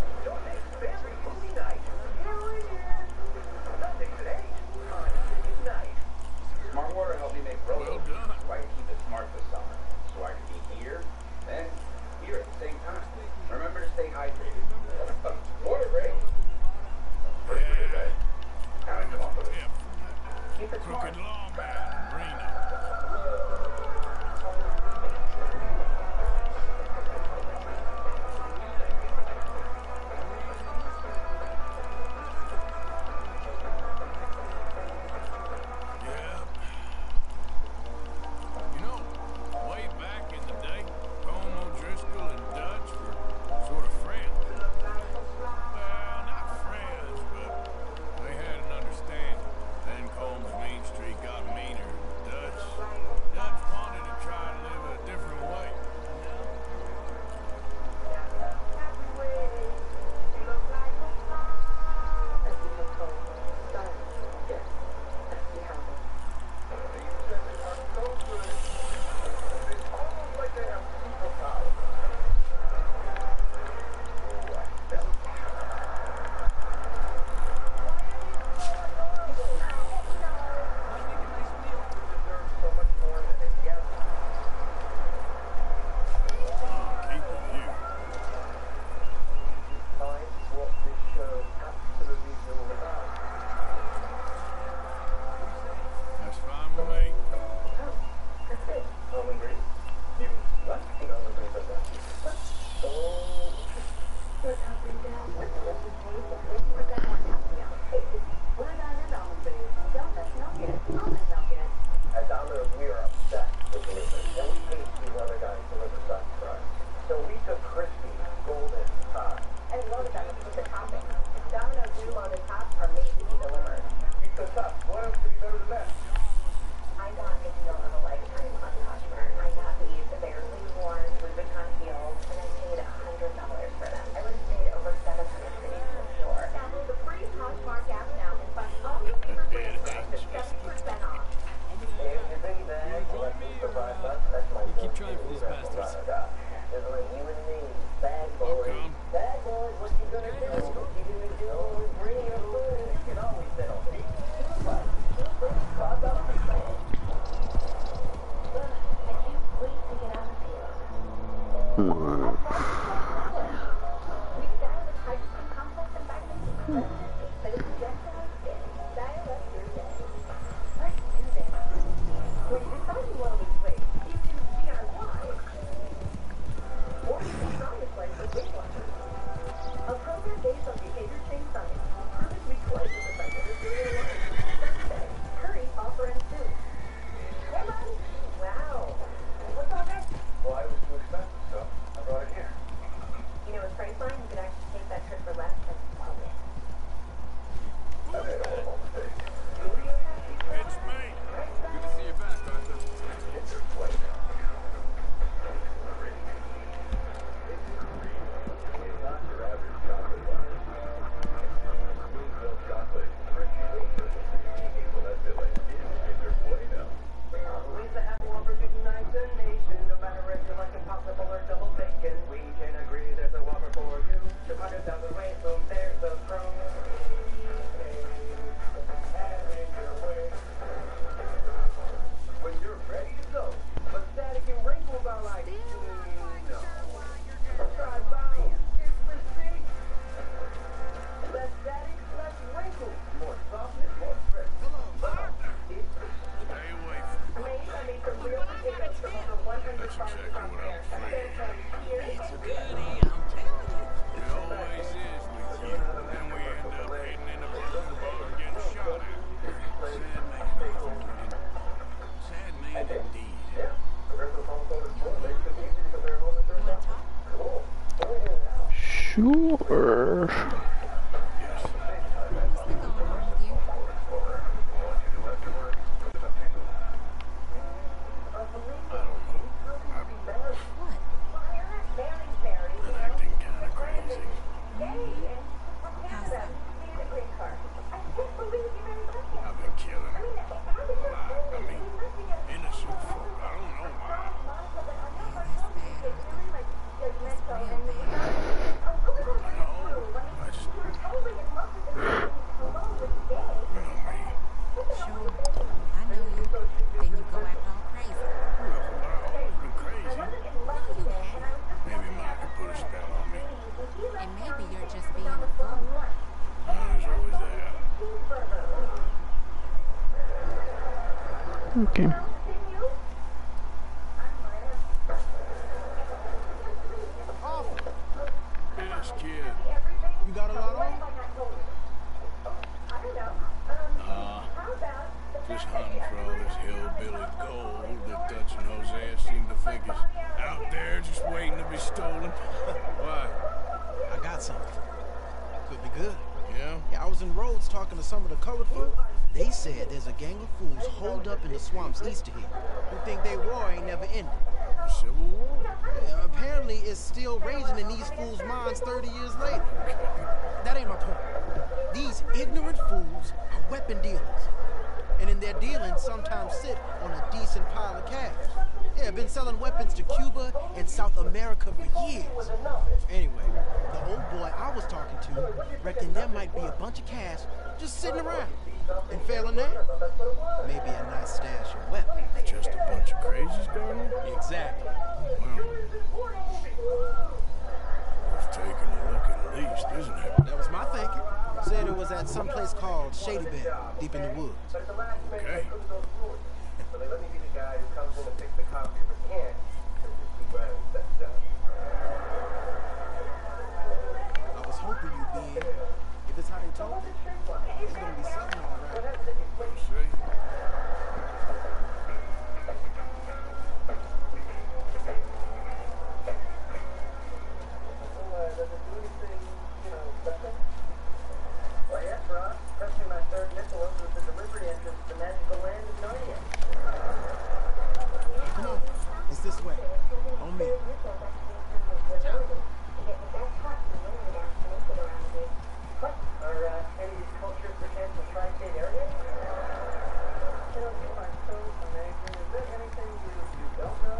Smart water helped me make roll. Well done. So I can keep it smart this summer. So I can be here, then here at the same time. Remember to stay hydrated. Water break. First for your day. Now come on, buddy. Keep it smart. Crooked Lawman, Reno. Yeah. You know, way back in the day, Colm O'Driscoll and Dutch were sort of friends. Well, not friends, but they had an understanding. Then Colm's mean streak got meaner, Sure. Okay. Yes, kid. You got a lot on? Just hunting for all this hillbilly gold that Dutch and Hosea seem to think is out there just waiting to be stolen. Why? I got something. Could be good. Yeah? Yeah, I was in Rhodes talking to some of the colored folk. They said there's a gang of fools holed up in the swamps east of here who think their war ain't never ended. The Civil War? Yeah, apparently it's still raging in these fools' minds 30 years later. That ain't my point. These ignorant fools are weapon dealers. And in their dealings sometimes sit on a decent pile of cash. Yeah, been selling weapons to Cuba and South America for years. Anyway, the old boy I was talking to reckoned there might be a bunch of cash just sitting around. And failing that, maybe a nice stash of weapons. Just a bunch of crazies down there? Exactly. Well, worth taking a look at least, isn't it? That was my thinking. Said it was at some place called Shady Bell, deep in the woods. Okay. So they let me be the guy who comes in to fix the copy of a can. I was hoping you'd be in. If it's how they told it, it's gonna be something all right. See? Does it do anything, special? Well, yes, Rob. Testing my third missile over the delivery entrance to the magical land of Narnia. Come on, it's this way. On me. Are any of these cultures pertain to the tri-state area? You are so amazing. Is there anything you don't know?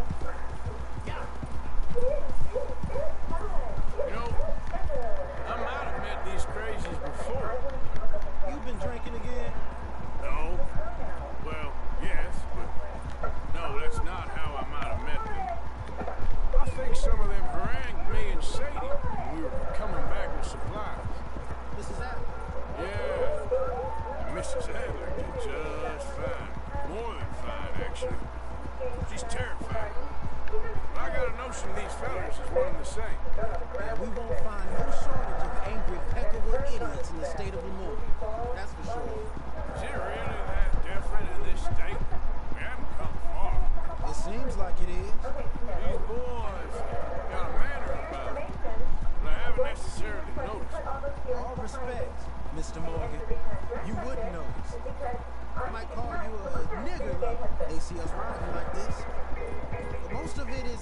You know, I might have met these crazies before. You've been drinking again? No. Well, yes, but no, that's not how I might have met them. I think some of them harangued me and Sadie when we were coming back with supplies. Mrs. Adler? Yeah. And Mrs. Adler did just fine. More than fine, actually. She's terrified. But I got a notion these fellas is one and the same. Yeah, we won't find no shortage of angry Peckerwood idiots in the state of Vermont. That's for sure. Is it really that different in this state? We haven't come far. It seems like it is. These boys got a manner about them, but I haven't necessarily noticed. All respect, Mr. Morgan. You wouldn't notice. I might call you a nigger lover. They see us riding like this. But most of it is